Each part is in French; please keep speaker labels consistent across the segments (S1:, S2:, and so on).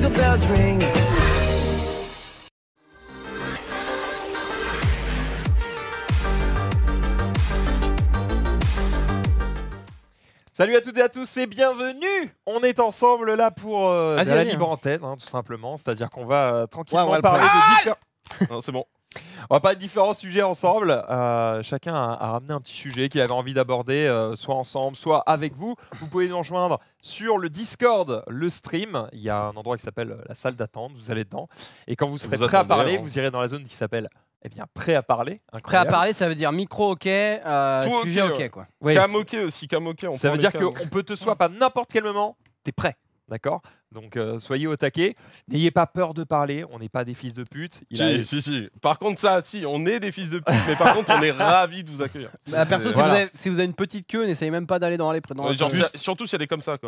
S1: jingle bells ring.
S2: Salut à toutes et à tous et bienvenue. On est ensemble là pour la libre antenne, hein, tout simplement. C'est-à-dire qu'on va tranquillement parler de différents...
S3: Non, c'est bon.
S2: On va parler de différents sujets ensemble. Chacun a ramené un petit sujet qu'il avait envie d'aborder, soit ensemble, soit avec vous. Vous pouvez nous rejoindre sur le Discord, le stream. Il y a un endroit qui s'appelle la salle d'attente. Vous allez dedans. Et quand vous serez prêt à parler, vous irez dans la zone qui s'appelle prêt à parler.
S4: Prêt à parler, ça veut dire micro ok, sujet ok quoi.
S2: Ouais,
S3: Cam ok aussi, cam ok.
S2: Ça veut dire qu'on peut te swap à n'importe quel moment. T'es prêt. D'accord, donc soyez au taquet. N'ayez pas peur de parler. On n'est pas des fils de pute.
S3: Si. Par contre, ça, si, on est des fils de pute, mais par contre, on est ravis de vous accueillir.
S4: Bah, perso, si vous avez une petite queue, n'essayez même pas d'aller dans les
S3: surtout si elle est comme ça, quoi.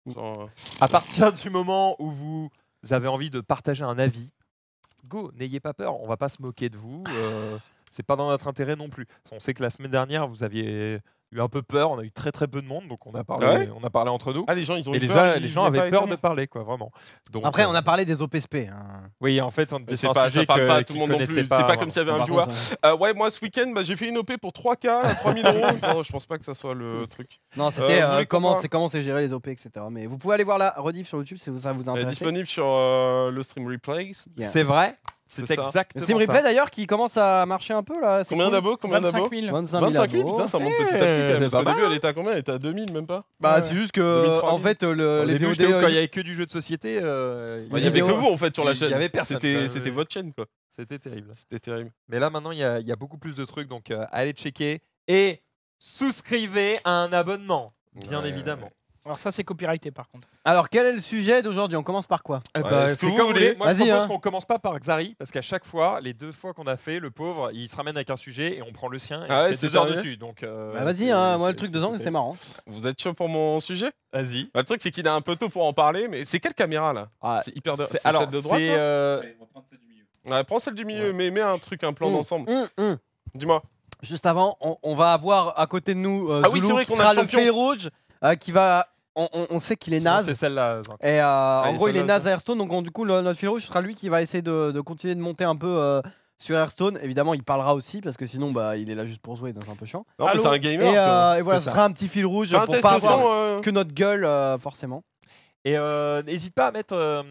S2: À partir du moment où vous avez envie de partager un avis, go, n'ayez pas peur. On va pas se moquer de vous. C'est pas dans notre intérêt non plus. On sait que la semaine dernière, vous aviez eu un peu peur. On a eu très peu de monde, donc on a parlé, on a parlé entre nous.
S3: Ah, les gens, ils ont
S2: et
S3: eu peur.
S2: Les gens avaient peur de parler, quoi, vraiment. Donc,
S4: après, on a parlé des OPSP. Hein.
S2: Oui, en fait,
S3: ça parle pas à tout le monde non plus. C'est pas comme s'il y avait un viewer. Ouais, moi, ce week-end, j'ai fait une OP pour 3K à 3000 €. Non, je pense pas que ça soit le truc.
S4: Non, c'était comment c'est géré les OP, etc. Mais vous pouvez aller voir la rediff sur YouTube si ça vous intéresse.
S3: Disponible sur le stream replay.
S2: C'est vrai. C'est exactement
S4: Steam Replay d'ailleurs qui commence à marcher un peu là.
S3: Combien d'abos?
S4: 25 000.
S3: Putain, ça monte petit à petit quand même. Parce qu'au début, elle était à combien? Elle était à 2000 même pas?
S4: Bah, c'est juste que en fait, les VOD.
S2: Quand il y avait que du jeu de société,
S3: il y avait que vous en fait sur la chaîne.
S2: Il y avait personne.
S3: C'était votre chaîne quoi.
S2: C'était terrible.
S3: C'était terrible.
S2: Mais là maintenant, il y a beaucoup plus de trucs. Donc allez checker et souscrivez à un abonnement, bien évidemment.
S5: Alors ça c'est copyrighté par contre.
S4: Alors quel est le sujet d'aujourd'hui? On commence par quoi?
S2: C'est comme vous voulez. Moi je propose
S4: qu'on
S2: commence pas par Xari parce qu'à chaque fois, les 2 fois qu'on a fait, le pauvre, il se ramène avec un sujet et on prend le sien et on fait 2 heures dessus. Donc
S4: vas-y, moi le truc de Zang c'était marrant.
S3: Vous êtes chaud pour mon sujet?
S2: Vas-y.
S3: Le truc c'est qu'il est un peu tôt pour en parler, mais c'est quelle caméra là? C'est hyper. C'est
S2: alors
S3: celle de droite.
S2: C'est
S3: prends celle du milieu, mais mets un truc, un plan d'ensemble. Dis-moi.
S4: Juste avant, on va avoir à côté de nous
S3: Zulu
S4: qui sera le fil rouge qui va. On sait qu'il est naze.
S2: C'est celle-là.
S4: Et en gros, il est naze à Hearthstone. Donc, du coup, notre fil rouge sera lui qui va essayer de continuer de monter un peu sur Hearthstone. Évidemment, il parlera aussi parce que sinon, il est là juste pour jouer. Donc, c'est un peu chiant.
S3: Non, mais c'est un gamer.
S4: Et voilà, ce sera un petit fil rouge pour pas avoir que notre gueule, forcément.
S2: Et n'hésite pas à mettre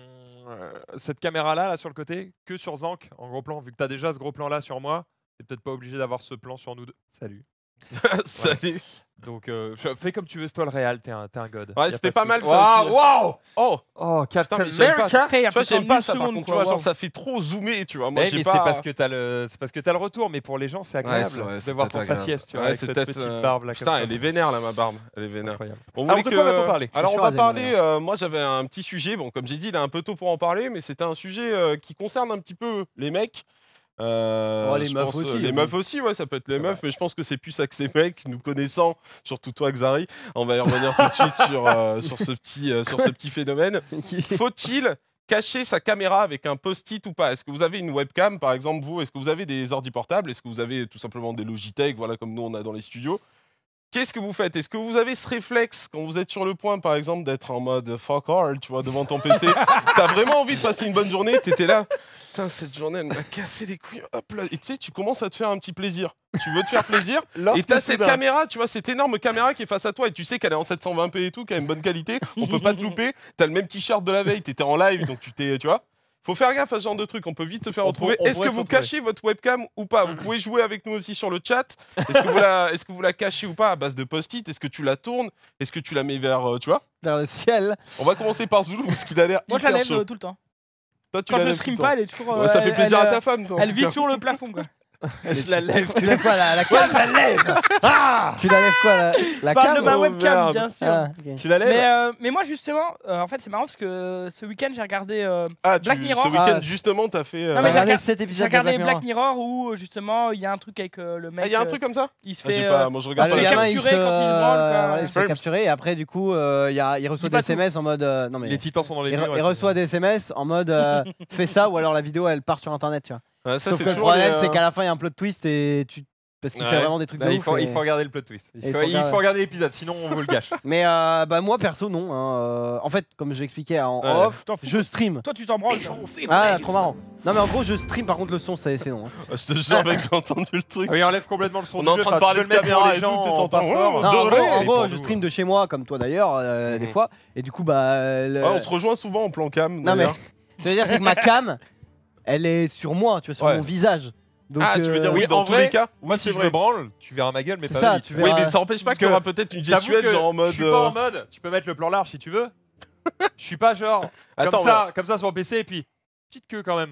S2: cette caméra-là là, sur le côté que sur Zank en gros plan. Vu que tu as déjà ce gros plan-là sur moi, t'es peut-être pas obligé d'avoir ce plan sur nous deux. Salut.
S3: Salut.
S2: Donc fais comme tu veux, c'est toi le réal, t'es un god.
S3: Ouais, c'était pas mal ça.
S2: Oh, Captain America.
S3: J'aime pas ça par contre, tu vois, genre ça fait trop zoomer, tu vois. Moi
S2: mais c'est parce que t'as le retour, mais pour les gens c'est agréable de voir ton faciès, tu vois, avec cette petite barbe là.
S3: Putain, elle est vénère là, ma barbe, elle est vénère.
S2: Alors de quoi va-t-on parler?
S3: Alors on va parler, moi j'avais un petit sujet, bon comme j'ai dit, il est un peu tôt pour en parler, mais c'était un sujet qui concerne un petit peu les mecs.
S4: Les meufs aussi.
S3: Les meufs aussi, ouais, ça peut être les meufs, mais je pense que c'est plus axé mecs, nous connaissant, surtout toi, Xari. On va y revenir tout de suite sur ce petit phénomène. Faut-il cacher sa caméra avec un post-it ou pas? Est-ce que vous avez une webcam, par exemple, vous? Est-ce que vous avez des ordi portables? Est-ce que vous avez tout simplement des Logitech, voilà, comme nous on a dans les studios? Qu'est-ce que vous faites? Est-ce que vous avez ce réflexe quand vous êtes sur le point, par exemple, d'être en mode fuck all, tu vois, devant ton PC? T'as vraiment envie de passer une bonne journée, t'étais là. Putain, cette journée, elle m'a cassé les couilles. Hop là. Et tu sais, tu commences à te faire un petit plaisir. Tu veux te faire plaisir. Et t'as cette caméra, tu vois, cette énorme caméra qui est face à toi. Et tu sais qu'elle est en 720p et tout, qu'elle a une bonne qualité. On peut pas te louper. T'as le même t-shirt de la veille, t'étais en live, donc tu vois. Faut faire gaffe à ce genre de truc, on peut vite se faire retrouver. Est-ce que vous cachez votre webcam ou pas? Vous pouvez jouer avec nous aussi sur le chat. Est-ce que vous la cachez ou pas à base de post-it? Est-ce que tu la tournes? Est-ce que tu la mets vers, tu vois,
S4: vers le ciel?
S3: On va commencer par Zulu parce qu'il a l'air hyper chaud.
S5: Moi je la lève tout le temps.
S3: Toi, tu
S5: quand
S3: la
S5: je
S3: lèves
S5: stream
S3: tout
S5: pas,
S3: le temps.
S5: elle est toujours.
S3: Ouais, ça fait plaisir à ta femme, toi.
S5: Elle vit toujours le plafond quoi.
S4: Je la lève. Tu lèves quoi la cam?
S2: Je la lève.
S4: Tu la lèves quoi la
S5: cam?
S4: cam?
S5: De ma webcam, bien sûr.
S2: Tu la lèves?
S5: Mais moi justement, en fait c'est marrant parce que ce week-end j'ai regardé Black Mirror.
S3: Ce week-end justement t'as fait.
S5: Non, mais j'ai regardé
S4: 7 épisodes
S5: de Black Mirror où justement il y a un truc avec le mec.
S3: Il y a un truc comme ça?
S5: Il se fait.
S3: Moi je regarde
S5: pas.
S4: Le gamin il se
S5: branle.
S4: il se fait capturer et après du coup il reçoit des SMS en mode non mais
S2: les titans sont dans les
S4: murs. Il reçoit des SMS en mode fais ça ou alors la vidéo elle part sur internet, tu vois.
S3: Ça,
S4: sauf que le problème c'est qu'à la fin il y a un plot twist et parce qu'il fait vraiment des trucs de
S2: il
S4: ouf.
S2: faut regarder le plot twist. Il faut regarder l'épisode, sinon on vous le gâche.
S4: Mais moi perso non. En fait, comme j'ai expliqué en off, je stream.
S5: Toi tu t'en branles.
S4: Ah, trop marrant. Non mais en gros je stream, par contre le son c'est non.
S3: Je te jure mec, j'ai entendu le truc.
S2: Oui, enlève complètement le son.
S3: On est en train de parler de caméra et tout,
S2: t'entends fort.
S4: En gros, je stream de chez moi comme toi d'ailleurs des fois, et du coup
S3: on se rejoint souvent en plan cam.
S4: Non mais, ça veut dire c'est que ma cam, elle est sur moi, tu vois, sur mon visage. Donc,
S3: tu veux dire oui, dans tous les cas.
S2: Moi si je me branle, tu verras ma gueule, mais pas
S4: ça.
S3: Oui, mais ça empêche pas qu'il y aura peut-être une gestuelle genre en mode.
S2: Je suis pas en mode. Tu peux mettre le plan large si tu veux. Je suis pas genre comme ça sur le PC et puis petite queue quand même.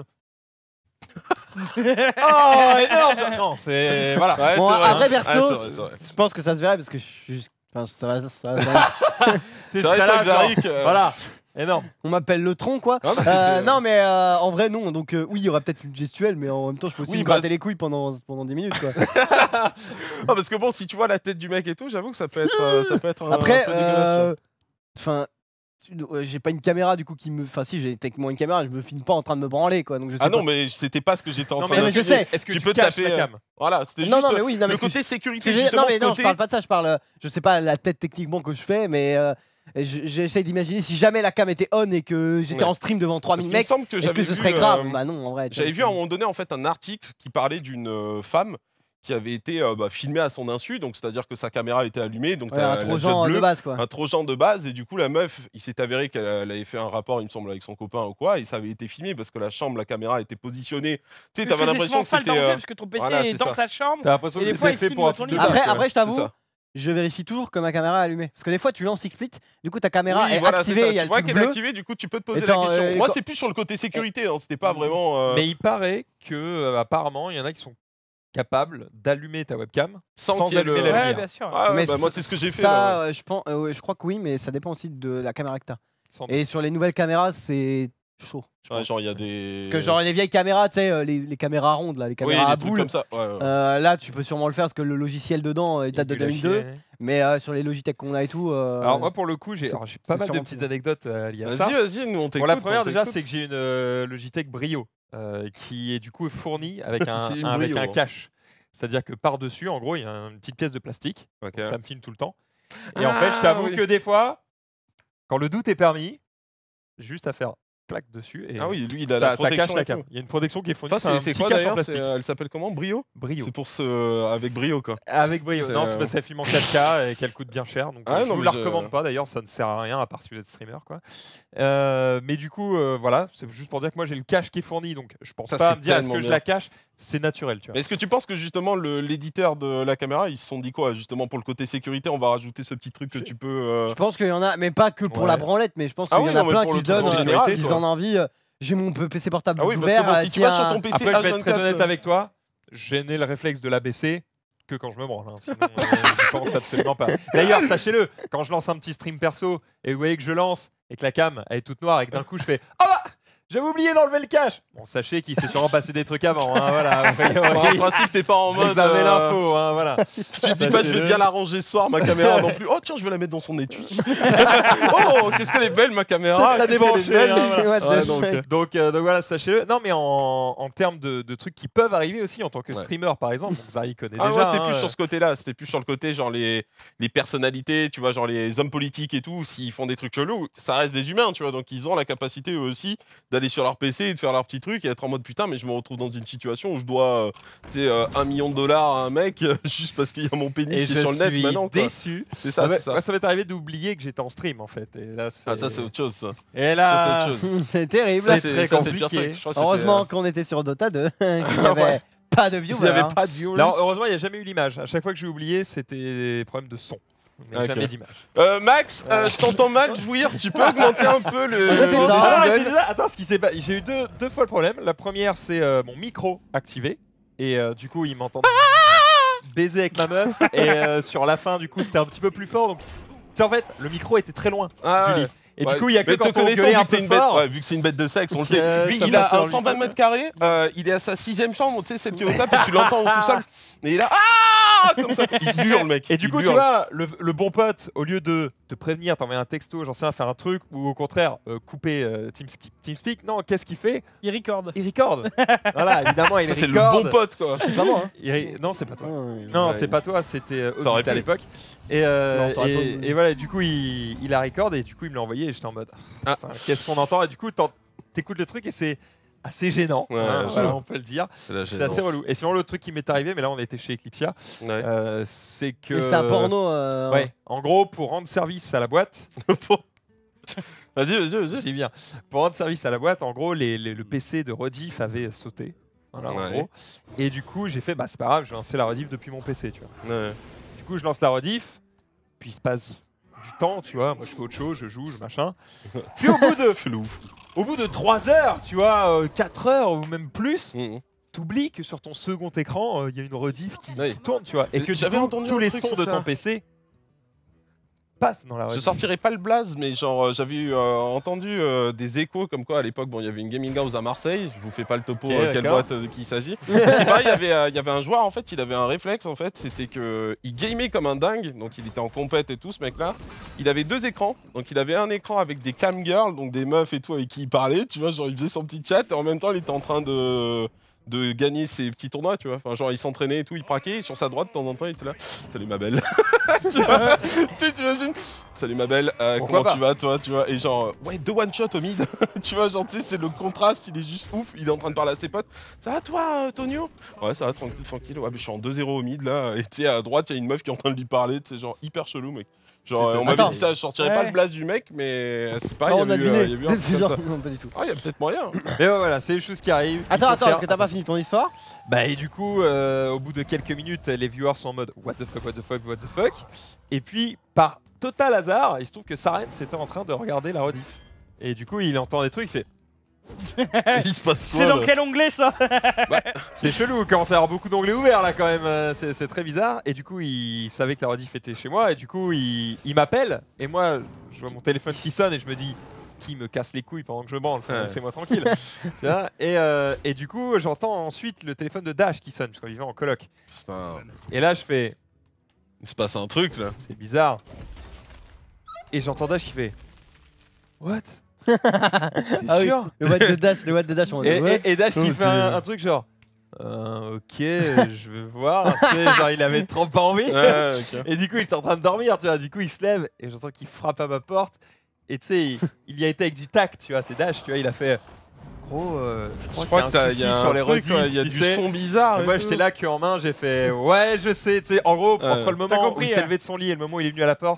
S2: Oh énorme. Non c'est voilà.
S4: Ouais, bon après perso, je pense que ça se verrait parce que je suis. Enfin ça va.
S3: C'est vrai Xaric.
S2: Voilà. Énorme.
S4: On m'appelle le tronc quoi. Non mais en vrai non. Donc oui il y aura peut-être une gestuelle, mais en même temps je peux aussi me gratter les couilles pendant 10 minutes quoi.
S3: Parce que bon si tu vois la tête du mec et tout, j'avoue que ça peut être
S4: après
S3: un peu dégueulasse.
S4: Enfin. J'ai pas une caméra du coup qui me. Enfin, si j'ai techniquement une caméra, je me filme pas en train de me branler quoi. Donc je sais
S3: non, mais c'était pas ce que j'étais en train de
S4: dire. Mais je sais.
S2: Est-ce que tu peux taper la cam?
S3: Voilà, c'était juste
S4: mais oui,
S3: le côté sécurité.
S4: Non, mais non, je parle pas de ça. Je parle. Je sais pas la tête techniquement que je fais, mais j'essaie d'imaginer si jamais la cam était on et que j'étais en stream devant 3000 mecs. Est-ce que ce serait grave? Bah non, en vrai.
S3: J'avais vu à un moment donné en fait un article qui parlait d'une femme qui avait été filmé à son insu, donc c'est-à-dire que sa caméra était allumée, donc
S4: un trojan de base quoi.
S3: Un trojan de base, et du coup la meuf, il s'est avéré qu'elle avait fait un rapport, il me semble, avec son copain ou quoi, et ça avait été filmé parce que la caméra était positionnée. Tu sais, t'avais l'impression que c'était
S5: parce que ton PC est dans ta chambre.
S2: T'as l'impression que c'était fait pour
S4: Après, je t'avoue. Je vérifie toujours que ma caméra est allumée. Parce que des fois, tu lances XSplit, du coup, ta caméra est activée.
S3: Tu vois qu'elle est activée, du coup, tu peux te poser la question. Moi, c'est plus sur le côté sécurité, c'était pas vraiment.
S2: Mais il paraît que, apparemment, il y en a qui sont capable d'allumer ta webcam sans allumer la lumière.
S5: Ouais, bien sûr.
S3: Moi, c'est ce que j'ai fait.
S4: Ça, je crois que oui, mais ça dépend aussi de la caméra que t'as. Et sur les nouvelles caméras, c'est chaud.
S3: Genre, il y a des.
S4: Parce que, genre, les vieilles caméras, tu sais, les caméras rondes, là, les caméras à boule.
S3: Comme ça.
S4: Là, tu peux sûrement le faire parce que le logiciel dedans date de 2002. Mais sur les Logitech qu'on a et tout.
S2: Alors, moi, pour le coup, j'ai pas mal de petites anecdotes liées à ça.
S3: Vas-y, nous, on t'écoute.
S2: Bon, la première, déjà, c'est que j'ai une Logitech Brio qui est du coup fournie avec un cache. C'est-à-dire que par-dessus, en gros, il y a une petite pièce de plastique. Ça me filme tout le temps. Et en fait, je t'avoue que des fois, quand le doute est permis, juste à faire clac dessus. Et
S3: lui, il a la protection.
S2: Ça cache la cam. Il y a une protection qui est fournie.
S3: C'est quoi d'ailleurs? Elle s'appelle comment? Brio?
S2: Brio.
S3: C'est pour avec brio quoi.
S2: Avec brio. Non, c'est parce qu'elle filme en 4K et qu'elle coûte bien cher. Donc je ne la recommande pas. D'ailleurs, ça ne sert à rien à part si vous êtes streamer quoi. Mais du coup, voilà, c'est juste pour dire que moi j'ai le cache qui est fourni. Donc je pense pas me dire est-ce que je la cache. C'est naturel, tu vois.
S3: Est-ce que tu penses que justement l'éditeur de la caméra, ils se sont dit quoi? Justement pour le côté sécurité, on va rajouter ce petit truc que tu peux.
S4: Je pense qu'il y en a, mais pas que pour la branlette, mais je pense qu'il y en a plein qui se donnent envie. J'ai mon PC portable ouvert.
S3: Parce que si tu vas sur ton PC,
S2: après, je vais être très honnête avec toi, je n'ai le réflexe de l'abaisser que quand je me branle. Sinon, je pense absolument pas. D'ailleurs, sachez-le, quand je lance un petit stream perso et vous voyez que je lance et que la cam elle est toute noire et que d'un coup je fais ah bah j'avais oublié d'enlever le cache. Bon, sachez qu'il s'est sûrement passé des trucs avant. Voilà.
S3: En principe, t'es pas en mode.
S2: Vous avez l'info, voilà.
S3: Tu te dis pas, je vais bien l'arranger ce soir, ma caméra non plus. Oh, tiens, je vais la mettre dans son étui. Oh, qu'est-ce qu'elle est belle, ma caméra.
S2: La débrancher. Donc voilà, sachez-le. Non, mais en termes de trucs qui peuvent arriver aussi en tant que streamer, par exemple. Zari connaît déjà.
S3: Moi, c'était plus sur ce côté-là. C'était plus sur le côté, genre les personnalités, tu vois, genre les hommes politiques et tout. S'ils font des trucs chelous, ça reste des humains, tu vois. Donc, ils ont la capacité eux aussi d'aller sur leur PC et de faire leur petit truc et être en mode putain mais je me retrouve dans une situation où je dois $1 million à un mec juste parce qu'il y a mon pénis qui est sur le net maintenant quoi.
S2: Déçu.
S3: C'est ça, c'est ça.
S2: Moi, ça m'est arrivé d'oublier que j'étais en stream en fait. Et là,
S3: ça c'est autre chose ça.
S2: Et là
S4: c'est terrible.
S2: C'est très compliqué.
S4: Heureusement qu'on était sur Dota 2. Il n'y avait pas de viewers.
S3: Il n'y avait pas de viewers.
S2: Non, heureusement il n'y a jamais eu l'image. À chaque fois que j'ai oublié c'était des problèmes de son. Mais jamais d'image.
S3: Max, je t'entends mal jouir. Tu peux augmenter un peu le.
S2: Attends, j'ai eu deux fois le problème. La première, c'est mon micro activé. Et du coup, il m'entend baiser avec ma meuf. Et sur la fin, du coup, c'était un petit peu plus fort. Donc, en fait, le micro était très loin du lit. Et du coup, il y a que quand on gueulait un peu fort.
S3: Vu que c'est une bête de sexe, on le sait. Lui, il a 120 mètres carrés. Il est à sa 6ème chambre, tu sais, celle qui est au top, et tu l'entends au sous-sol. Et il a comme ça, il hurle, mec.
S2: Et du coup, tu vois, le bon pote, au lieu de te prévenir, t'envoyer un texto, j'en sais rien, faire un truc, ou au contraire, couper TeamSpeak. Non, qu'est-ce qu'il fait?
S5: Il record.
S2: Il record. Voilà, évidemment, il record.
S3: C'est le bon pote, quoi.
S4: Vraiment, hein.
S2: Non, c'est pas toi.
S4: Ouais,
S2: Non, c'est pas toi, c'était Audit à l'époque. Et voilà, du coup, il a record et du coup, il me l'a envoyé et j'étais en mode qu'est-ce qu'on entend? Et du coup, t'écoutes le truc et c'est assez gênant, voilà, on peut le dire. C'est assez relou. Et sinon, l'autre truc qui m'est arrivé, mais là on était chez Eclipsia, c'est que.
S4: C'était un porno.
S2: Ouais, en gros, pour rendre service à la boîte.
S3: Vas-y.
S2: J'y viens. Pour rendre service à la boîte, en gros, le PC de Rediff avait sauté. Voilà, en gros. Et du coup, j'ai fait, c'est pas grave, je vais lancer la Rediff depuis mon PC, tu vois. Du coup, je lance la Rediff, puis il se passe du temps, tu vois. Moi, je fais autre chose, je joue, machin. Puis au bout de 3 heures, tu vois, 4 heures ou même plus, t'oublies que sur ton second écran, il y a une rediff qui tourne, tu vois. Et que
S3: j'avais entendu
S2: tous les sons de ton PC passent dans la rediff.
S3: Je sortirai pas le blaze, mais genre j'avais entendu des échos comme quoi à l'époque, bon, il y avait une gaming house à Marseille. Je vous fais pas le topo quelle boîte de qui il s'agit. Il y avait un joueur en fait, il avait un réflexe en fait, c'était que il gamait comme un dingue, donc il était en compète et tout ce mec-là. Il avait 2 écrans, donc il avait un écran avec des cam girls, donc des meufs et tout avec qui il parlait, tu vois, genre il faisait son petit chat et en même temps il était en train de gagner ses petits tournois, tu vois. Enfin, genre, il s'entraînait et tout, il praquait. Et sur sa droite, de temps en temps, il était là. Salut ma belle. Tu vois, tu imagines? Salut ma belle, comment tu vas, toi, tu vois? Et genre, 2 one-shot au mid. Tu vois, genre, tu sais, c'est le contraste, il est juste ouf. Il est en train de parler à ses potes. Ça va, toi, Tonio? Ouais, ça va, tranquille. Ouais, mais je suis en 2-0 au mid, là. Et tu sais, à droite, il y a une meuf qui est en train de lui parler. Tu sais, genre, hyper chelou, mec. Genre, on m'avait dit ça, je sortirais pas le blast du mec, mais c'est pareil, il y a eu un truc comme ça.
S4: Non, pas du tout.
S3: Ah, il y a peut-être moyen.
S2: Mais voilà, c'est les choses qui arrivent.
S4: Attends, est-ce que t'as pas fini ton histoire?
S2: Bah, et du coup, au bout de quelques minutes, les viewers sont en mode what the fuck. Et puis, par total hasard, il se trouve que Saren était en train de regarder la rediff. Et du coup, il entend des trucs, il fait.
S3: Il se passe quoi?
S5: C'est dans quel onglet ça?
S2: C'est chelou, il commence à y avoir beaucoup d'onglets ouverts là quand même, c'est très bizarre. Et du coup, il savait que la rediff était chez moi et du coup, il m'appelle. Et moi, je vois mon téléphone qui sonne et je me dis, qui me casse les couilles pendant que je branle, laissez-moi tranquille. Tu vois, et du coup, j'entends ensuite le téléphone de Dash qui sonne, parce qu'on vivait en coloc.
S3: Putain.
S2: Et là, je fais.
S3: Il se passe un truc là.
S2: C'est bizarre. Et j'entends Dash qui fait. What?
S4: T'es sûr? Le what de Dash, on
S2: et Dash qui fait un truc genre. Ok, je vais voir. Tu sais, genre, il avait trop pas envie.
S3: Okay.
S2: Et du coup, il était en train de dormir, tu vois. Du coup, il se lève et j'entends qu'il frappe à ma porte. Et tu sais, il y a été avec du tact, tu vois. C'est Dash, tu vois. Il a fait. Gros, je crois qu'il y a un souci sur les rediffs.
S3: Il y a du son bizarre.
S2: Et moi, j'étais là, queue en main. J'ai fait. Ouais, je sais. Tu sais, en gros, entre le moment où il s'est levé de son lit et le moment où il est venu à la porte.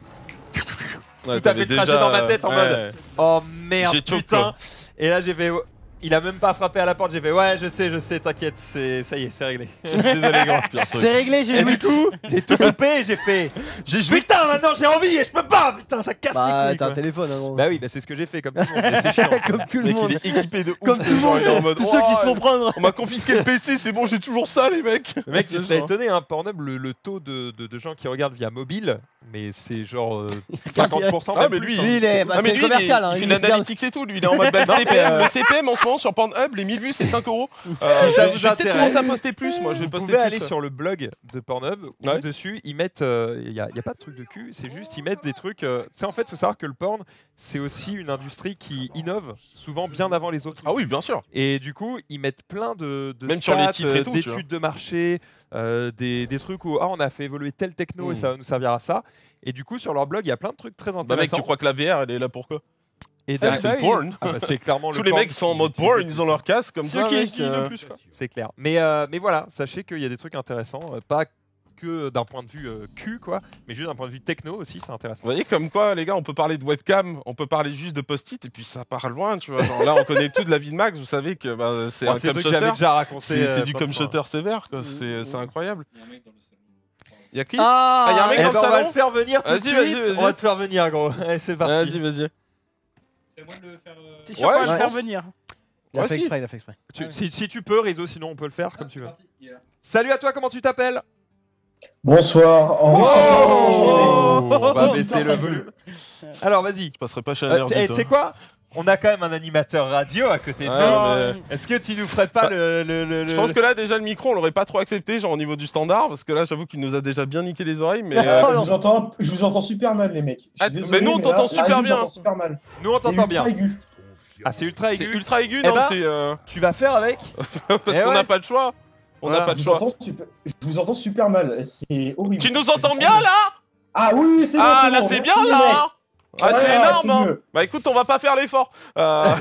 S2: Tout a fait le trajet dans ma tête en mode oh merde putain. Et là j'ai fait il a même pas frappé à la porte, j'ai fait ouais je sais t'inquiète, ça y est c'est réglé. Désolé grand.
S4: C'est réglé, j'ai
S2: joué. Du coup j'ai tout coupé et j'ai fait putain maintenant j'ai envie et je peux pas, putain ça casse les couilles.
S4: T'as un téléphone hein, gros.
S2: Bah oui, bah c'est ce que j'ai fait comme tout le monde, mais c'est chiant.
S4: Comme tout le monde.
S3: Il est équipé de ouf.
S4: Comme tout le monde.
S3: En mode,
S4: tous ceux qui se font prendre.
S3: On m'a confisqué le PC, c'est bon, j'ai toujours ça les mecs.
S2: Le mec il serait étonné hein, Pornhub le taux de gens qui regardent via mobile, mais c'est genre 50%.
S3: Ah mais lui
S4: il est commercial.
S3: Il fait une analytics et tout, lui il est en mode CPM. Le CPM en ce moment sur Pornhub, les 1000 vues c'est 5 €.
S2: Si ça vous
S3: intéresse, peut-être commencer à poster plus. Moi, je vais
S2: vous
S3: poster
S2: pouvez
S3: plus.
S2: aller sur le blog de Pornhub où dessus ils mettent, il y a pas de truc de cul, c'est juste ils mettent des trucs. Tu sais en fait, faut savoir que le porn c'est aussi une industrie qui innove souvent bien avant les autres.
S3: Ah oui, bien sûr.
S2: Et du coup, ils mettent plein de
S3: même
S2: stats,
S3: sur les titres et tout,
S2: d'études de marché, des trucs où on a fait évoluer tel techno et ça va nous servir à ça. Et du coup, sur leur blog, il y a plein de trucs très intéressants.
S3: Bah mec, tu crois que la VR elle est là pour quoi?
S2: Et
S3: c'est le porn.
S2: C'est clairement
S3: tous les mecs sont en mode porn, ils ont leur casque comme ça.
S2: C'est clair. Mais voilà, sachez qu'il y a des trucs intéressants, pas que d'un point de vue cul quoi, mais juste d'un point de vue techno aussi, c'est intéressant.
S3: Vous voyez comme quoi les gars, on peut parler de webcam, on peut parler juste de post-it et puis ça part loin, tu vois. Genre là, on connaît tout de la vie de Max, vous savez que c'est un cum shutter. C'est du cum shutter sévère, quoi. C'est incroyable. Il y a qui? Il y a un mec dans le salon.
S2: On va le faire venir tout de suite. On va te faire venir, gros. Allez, c'est parti.
S3: Vas-y.
S5: C'est moi de le faire.
S2: T'es sûr qu'on va
S5: le faire venir?
S4: Il a fait exprès.
S2: Si tu peux, Rizzo, sinon on peut le faire comme tu veux. Salut à toi, comment tu t'appelles?
S1: Bonsoir.
S2: On va baisser le volume. Alors vas-y.
S3: Je passerai pas chez un
S2: tu sais quoi? On a quand même un animateur radio à côté de nous. Est-ce que tu nous ferais pas le...
S3: Je pense que là, déjà, le micro, on l'aurait pas trop accepté, genre au niveau du standard, parce que là, j'avoue qu'il nous a déjà bien niqué les oreilles, mais...
S1: je vous entends super mal, les mecs.
S3: Mais nous, on t'entend super bien.
S2: Nous, on t'entend bien.
S1: Aigu.
S2: Ah, c'est ultra aigu.
S3: C'est ultra aigu, non, c'est...
S2: Tu vas faire avec.
S3: Parce qu'on n'a pas de choix. On n'a pas de choix.
S1: Je vous entends super mal, c'est horrible.
S3: Tu nous entends bien, là?
S1: Ah oui, c'est bon.
S3: Ah, là, c'est bien, là. Ah, c'est énorme, hein. Bah écoute, on va pas faire l'effort. Va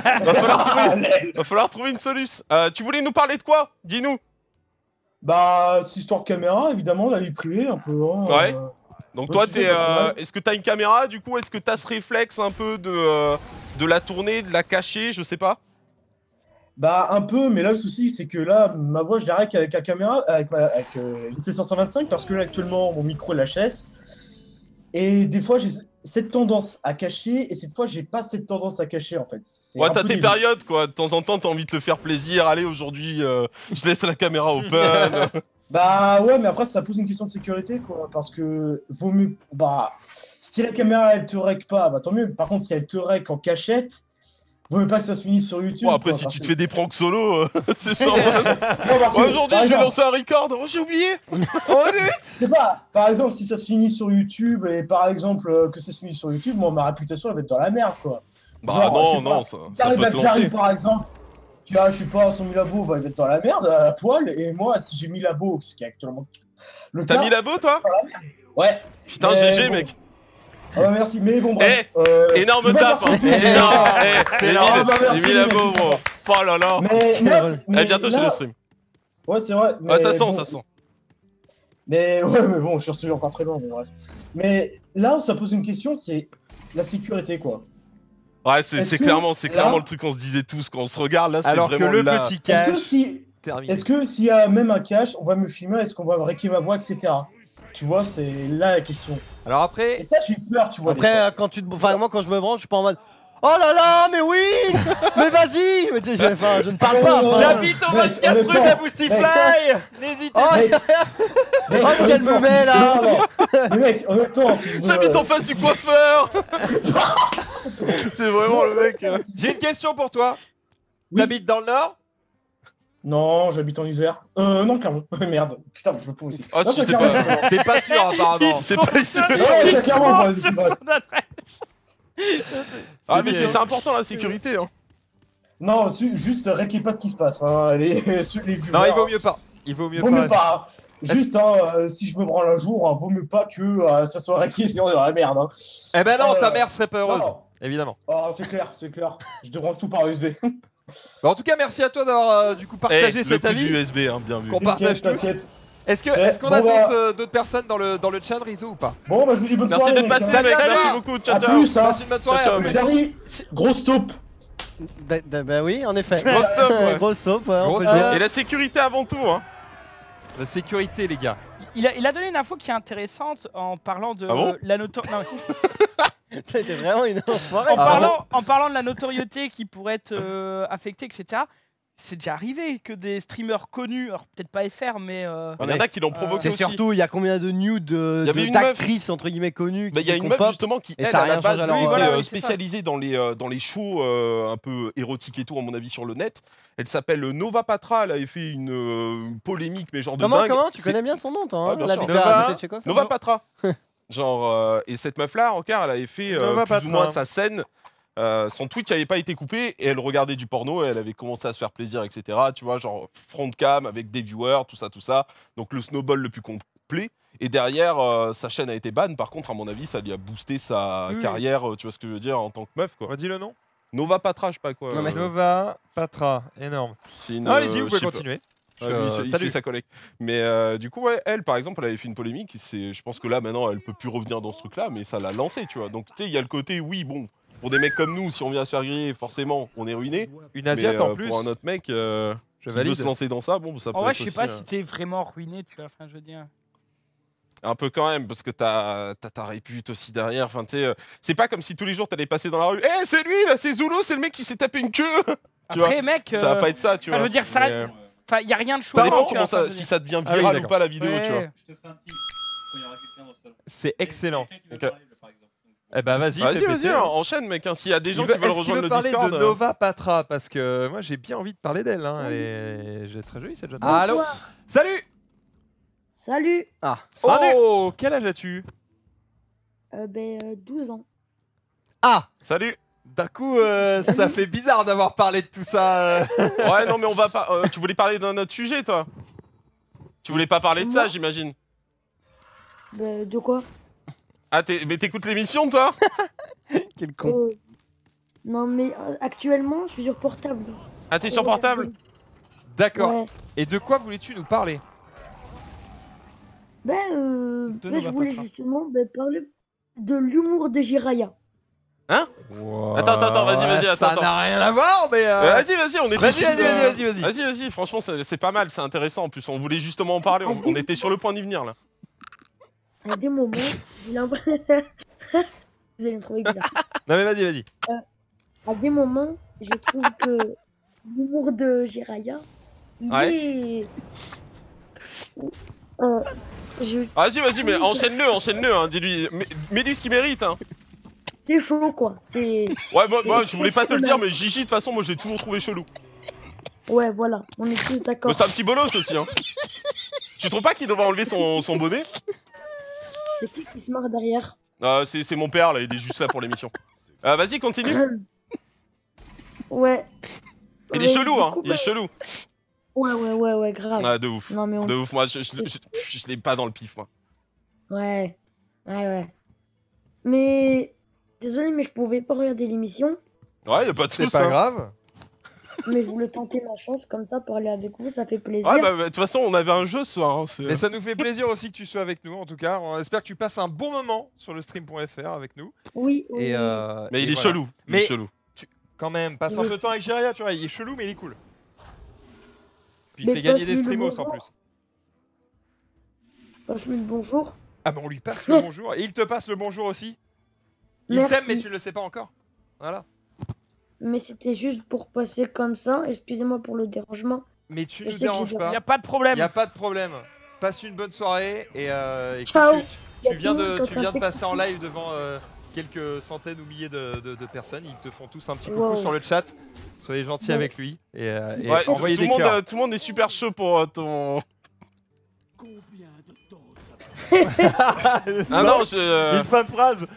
S3: falloir trouver une solution. Tu voulais nous parler de quoi? Dis-nous.
S1: Bah, c'est histoire de caméra, évidemment, la vie privée, un peu.
S3: Ouais. Donc toi, est-ce que t'as une caméra, du coup? Est-ce que t'as ce réflexe un peu de la tourner, de la cacher, je sais pas?
S1: Bah, un peu, mais là, le souci, c'est que là, ma voix, je dirais qu'avec la caméra, avec une C525, parce que là, actuellement, mon micro est l'HS. Et des fois, j'ai cette tendance à cacher, et cette fois, j'ai pas cette tendance à cacher, en fait.
S3: Ouais, t'as tes périodes, quoi. De temps en temps, t'as envie de te faire plaisir. Allez, aujourd'hui, je laisse la caméra open.
S1: Bah ouais, mais après, ça pose une question de sécurité, quoi. Parce que vaut mieux... Bah, si la caméra, elle te rec pas, bah tant mieux. Par contre, si elle te rec en cachette, vaut mieux pas que ça se finisse sur YouTube.
S3: Bon, après,
S1: quoi,
S3: si tu te fais des pranks solo, c'est sûr.
S1: Ouais,
S3: aujourd'hui, je vais lancer un record. Oh, j'ai oublié. Oh, zut.
S1: C'est pas, par exemple, si ça se finit sur YouTube, et par exemple, que ça se finit sur YouTube, moi, ma réputation, elle va être dans la merde, quoi.
S3: Bah
S1: genre,
S3: non, ça
S1: peut
S3: peut te lancer.
S1: par exemple, tu vois, je sais pas, son Milabo, bah, il va être dans la merde, à poil, et moi, si j'ai Milabo, ce qui est actuellement le cas...
S3: T'as mis Labo, toi?
S1: Ouais.
S3: Putain, GG, mec.
S1: Ah bah merci, mais bon, bref.
S3: Énorme taf, hein. C'est énorme. J'ai mis Labo, bro. Oh là là.
S1: Mais
S3: bientôt chez le stream.
S1: Ouais, c'est vrai.
S3: Ah, ça sent, ça sent.
S1: Mais ouais, mais bon, je suis encore très loin, mais bref. Mais là où ça pose une question, c'est la sécurité, quoi.
S3: Ouais, c'est clairement le truc qu'on se disait tous quand on se regarde, là, c'est vraiment
S2: alors que le petit cache...
S1: Est-ce que s'il y a même un cache, on va me filmer, est-ce qu'on va breaker ma voix, etc. Tu vois, c'est là la question.
S2: Alors après...
S1: Et ça, j'ai peur, tu vois.
S4: Après, moi, quand je me branche, je suis pas en mode... Oh là là, mais oui. Mais vas-y. Mais tu sais, enfin, je ne parle pas.
S2: J'habite au 24 rue d'Aboustifly. N'hésitez pas.
S4: Oh, ce qu'elle me met là.
S1: Mais mec, honnêtement, si je
S3: j'habite en face du coiffeur. C'est vraiment le mec.
S2: J'ai une question pour toi. T'habites dans le Nord?
S1: Non, j'habite en Isère. Non, clairement. Merde. Putain, je veux pas aussi.
S3: Ah, si, c'est pas...
S2: T'es pas sûr, apparemment.
S3: C'est pas ici.
S1: Non, clairement.
S3: Ah, mais c'est important, la sécurité, hein.
S1: Non, juste réplique pas ce qui se passe, hein. Les viewers,
S2: non, il vaut mieux pas. Il vaut mieux
S1: pas. Juste, hein, si je me branle un jour, vaut mieux pas que ça soit répliqué, sinon on est dans la merde, hein.
S2: Eh ben non, ta mère serait pas heureuse. Non. Évidemment.
S1: Oh, c'est clair. Je débranche tout par USB.
S2: Bah, en tout cas, merci à toi d'avoir du coup partagé cet avis.
S3: Le coup du USB, hein, bien vu.
S2: Qu'on partage tous. Est-ce qu'on a d'autres personnes dans le chat, Rizzo, ou pas?
S1: Bon, bah je vous dis bonne soirée.
S3: Merci d'être passé, mec. Merci beaucoup. Ciao, ciao.
S2: Passe une bonne soirée.
S1: Zari, gros stop.
S4: Bah oui, en effet.
S3: Gros stop, ouais.
S4: Gros stop, ouais,
S2: Gros
S4: on peut le dire.
S3: Et la sécurité avant tout, hein.
S2: La sécurité, les gars.
S5: Il a donné une info qui est intéressante en parlant de la notoriété.
S4: C'était vraiment une enfoirée.
S5: En parlant de la notoriété qui pourrait être affectée, etc. C'est déjà arrivé que des streamers connus, alors peut-être pas FR, mais...
S3: Il y en a qui l'ont provoqué
S4: c'est
S3: aussi.
S4: Surtout, il y a combien de nudes d'actrices entre guillemets connues.
S3: Il y a une meuf justement qui, elle, à la base, était spécialisée dans les shows un peu érotiques et tout, à mon avis, sur le net. Elle s'appelle Nova Patra, elle avait fait une polémique, mais genre de dingue.
S4: Comment tu connais bien son nom, toi, hein,
S3: Nova Patra. Genre, et cette meuf-là, encore, elle avait fait plus ou moins sa scène. Son Twitch n'avait pas été coupé et elle regardait du porno et elle avait commencé à se faire plaisir, etc. Tu vois, genre front cam avec des viewers, tout ça. Donc le snowball le plus complet. Et derrière, sa chaîne a été ban. Par contre, à mon avis, ça lui a boosté sa carrière, tu vois ce que je veux dire, en tant que meuf, quoi.
S2: Redis le nom.
S3: Nova Patra, je sais pas quoi.
S2: Nova Patra, énorme. Allez-y, vous pouvez continuer.
S3: Il fait sa collègue. Mais du coup, ouais, elle, par exemple, elle avait fait une polémique. Je pense que là, maintenant, elle peut plus revenir dans ce truc-là, mais ça l'a lancé, tu vois. Donc, tu sais, il y a le côté, oui, bon, pour des mecs comme nous, si on vient se faire griller, forcément, on est ruiné.
S2: Une Asiate en plus.
S3: Pour un autre mec qui veut se lancer dans ça, bon, ça peut
S5: en vrai,
S3: être
S5: je sais pas si t'es vraiment ruiné, tu vois. Enfin, je veux dire.
S3: Un peu quand même, parce que t'as ta répute aussi derrière. Enfin, tu sais, c'est pas comme si tous les jours t'allais passer dans la rue. Eh, c'est lui là, c'est Zulu, c'est le mec qui s'est tapé une queue. Tu
S5: Après,
S3: vois,
S5: mec,
S3: ça va pas être ça, tu vois.
S5: Je veux dire, ça. Enfin, y a rien de chaud.
S3: Ça dépend comment ça, si ça devient viral ou pas la vidéo, tu vois.
S2: C'est excellent. Eh ben vas-y,
S3: vas-y, enchaîne mec, hein. S'il y a des gens qui veulent rejoindre le
S2: parler
S3: Discord...
S2: de Nova Patra, parce que moi j'ai bien envie de parler d'elle, hein. Elle est très jolie cette jeune femme.
S6: Allô.
S2: Salut.
S6: Salut.
S4: Ah,
S2: Oh, quel âge as-tu?
S6: 12 ans.
S4: Ah.
S3: Salut.
S2: D'un coup, ça fait bizarre d'avoir parlé de tout ça.
S3: Ouais, non mais on va pas... tu voulais parler d'un autre sujet toi? Tu voulais pas parler de ça, j'imagine?
S6: De quoi?
S3: Ah, mais t'écoutes l'émission toi?
S4: Quel con.
S6: Non mais actuellement je suis sur portable.
S3: Ah, t'es sur portable?
S2: D'accord.
S6: Ouais.
S2: Et de quoi voulais-tu nous parler?
S6: Je voulais justement parler de l'humour de Jiraya.
S3: Hein? Attends, vas-y, attends.
S2: Ça n'a rien à voir, mais...
S3: Vas-y, on était
S2: Vas-y.
S3: Vas-y, franchement, c'est pas mal, c'est intéressant. En plus, on voulait justement en parler, on était sur le point d'y venir, là.
S6: À des moments, j'ai l'impression... Vous allez me trouver bizarre.
S2: Non mais vas-y.
S6: À des moments, je trouve que l'humour de Jiraya, il est...
S3: Vas-y, mais enchaîne-le, hein, dis-lui. Mets-lui ce qu'il mérite, hein.
S6: C'est chaud, quoi. C'est...
S3: Ouais, moi, je voulais pas te le dire, mais Gigi, de toute façon, moi, j'ai toujours trouvé chelou.
S6: Ouais, voilà, on est tous d'accord.
S3: Mais c'est un petit bolos aussi, hein. Tu trouves pas qu'il devrait enlever son bonnet?
S6: C'est qui se marre derrière?
S3: C'est mon père, là, il est juste là pour l'émission. Vas-y, continue.
S6: Ouais.
S3: Il est chelou, hein, il est chelou.
S6: Ouais, grave.
S3: Ah, de ouf.
S6: Non, mais
S3: De ouf, moi, je l'ai pas dans le pif, moi.
S6: Ouais. Mais... Désolé, mais je pouvais pas regarder l'émission.
S3: Ouais, y'a pas de soucis.
S2: C'est pas grave.
S6: Mais je voulais tenter ma chance, comme ça, parler avec vous, ça fait plaisir.
S3: Ouais, de toute façon, on avait un jeu ce soir. Hein,
S2: et ça nous fait plaisir aussi que tu sois avec nous, en tout cas. On espère que tu passes un bon moment sur le stream.fr avec nous.
S6: Oui.
S3: Mais il est chelou. Il est chelou.
S2: Quand même, passe un peu de temps avec Jiraya, tu vois, il est chelou, mais il est cool. Puis il fait gagner des streamos en plus.
S6: Passe-lui le bonjour.
S2: Ah, mais on lui passe le bonjour. Et il te passe le bonjour aussi. Il t'aime, mais tu ne le sais pas encore. Voilà.
S6: Mais c'était juste pour passer comme ça. Excusez-moi pour le dérangement.
S2: Mais tu ne déranges pas.
S5: Il n'y a pas de problème.
S2: Il n'y a pas de problème. Passe une bonne soirée et
S6: ciao.
S2: Tu viens de passer en live devant quelques centaines ou milliers de personnes. Ils te font tous un petit coucou sur le chat. Soyez gentils avec lui et envoyez des cœurs.
S3: Tout le monde est super chaud pour ton...
S2: Ah non, une fin de phrase.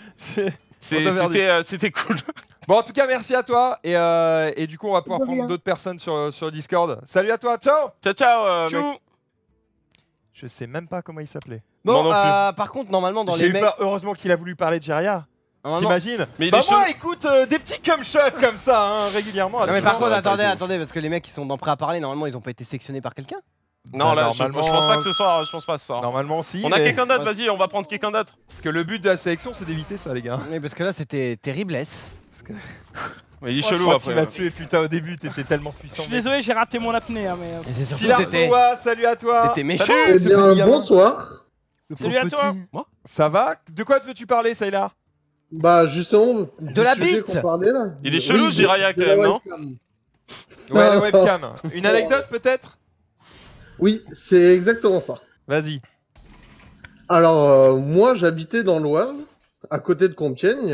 S3: C'était cool.
S2: Bon, en tout cas, merci à toi. Et du coup, on va pouvoir prendre d'autres personnes sur le Discord. Salut à toi, ciao.
S3: Ciao, mec.
S2: Je sais même pas comment il s'appelait.
S4: Bon, par contre, normalement, dans les mecs...
S2: Heureusement qu'il a voulu parler de Jiraya. T'imagines?
S3: Mais
S2: moi, écoute, des petits cum shots comme ça, hein, régulièrement.
S4: Non, mais par contre, attendez, parce que les mecs qui sont prêts à parler, normalement, ils ont pas été sélectionnés par quelqu'un?
S3: Non, là, je pense pas que ce soit. Je pense pas ce soir.
S2: Normalement, si.
S3: On a quelqu'un d'autre, vas-y, on va prendre quelqu'un d'autre.
S2: Parce que le but de la sélection, c'est d'éviter ça, les gars.
S4: Oui, parce que là, c'était terriblesse.
S3: Mais il est chelou après.
S2: Tu m'as tué, putain, au début, t'étais tellement puissant.
S5: Je suis désolé, j'ai raté mon apnée. Hein, mais...
S2: Silardoa, salut à toi.
S4: T'étais méchant.
S7: Eh bien, bonsoir.
S5: Salut à toi.
S3: Moi
S2: ça va? De quoi veux-tu parler, Sayla?
S7: Bah, justement.
S4: De la bite.
S3: Il est chelou, Jiraya, quand même, non?
S2: Ouais, la webcam. Une anecdote, peut-être?
S7: Oui, c'est exactement ça.
S2: Vas-y.
S7: Alors, moi, j'habitais dans l'Oise, à côté de Compiègne.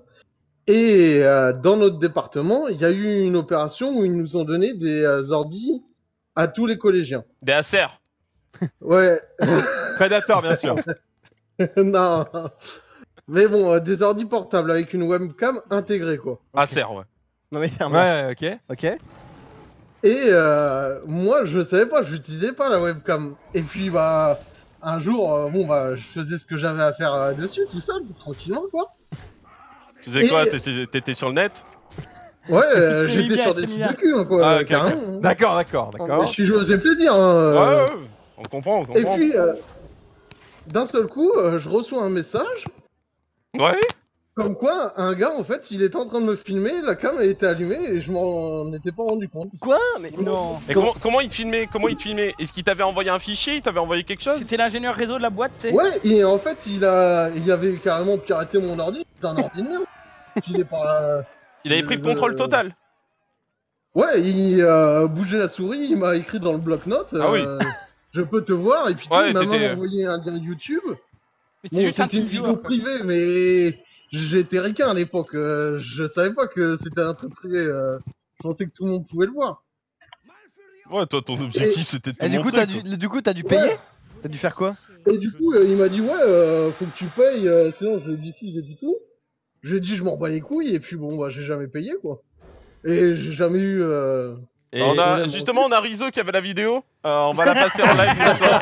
S7: Et dans notre département, il y a eu une opération où ils nous ont donné des ordis à tous les collégiens.
S3: Des Acer.
S7: Ouais.
S2: Predator, bien sûr.
S7: Non. Mais bon, des ordis portables avec une webcam intégrée, quoi.
S3: Acer, ouais.
S4: Non mais
S2: ouais, ok.
S7: Et moi, je savais pas, j'utilisais pas la webcam. Et puis, bah, un jour, je faisais ce que j'avais à faire dessus, tout seul, tranquillement, quoi.
S3: Tu faisais quoi? T'étais sur le net?
S7: Ouais, j'étais sur des sites de cul, hein, quoi, carrément.
S2: D'accord.
S7: Je suis joué aux plaisir.
S3: Ouais, on comprend.
S7: Et puis, d'un seul coup, je reçois un message.
S3: Ouais.
S7: Comme quoi, un gars, en fait, il était en train de me filmer, la cam elle était allumée et je m'en étais pas rendu compte.
S4: Quoi? Mais
S5: non.
S3: Et comment il te filmait? Est-ce qu'il t'avait envoyé un fichier? Il t'avait envoyé quelque chose?
S5: C'était l'ingénieur réseau de la boîte, tu sais.
S7: Ouais, et en fait, il avait carrément piraté mon ordi. C'était un ordi de merde.
S3: Il avait pris le contrôle total.
S7: Ouais, il bougeait la souris, il m'a écrit dans le bloc-notes.
S3: Ah oui.
S7: Je peux te voir, et puis il m'a même envoyé un lien YouTube.
S5: Mais c'était juste un
S7: c'était une
S5: petit
S7: vidéo privée, mais j'étais ricain à l'époque. Je savais pas que c'était un truc privé. Je pensais que tout le monde pouvait le voir.
S3: Ouais, toi, ton objectif, c'était de te
S4: Et du coup,
S3: montrer,
S4: du coup, t'as dû payer? T'as dû faire quoi?
S7: Et du coup, il m'a dit ouais, faut que tu payes. Sinon, je lui ai dit si, j'ai dit tout. Je lui ai dit je m'en bats les couilles et puis bon bah j'ai jamais payé quoi. Et j'ai jamais eu.
S2: Et
S3: Justement, on a Rizzo qui avait la vidéo. On va la passer en live le soir.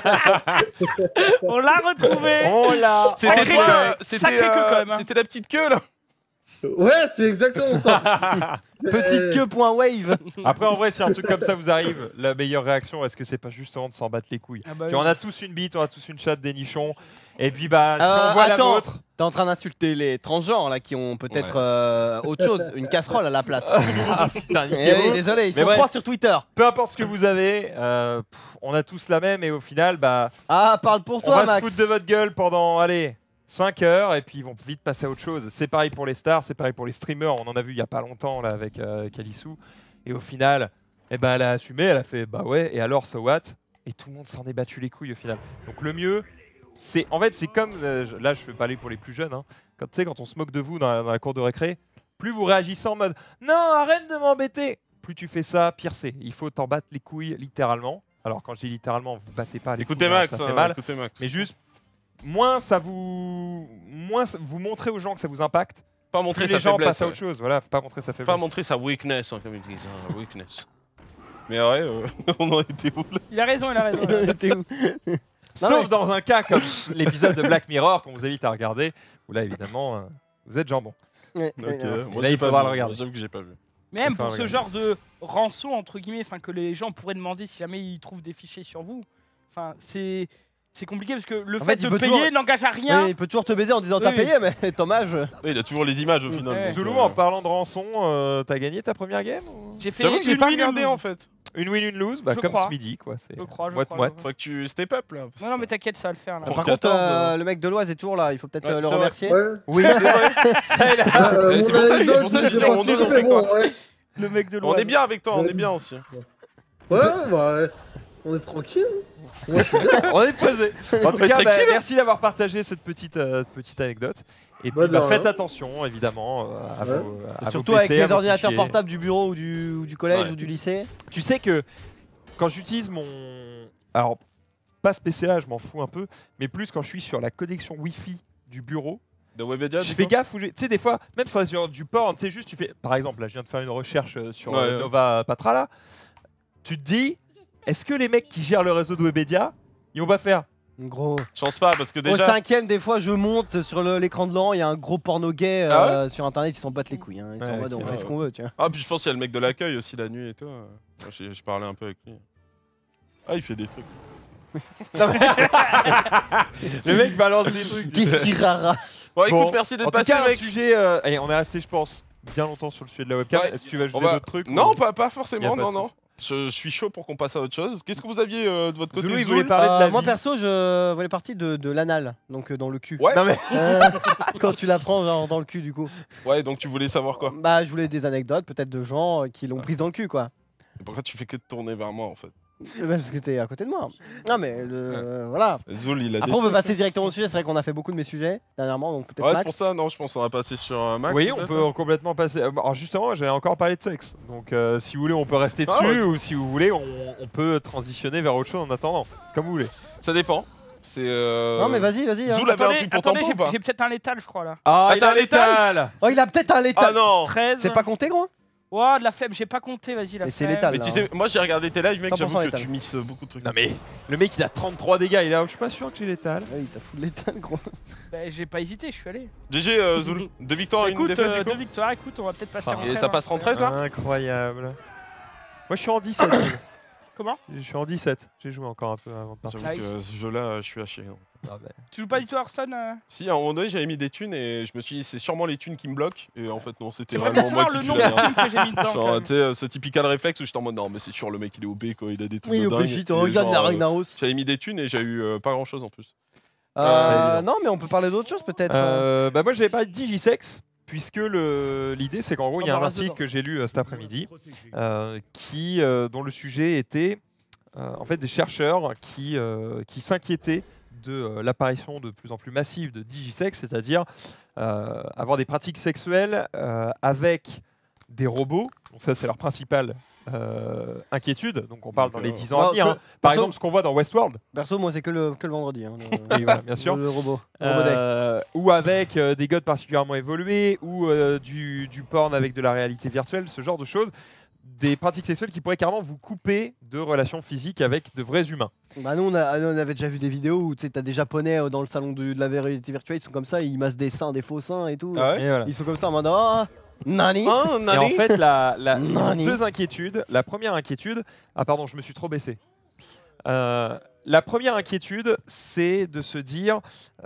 S5: On l'a retrouvé.
S2: on l'a.
S3: C'était
S5: Sacré
S3: toi,
S5: queue. Sacré queue, quand même, hein.
S3: C'était la petite queue là.
S7: Ouais, c'est exactement ça.
S4: Petite queue.wave.
S2: Après, en vrai, si un truc comme ça vous arrive, la meilleure réaction, est-ce que c'est pas justement de s'en battre les couilles?
S5: Ah bah
S2: Tu
S5: oui.
S2: en as tous une bite, on a tous une chatte, des nichons. Et puis, bah, si on voit
S4: attends.
S2: la vôtre.
S4: T'es en train d'insulter les transgenres là qui ont peut-être autre chose, une casserole à la place.
S2: Ah putain,
S4: Eh
S2: niquez-vous.
S4: oui, désolé, ils
S2: Mais
S4: sont
S2: bref.
S4: 3 sur Twitter.
S2: Peu importe ce que vous avez, on a tous la même. Et au final, bah,
S4: Ah, parle pour
S2: on
S4: toi,
S2: va se
S4: Max.
S2: foutre de votre gueule pendant, allez, 5 heures. Et puis, ils vont vite passer à autre chose. C'est pareil pour les stars, c'est pareil pour les streamers. On en a vu il y a pas longtemps là avec Kalissou. Et au final, eh ben, elle a assumé, elle a fait bah ouais, et alors, so what? Et tout le monde s'en est battu les couilles au final. Donc le mieux, c'est en fait, c'est comme, là je vais parler pour les plus jeunes, hein, quand, quand on se moque de vous dans la cour de récré, plus vous réagissez en mode non, arrête de m'embêter, plus tu fais ça, pire c'est. Il faut t'en battre les couilles littéralement. Alors quand je dis littéralement, vous battez pas les
S3: Écoutez
S2: couilles, hein,
S3: Max,
S2: ça fait mal.
S3: écoutez Max.
S2: Mais juste, moins vous montrez aux gens que ça vous impacte,
S3: Pas montrer
S2: plus
S3: sa
S2: les gens
S3: faiblesse.
S2: passent à autre chose. Voilà, faut pas montrer sa faiblesse.
S3: Pas montrer sa weakness, hein, comme ils disent. Hein, weakness. Mais ouais, on en était où là?
S5: Il a raison, il a raison.
S4: T'es où?
S2: Sauf
S4: Non, mais-
S2: dans un cas comme l'épisode de Black Mirror qu'on vous invite à regarder, où là évidemment vous êtes jambon.
S4: Ouais,
S3: Ok,
S4: ouais.
S3: moi
S2: là,
S3: j'ai
S2: il
S3: pas
S2: faudra
S3: vu.
S2: le regarder.
S3: J'avoue que j'ai pas vu.
S5: Mais même
S2: Enfin,
S5: pour ce
S2: regarde.
S5: genre de rançon, entre guillemets, que les gens pourraient demander si jamais ils trouvent des fichiers sur vous, c'est compliqué parce que le
S4: En
S5: fait
S4: fait, il
S5: de
S4: peut
S5: payer
S4: toujours-
S5: n'engage à rien.
S4: Oui, il peut toujours te baiser en disant t'as
S5: Oui.
S4: payé, mais dommage.
S3: Ouais, il a toujours les images au final.
S5: Ouais.
S3: donc,
S2: Zoulou, en parlant de rançon, t'as gagné ta première game ou...
S5: J'ai fait
S3: J'avoue que j'ai
S5: une
S3: pas
S5: win, une
S3: regardé
S5: lose.
S3: en fait.
S2: Une win, une lose, bah,
S5: Je
S2: comme
S5: crois.
S2: ce midi quoi. C'est
S5: Je crois,
S2: moite.
S5: je crois.
S3: Faudrait que tu step up là. parce
S5: Non, non,
S3: que-
S5: mais t'inquiète, ça va le faire là.
S3: Bon,
S4: Par
S3: 14,
S4: contre, le mec de l'Oise est toujours là, il faut peut-être
S3: Ouais,
S4: le
S3: c'est vrai.
S4: remercier.
S7: Ouais.
S2: Oui,
S3: C'est vrai.
S2: ça est là.
S3: c'est pour ça- c'est pour ça que je dis, on est, on fait quoi
S7: Ouais,
S5: Le mec de
S3: On
S5: l'Oise.
S3: est bien avec toi, on est bien aussi.
S7: ouais, bah, on est tranquille.
S2: On est posé. En tout
S3: Mais
S2: cas, bah,
S3: tranquille.
S2: merci d'avoir partagé cette petite anecdote. Et puis
S7: Bah, de
S2: bah,
S7: rien.
S2: faites attention évidemment à
S7: Ouais.
S2: vos
S4: Surtout
S2: PC,
S4: avec
S2: à
S4: les
S2: vos
S4: ordinateurs
S2: fichiers.
S4: portables du bureau ou du collège
S3: Ouais.
S4: ou du lycée.
S2: Tu sais que quand j'utilise mon... Alors, pas spécial, je m'en fous un peu, mais plus quand je suis sur la connexion Wi-Fi du bureau,
S3: De Webedia,
S2: je fais gaffe. Tu sais, des fois, même sur du porn, tu sais, juste, tu fais... Par exemple, là, je viens de faire une recherche sur
S3: Ouais, ouais.
S2: Nova Patra, là. Tu te dis, est-ce que les mecs qui gèrent le réseau de Webedia, ils vont pas faire
S4: Gros.
S3: Je pense pas parce que
S4: Au
S3: déjà.
S4: 5ème, des fois, je monte sur l'écran de l'an, il y a un gros porno gay
S3: Ah
S4: sur internet, ils s'en battent les couilles. Hein. Ils sont en
S2: Ouais,
S4: mode,
S2: ok,
S4: on
S2: ouais,
S4: fait ce qu'on veut, tu vois.
S3: Ah, puis je pense qu'il y a le mec de l'accueil aussi la nuit et tout. Moi, je parlais un peu avec lui. Ah, il fait des trucs.
S2: Le mec balance des trucs. tu sais.
S4: Qu'est-ce qui rara?
S3: Bon, écoute,
S2: Bon,
S3: merci d'être
S2: En tout
S3: passé,
S2: cas, un
S3: mec.
S2: sujet... allez, on est resté, je pense, bien longtemps sur le sujet de la webcam.
S3: Ouais.
S2: Est-ce que tu vas ajouter
S3: On va-
S2: d'autres trucs
S3: Non,
S2: ou-
S3: pas
S2: Y a
S3: forcément,
S2: pas
S3: non,
S2: de
S3: non. Je suis chaud pour qu'on passe à autre chose. Qu'est-ce que vous aviez de votre côté,
S2: Zoulou, il
S3: Zoul
S2: voulait parler de la
S4: Moi
S2: vie.
S4: perso, je voulais partir de l'anal, donc dans le cul.
S3: Ouais.
S2: Non mais
S4: Quand tu la prends genre, dans le cul, du coup.
S3: Ouais, donc tu voulais savoir quoi?
S4: Bah, je voulais des anecdotes, peut-être de gens qui l'ont prise dans le cul, quoi.
S3: Et pourquoi tu fais que de tourner vers moi en fait?
S4: Parce que t'es à côté de moi. Non, mais voilà.
S3: Zoul, il a
S4: Après,
S3: des
S4: on peut
S3: trucs.
S4: passer directement au sujet. C'est vrai qu'on a fait beaucoup de mes sujets dernièrement, donc peut-être
S3: Ouais, c'est
S4: Max.
S3: pour ça, non, je pense qu'on va passer sur Max.
S2: oui, on
S3: peut-être,
S2: peut complètement passer. Alors justement, j'allais encore parler de sexe. Donc si vous voulez, on peut rester
S3: Ah,
S2: dessus
S3: ouais.
S2: ou si vous voulez, on peut transitionner vers autre chose en attendant. C'est comme vous voulez.
S3: Ça dépend. C'est.
S4: Non, mais vas-y, vas-y. hein.
S3: Zoul avait un
S5: Attendez,
S3: truc pour
S5: attendez,
S3: tampon ou pas?
S5: j'ai peut-être un létal, je crois là.
S2: Ah,
S3: il a un létal
S4: Oh, il a peut-être un létal.
S3: Ah non!
S5: 13.
S4: C'est pas compté, gros?
S5: Ouah, de la flemme, j'ai pas compté, vas-y, la
S4: Mais c'est
S5: flemme.
S4: létal.
S3: Mais tu sais, moi j'ai regardé tes lives, mec,
S4: 100%
S3: j'avoue que
S4: létal.
S3: tu misses beaucoup de trucs.
S2: Non mais le mec il a 33 dégâts. Il est là, je suis pas sûr que j'ai l'étal.
S4: Ah oui, t'as foutu létal, gros.
S5: Bah, j'ai pas hésité, je suis allé.
S3: GG, Zoul. 2 victoires et une
S5: Écoute,
S3: défaite du coup?
S5: 2 victoires, écoute, on va peut-être passer
S2: Ah.
S5: en
S3: Et
S5: trêve,
S3: ça
S5: hein.
S3: passe en 13 là?
S2: Incroyable. Moi je suis en 17. Zoul.
S5: Comment?
S2: Je suis en 17. J'ai joué encore un peu avant de partir.
S3: J'avoue
S5: Nice.
S3: que ce jeu-là, je suis à chier. hein.
S2: Ah, bah.
S5: Tu joues pas du tout Hearthstone
S3: Si, à un moment donné, j'avais mis des thunes et je me suis dit, c'est sûrement les thunes qui me bloquent. Et en fait, non, c'était
S5: J'aimerais bien
S3: vraiment moi
S5: savoir
S3: qui
S5: le
S3: tue
S5: nombre
S3: la
S5: de
S3: merde.
S5: thunes que j'ai mis dedans. quand
S3: Genre,
S5: même.
S3: tu sais, ce typical réflexe où j'étais en mode non, mais c'est sûr, le mec il est OP quand il a des trucs
S4: Oui,
S3: de
S4: au
S3: dingue.
S4: Brigitte,
S3: Et
S4: regarde la
S3: genre,
S4: Ragnaros.
S3: J'avais mis des thunes et j'ai eu pas grand chose en plus.
S4: Non, mais on peut parler d'autre chose peut-être.
S2: Bah moi j'avais parlé de Digisex puisque l'idée c'est qu'en gros il y a
S5: On
S2: un
S5: balance
S2: article
S5: dedans.
S2: que j'ai lu cet après-midi dont le sujet était en fait des chercheurs qui s'inquiétaient de l'apparition de plus en plus massive de digisex, c'est-à-dire avoir des pratiques sexuelles avec des robots. Donc ça, c'est leur principale inquiétude. Donc on parle dans les 10 ans à venir. Hein. Par exemple, ce qu'on voit dans Westworld.
S4: Perso, moi, c'est que le vendredi. Hein,
S2: oui, voilà, bien sûr.
S4: Le robot.
S2: Ou avec des godes particulièrement évolués, ou du porn avec de la réalité virtuelle, ce genre de choses. Des pratiques sexuelles qui pourraient carrément vous couper de relations physiques avec de vrais humains.
S4: Bah nous on avait déjà vu des vidéos où tu sais t'as des japonais dans le salon de la réalité virtuelle, ils sont comme ça, ils massent des seins, des faux seins et tout.
S3: Ah ouais,
S2: et voilà.
S4: Ils sont comme ça en mode oh, nani.
S3: Oh,
S2: Et en fait ils ont deux inquiétudes. La première inquiétude, ah pardon, je me suis trop baissé. La première inquiétude, c'est de se dire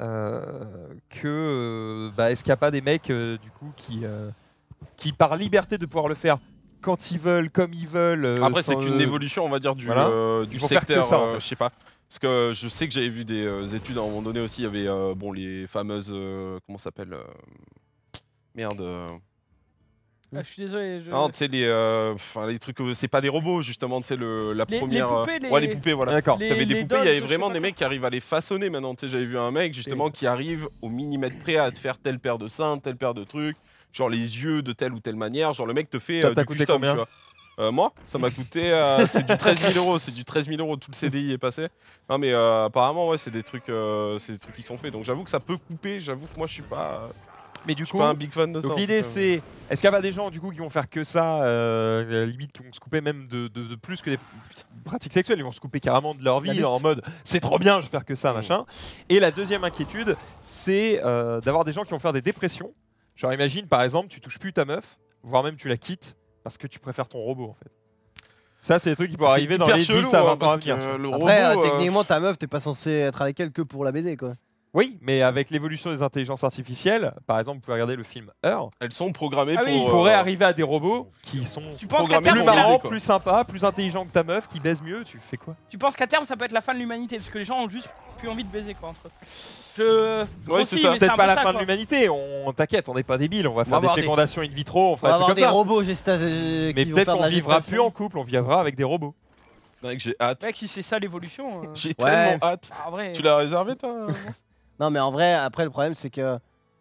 S2: que est-ce qu'il n'y a pas des mecs du coup qui par liberté de pouvoir le faire quand ils veulent, comme ils veulent.
S3: Après, c'est qu'une évolution, on va dire, du secteur, je sais pas. Parce que je sais que j'avais vu des études à un moment donné aussi, il y avait les fameuses. Comment ça s'appelle merde.
S5: Ah, je suis désolé.
S3: Non, tu sais, les trucs. C'est pas des robots, justement, tu sais, la première.
S5: Les poupées,
S3: Ouais, les poupées, voilà.
S2: D'accord.
S3: T'avais des poupées, il y
S5: dolls,
S3: avait
S5: je
S3: vraiment
S5: sais
S3: des
S5: pas
S3: mecs qui arrivent à les façonner maintenant. Tu sais, j'avais vu un mec, justement, qui arrive au millimètre près à te faire telle paire de seins, telle paire de trucs. Genre les yeux de telle ou telle manière, genre le mec te fait
S2: ça t'a
S3: du
S2: coûté
S3: custom,
S2: combien?
S3: tu vois. Moi, ça m'a coûté, c'est du 13 000 €, c'est du 13 000 €, tout le CDI est passé. Non mais apparemment ouais, c'est des trucs qui sont faits, donc j'avoue que ça peut couper, j'avoue que moi je suis pas,
S2: Mais du coup,
S3: pas un big fan de ça.
S2: donc l'idée c'est, est-ce qu'il y a pas des gens du coup qui vont faire que ça, limite qui vont se couper même de plus que des pratiques sexuelles, ils vont se couper carrément de leur vie en mode c'est trop bien, je vais faire que ça, machin. Et la deuxième inquiétude, c'est d'avoir des gens qui vont faire des dépressions. Genre imagine par exemple tu touches plus ta meuf, voire même tu la quittes parce que tu préfères ton robot en fait. Ça c'est des trucs qui peuvent arriver dans les 10 à 20 ans à venir.
S4: Après techniquement ta meuf t'es pas censé être avec elle que pour la baiser quoi.
S2: Oui, mais avec l'évolution des intelligences artificielles, par exemple, vous pouvez regarder le film Her.
S3: Elles sont programmées
S2: pour. Il pourrait arriver à des robots qui sont plus marrants, plus sympas, plus intelligents que ta meuf, qui baisent mieux. Tu fais quoi?
S5: Tu penses qu'à terme ça peut être la fin de l'humanité parce que les gens ont juste plus envie de baiser quoi entre eux.
S2: Ouais, c'est ça. Peut-être pas la fin de l'humanité. On t'inquiète, on n'est pas débile. On va faire des fécondations in vitro. On fera
S4: avoir des robots
S2: mais peut-être qu'on vivra plus en couple. On vivra avec des robots.
S3: Mec, j'ai hâte.
S5: Mec, si c'est ça l'évolution.
S3: J'ai tellement hâte. Tu l'as réservé toi?
S4: Non mais en vrai, après le problème c'est que...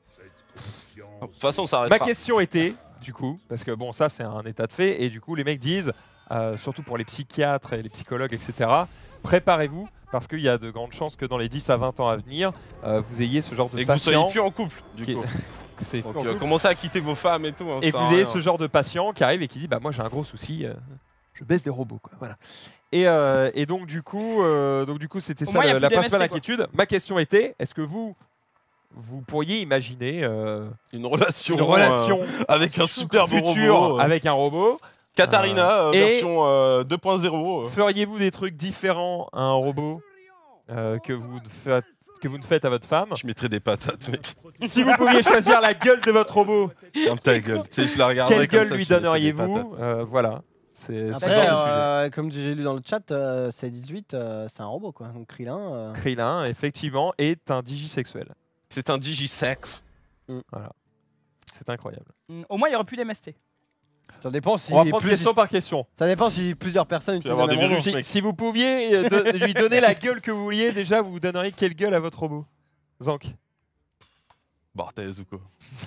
S3: De toute façon ça restera.
S2: Ma question était, du coup, parce que bon ça c'est un état de fait, et du coup les mecs disent, surtout pour les psychiatres et les psychologues etc, préparez-vous, parce qu'il y a de grandes chances que dans les 10 à 20 ans à venir, vous ayez ce genre de patient...
S3: Et que vous soyez plus en couple, du coup. Donc commencez à quitter vos femmes et tout. Hein,
S2: et que vous ayez ce genre de patient qui arrive et qui dit, bah moi j'ai un gros souci, je baisse des robots quoi, voilà. Et donc du coup c'était ça la principale inquiétude. Ma question était, est-ce que vous pourriez imaginer
S3: une relation avec un superbe robot,
S2: avec un robot,
S3: Katarina version 2.0.
S2: Feriez-vous des trucs différents à un robot que vous ne faites à votre femme?
S3: Je mettrais des patates, mec.
S2: Si vous pouviez choisir la gueule de votre robot,
S3: ta gueule. Tu sais, je la regarderais
S2: quelle
S3: comme
S2: gueule lui donneriez-vous? Voilà.
S4: Après, comme j'ai lu dans le chat, C18, c'est un robot quoi. Donc Krillin.
S2: Krillin, effectivement, est un digisexuel.
S3: C'est un digisex.
S2: Voilà. C'est incroyable.
S5: Au moins, il n'y aura plus d'MST.
S4: Ça dépend si.
S2: On va prendre question par question.
S4: Ça dépend si plusieurs personnes utilisent le même robot.
S2: Si vous pouviez lui donner la gueule que vous vouliez, déjà, vous donneriez quelle gueule à votre robot? Zank.
S3: Barthez ou quoi?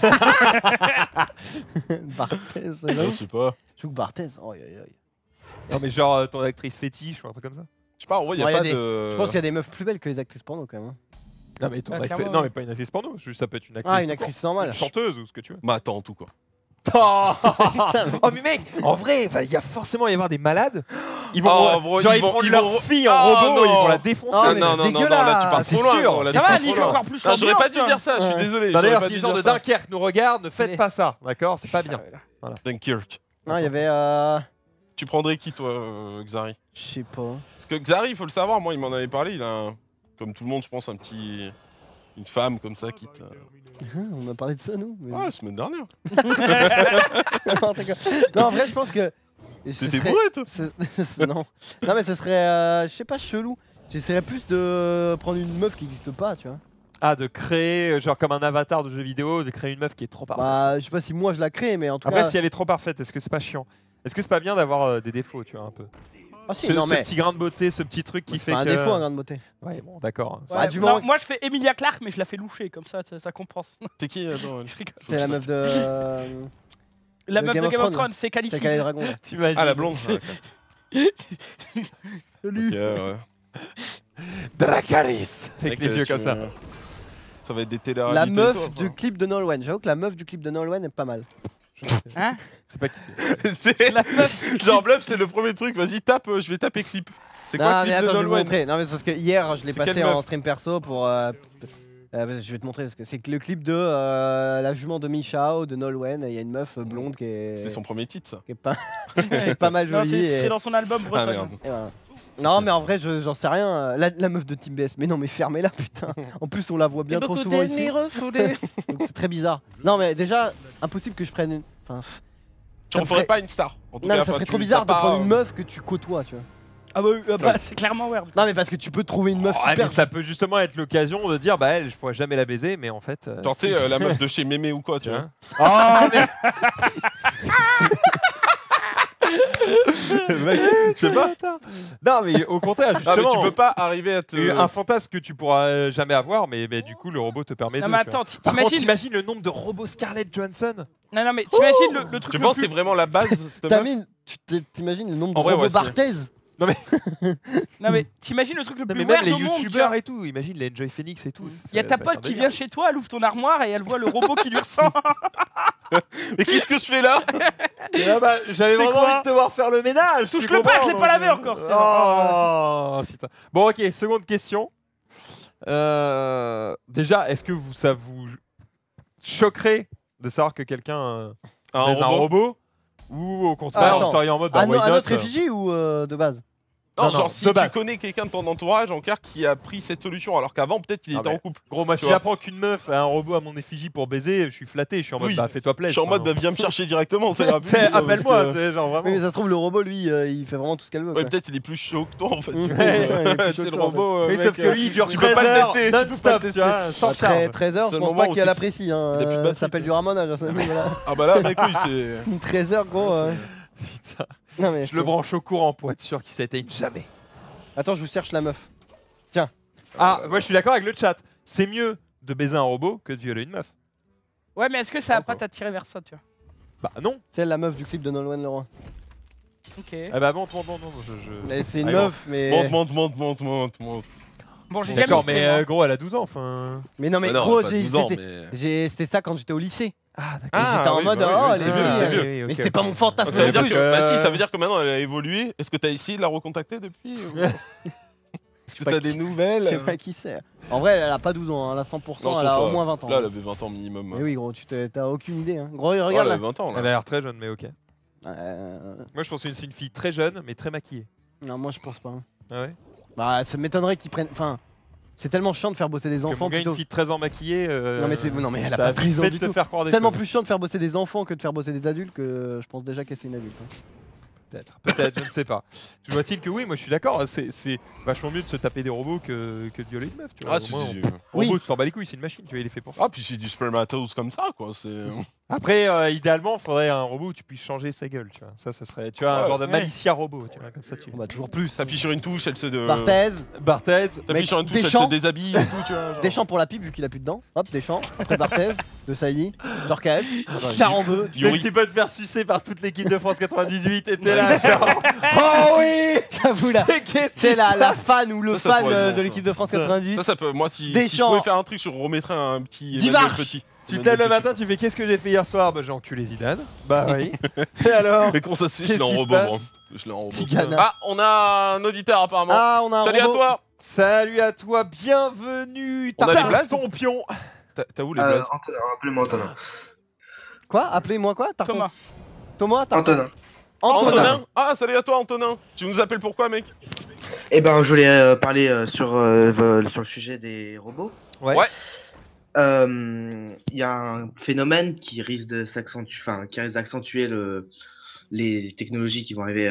S4: Barthez,
S3: je sais pas.
S4: Je joue que Barthez. Oh,
S2: non, mais genre ton actrice fétiche ou un truc comme ça?
S3: Je sais pas, en vrai, il y a pas de.
S4: Je pense qu'il y a des meufs plus belles que les actrices porno quand même. Hein.
S2: Non, mais, non, mais pas une actrice porno, ça peut être une actrice.
S4: Ah, une actrice normale.
S2: Une chanteuse ou ce que tu veux.
S3: Ma tante ou quoi.
S2: Oh mais mec, en vrai, il y a forcément y avoir des malades. Ils vont prendre leur fille en robot, ils vont la défoncer.
S3: Non, là tu parles trop loin.
S5: Ça va, Nick, encore plus.
S3: J'aurais pas dû dire ça, je suis désolé.
S2: D'ailleurs, si les gens de Dunkerque nous regardent, ne faites pas ça, d'accord? C'est pas bien.
S3: Dunkerque.
S4: Non, il y avait.
S3: Tu prendrais qui toi, Xari?
S4: Je sais pas.
S3: Parce que Xari, il faut le savoir, moi il m'en avait parlé, il a comme tout le monde, je pense, une femme comme ça qui te...
S4: On a parlé de ça, nous
S3: Ouais, la semaine dernière.
S4: Non, en vrai, je pense que...
S3: C'était bourré, toi.
S4: Non, mais ce serait, je sais pas, chelou. J'essaierais plus de prendre une meuf qui n'existe pas, tu vois.
S2: Ah, de créer, genre comme un avatar de jeu vidéo, de créer une meuf qui est trop parfaite.
S4: Bah, je sais pas si moi je la crée, mais en tout cas...
S2: Après, si elle est trop parfaite, est-ce que c'est pas chiant? Est-ce que c'est pas bien d'avoir des défauts, tu vois, un peu?
S4: Ah si,
S2: Ce
S4: non mais.
S2: petit grain de beauté, ce petit truc qui
S4: C'est
S2: fait
S4: pas un
S2: que...
S4: défaut, un grain de beauté.
S2: Ouais, bon, d'accord.
S4: Ouais, du
S5: Non,
S4: moment-
S5: moi je fais Emilia Clarke, mais je la fais loucher, comme ça compense.
S3: T'es qui? Attends,
S5: Je rigole.
S4: C'est la meuf de.
S5: La
S4: De
S5: meuf
S4: Game
S5: de
S4: of
S5: Game of
S4: Thrones.
S5: Thrones, c'est Khaleesi.
S4: C'est qu'elle est dragon. là.
S2: T'imagines.
S3: Ah, la blonde.
S5: Salut.
S3: Ok, ouais.
S2: Dracarys avec
S3: Mec,
S2: les yeux
S3: tu-
S2: comme ça.
S3: Ça va être des télé
S4: La meuf du clip de Nolwenn. J'avoue que la meuf du clip de Nolwenn est pas mal.
S5: Hein?
S2: C'est pas qui c'est.
S3: C'est
S5: La meuf.
S3: genre Bluff, c'est le premier truc. Vas-y, tape, je vais taper clip. C'est quoi
S4: Non,
S3: le
S4: mais
S3: clip de
S4: attends, je vais vous
S3: Nolwenn?
S4: montrer. Non, mais c'est parce que hier, je l'ai
S3: C'est
S4: passé
S3: quelle
S4: en
S3: meuf
S4: stream perso pour. Je vais te montrer parce que c'est le clip de la jument de Michao de Nolwenn. Il y a une meuf blonde qui est.
S3: C'était son premier titre, ça.
S4: Qui est pas, qui est pas mal
S5: Non,
S4: jolie.
S5: c'est dans son album
S3: Ah
S5: Bretonne.
S3: merde.
S4: Et voilà. Non, mais en vrai, j'en sais rien. La meuf de Team BS. Mais non, mais fermez-la, putain. En plus, on la voit bien trop souvent ici. Donc c'est très bizarre. Non, mais déjà, impossible que je prenne une. Enfin,
S3: Tu en ferais pas une star. En tout
S4: non,
S3: cas,
S4: mais ça
S3: enfin,
S4: serait
S3: tu-
S4: trop bizarre
S3: t'as
S4: de
S3: pas-
S4: prendre une meuf que tu côtoies, tu vois.
S5: Ah bah, oui, bah, c'est clairement weird.
S4: Non, mais parce que tu peux trouver une meuf
S2: Ouais,
S4: super.
S2: mais ça peut justement être l'occasion de dire bah elle, je pourrais jamais la baiser, mais en fait.
S3: Genre, tu sais, la meuf de chez Mémé ou quoi, tu
S2: Tu
S3: vois.
S2: vois. Oh mais
S3: Mec, je sais pas.
S2: non mais au contraire
S3: Ah, mais
S2: justement.
S3: tu peux pas arriver à te.
S2: Un fantasme que tu pourras jamais avoir, mais du coup le robot te permet
S5: Non,
S2: de.
S5: mais
S2: tu vois.
S5: attends,
S2: Par contre,
S5: t'imagines.
S2: t'imagines le nombre de robots Scarlett Johansson.
S5: Non, mais t'imagines le truc
S3: Tu
S5: le
S3: penses que
S5: plus.
S3: c'est vraiment la base, cette meuf
S4: Tamine, t'imagines le nombre
S3: En
S4: de
S3: vrai,
S4: robots
S3: ouais, c'est-
S4: Barthez?
S5: Non, mais t'imagines le truc le
S2: Non,
S5: plus
S2: mais même
S5: weird
S2: les
S5: au monde. tu
S2: youtubeurs
S5: vois.
S2: et tout, imagine les Enjoy Phoenix et tout.
S5: Il y a ta pote qui vient chez toi, elle ouvre ton armoire et elle voit le robot qui lui ressemble.
S3: Mais qu'est-ce que je fais là?
S2: Ah bah, j'avais
S5: C'est
S2: vraiment
S5: quoi
S2: envie de te voir faire le ménage.
S5: Touche
S2: tu
S5: le pas,
S2: comprends,
S5: je l'ai pas
S2: donc,
S5: lavé encore, c'est
S2: Oh putain. Bon ok, seconde question. Déjà, est-ce que ça vous choquerait de savoir que quelqu'un baise un robot ou au contraire,
S4: Attends.
S2: vous seriez en mode bah,
S4: À
S2: why not,
S4: notre effigie ou de base?
S3: Non,
S2: Non,
S3: genre
S2: non,
S3: si
S2: de
S3: tu
S2: base.
S3: connais quelqu'un de ton entourage, Encart, qui a pris cette solution, alors qu'avant peut-être il
S2: Ah,
S3: était
S2: mais-
S3: en couple.
S2: Gros, moi si
S3: Tu vois.
S2: j'apprends qu'une meuf a un robot à mon effigie pour baiser, je suis flatté, je suis en mode
S3: Oui.
S2: bah fais-toi
S3: Je
S2: plaisir.
S3: suis en mode bah, viens me chercher directement, ça ira plus
S2: Tu sais,
S3: vite, parce
S2: appelle-moi,
S3: que-
S2: tu sais, genre vraiment.
S4: Oui, mais ça se trouve, le robot, lui, il fait vraiment tout ce qu'elle veut.
S3: Ouais,
S4: quoi.
S3: peut-être il est plus chaud que toi en fait.
S4: Ouais,
S3: du coup,
S4: c'est ça, il est plus chaud
S3: c'est
S4: que
S3: le
S4: toi, en
S3: robot.
S2: Mais
S3: mec,
S2: sauf que lui il dure
S3: tu peux
S2: 13
S3: pas le
S2: heures
S3: tester, tu peux pas
S2: non-stop,
S3: le
S2: tu
S3: tester.
S2: vois, sans
S4: Bah,
S2: charge.
S4: 13 heures,
S3: C'est
S4: je
S3: le
S4: pense
S3: moment
S4: pas
S3: où
S4: qu'elle
S3: c'est-
S4: apprécie. Hein.
S3: il a plus de
S4: Ça
S3: batterie,
S4: s'appelle
S3: tu
S4: du ramonage. À ce niveau-là.
S3: Ah bah là, mec, oui, c'est.
S4: 13 heures, gros.
S2: Putain.
S4: Non, mais
S2: Je le branche au courant pour être sûr qu'il s'éteigne jamais.
S4: Attends, je vous cherche la meuf.
S2: Ah, moi je suis d'accord avec le chat. C'est mieux de baiser un robot que de violer une meuf.
S5: Ouais, mais est-ce que ça va pas
S2: Encore.
S5: t'attirer vers ça, tu vois?
S2: Bah non.
S4: C'est la meuf du clip de Nolwenn Leroy.
S5: Ok.
S2: Ah bah monte.
S4: C'est une
S2: Ah,
S4: meuf, mais.
S3: Monte.
S5: Bon, j'ai déjà
S2: D'accord,
S5: mis
S2: mais
S5: ce
S2: gros, elle a 12 ans, enfin.
S4: Mais non, mais
S3: Bah non,
S4: gros,
S3: pas 12 ans, mais.
S4: c'était ça quand j'étais au lycée.
S2: Ah,
S4: Et
S3: Ah,
S4: j'étais en
S3: oui,
S4: mode,
S3: bah oui,
S4: oh,
S3: oui,
S4: elle
S3: c'est
S4: est
S3: vieux,
S4: jolie.
S3: c'est
S4: elle.
S3: vieux.
S4: Mais c'était pas mon fantasme.
S3: Donc ça veut
S4: non
S3: dire
S4: plus.
S3: que, bah si, ça veut dire que maintenant elle a évolué. Est-ce que t'as essayé de la recontacter depuis ou- Est-ce que
S4: pas
S3: t'as
S4: qui-
S3: des nouvelles?
S4: Je sais pas qui c'est. En vrai, elle a pas 12 ans, hein, elle a 100%,
S3: Non, je
S4: elle a
S3: pense
S4: au
S3: pas.
S4: moins 20 ans.
S3: Là, elle avait 20 ans minimum.
S4: Mais oui, gros, t'as aucune idée. Hein. Gros,
S3: Ouais,
S4: regarde
S3: elle
S4: là.
S3: avait 20 ans
S2: Elle a
S3: là.
S2: l'air très jeune, mais ok.
S4: Euh,
S2: Moi je pense que c'est une fille très jeune, mais très maquillée.
S4: Non, moi je pense pas. hein.
S2: Ah ouais.
S4: Bah, ça m'étonnerait qu'ils prennent. Enfin, c'est tellement chiant de faire bosser des
S2: Que mon
S4: enfants
S2: gars, une
S4: plutôt.
S2: fille de 13 ans maquillée.
S4: Non, mais elle a
S2: ça
S4: pas
S2: vite
S4: 13 ans
S2: fait
S4: du
S2: de te
S4: tout.
S2: faire croire des
S4: C'est tellement
S2: choses.
S4: plus chiant de faire bosser des enfants que de faire bosser des adultes que je pense déjà que c'est une adulte. hein.
S2: Peut-être, je ne sais pas. Toujours est-il que oui, moi je suis d'accord, c'est vachement mieux de se taper des robots que de violer une meuf. Tu vois.
S3: Ah,
S2: Au
S3: si,
S2: moins,
S3: si.
S4: Oui.
S2: robot, tu t'en bats les couilles, c'est une machine, tu vois, il est fait pour ça.
S3: Ah, puis c'est du spermatose comme ça, quoi. C'est.
S2: Après, idéalement, il faudrait un robot où tu puisses changer sa gueule, tu vois. Ça, ce serait, tu vois, un
S3: Ouais.
S2: genre de
S5: Ouais.
S2: Malicia robot, tu vois, comme ça tu.
S4: On va toujours plus.
S3: T'appuies sur une touche, elle se.
S4: Barthez,
S2: Barthez,
S3: T'appuies
S4: Mec,
S3: sur une touche, elle
S4: Deschamps.
S3: se déshabille et tout, tu vois. genre.
S4: Deschamps pour la pipe vu qu'il a plus de dents. Hop, Deschamps. Après Barthez, De Sailly, genre KF,
S3: Yuri.
S4: Charanveux.
S3: Yuri.
S2: tu peux te faire sucer par toute l'équipe de France 98 et t'es là, genre. Oh oui.
S4: J'avoue là.
S2: Qu'est-ce
S4: C'est
S2: qui se
S4: la
S2: passe
S4: fan ou le
S3: Ça, ça
S4: fan
S3: pourrait être bon,
S4: de
S3: ça.
S4: l'équipe de France
S2: Ça.
S4: 98.
S3: Ça peut. Moi, si je
S4: Deschamps.
S3: pouvais faire un truc, je remettrais un petit.
S4: Divarche.
S3: Emmanuel Petit.
S2: Tu te lèves le matin, tu fais qu'est-ce que j'ai fait hier soir? Bah j'ai enculé Zidane. Bah oui. Et alors?
S3: Mais comment ça se fait? Je
S2: Qu'est-ce
S3: l'ai en
S2: qui se
S3: robot,
S2: passe
S3: moi. Je l'ai en robot.
S4: Tigana.
S3: Ah, on a un auditeur apparemment.
S4: Ah, on a un
S3: Salut à
S4: robot.
S3: toi.
S2: Salut à toi, bienvenue.
S3: On a
S2: Tartin
S3: les blagues
S2: ton pion.
S3: T'as où les blazes?
S8: Antonin, appelez-moi Antonin.
S4: Quoi? Appelez-moi quoi? Tarton.
S5: Thomas.
S4: Thomas, Tarton.
S8: Antonin.
S3: Antonin. Ah, salut à toi, Antonin. Tu nous appelles pourquoi, mec?
S8: Eh ben, je voulais parler sur le sujet des robots.
S2: Ouais.
S3: Ouais.
S8: Il y a un phénomène qui risque de s'accentuer, enfin, qui risque d'accentuer les technologies qui vont arriver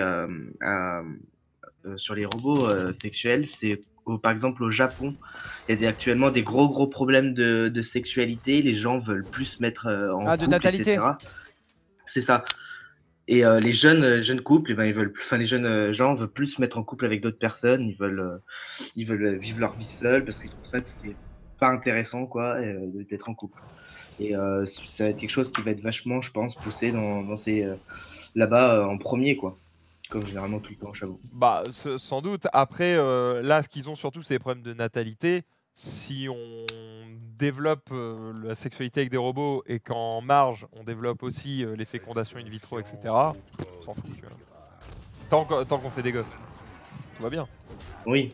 S8: sur les robots sexuels. C'est par exemple au Japon, il y a actuellement des gros problèmes de sexualité. Les gens veulent plus se mettre en
S4: Ah, de
S8: couple,
S4: natalité.
S8: etc. C'est ça. Et les jeunes couples, eh ben, ils veulent, enfin les jeunes gens veulent plus se mettre en couple avec d'autres personnes. Ils veulent vivre leur vie seuls parce qu'ils trouvent ça que c'est pas intéressant, quoi, d'être en couple. Et ça va être quelque chose qui va être vachement, je pense, poussé dans ces là-bas en premier, quoi. Comme généralement tout le temps, j'avoue.
S2: Bah, sans doute. Après, là, ce qu'ils ont surtout, c'est les problèmes de natalité. Si on développe la sexualité avec des robots et qu'en marge, on développe aussi les fécondations in vitro, etc., on s'en fout. Tu vois. Tant qu'on fait des gosses, tout va bien.
S8: Oui.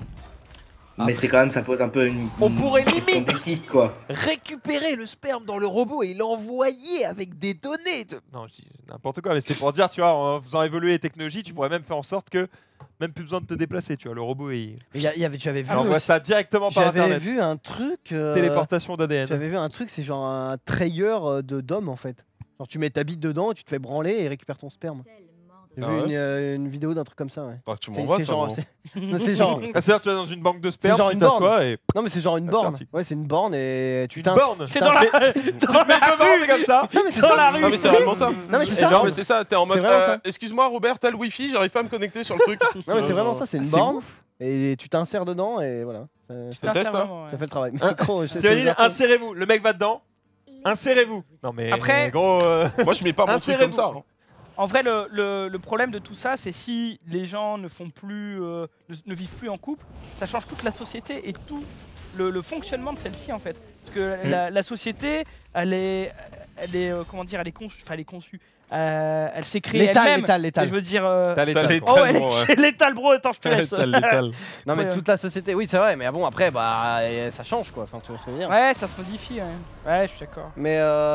S8: Mais c'est quand même, ça pose un peu une.
S9: On pourrait
S8: question
S9: limite
S8: d'éthique, quoi.
S9: récupérer le sperme dans le robot et l'envoyer avec des données.
S2: Non, je dis n'importe quoi, mais c'est pour dire, tu vois, en faisant évoluer les technologies, tu pourrais même faire en sorte que même plus besoin de te déplacer, tu vois, le robot est...
S4: J'avais vu,
S2: on voit ça directement par
S4: j'avais
S2: internet.
S4: vu un truc.
S2: Téléportation d'ADN.
S4: J'avais vu un truc, c'est genre un trayeur de d'homme en fait. Genre tu mets ta bite dedans, tu te fais branler et récupères ton sperme. J'ai vu une vidéo d'un truc comme ça, ouais.
S3: Tu m'envoies ça,
S4: genre,
S3: non
S4: c'est genre.
S2: C'est-à-dire tu es dans une banque de sperme,
S4: genre
S2: tu
S4: une
S2: t'assois et...
S4: Non mais c'est genre une borne. Ouais, c'est une borne et tu
S2: borne.
S5: C'est dans la.
S2: Dans la vue comme ça.
S4: Non mais c'est
S5: Dans
S4: ça.
S5: la rue.
S3: Non mais c'est vraiment ça.
S4: Non mais c'est ça.
S3: Non mais c'est ça, t'es en mode
S4: vraiment ça.
S3: excuse-moi Robert, t'as le wifi, j'arrive pas à me connecter sur le truc.
S4: Non mais c'est vraiment ça, c'est une
S2: c'est
S4: borne
S2: ouf.
S4: et tu t'insères dedans et voilà.
S3: Ça teste, hein.
S4: Ça fait le travail.
S2: Hein,
S4: Gros, je sais,
S2: Tu vas
S4: c'est
S2: dire,
S4: le Japon.
S2: insérez-vous. Le mec va dedans. Insérez-vous. Non mais
S5: Après-
S2: gros.
S3: Moi je mets pas mon truc comme ça. hein.
S5: En vrai, le problème de tout ça, c'est si les gens ne font plus, ne vivent plus en couple, ça change toute la société et tout le fonctionnement de celle-ci en fait. Parce que la société, elle est comment dire, elle est conçue. Elle s'est créée elle-même.
S4: Létal.
S5: Je veux dire.
S2: T'as l'état.
S5: Oh ouais, létal bro, attends, je te laisse.
S4: Non mais
S5: Ouais.
S4: toute la société, oui c'est vrai, mais bon après bah ça change quoi, enfin tu vois ce que je veux dire.
S5: Ouais, ça se modifie, ouais, je suis d'accord.
S4: Mais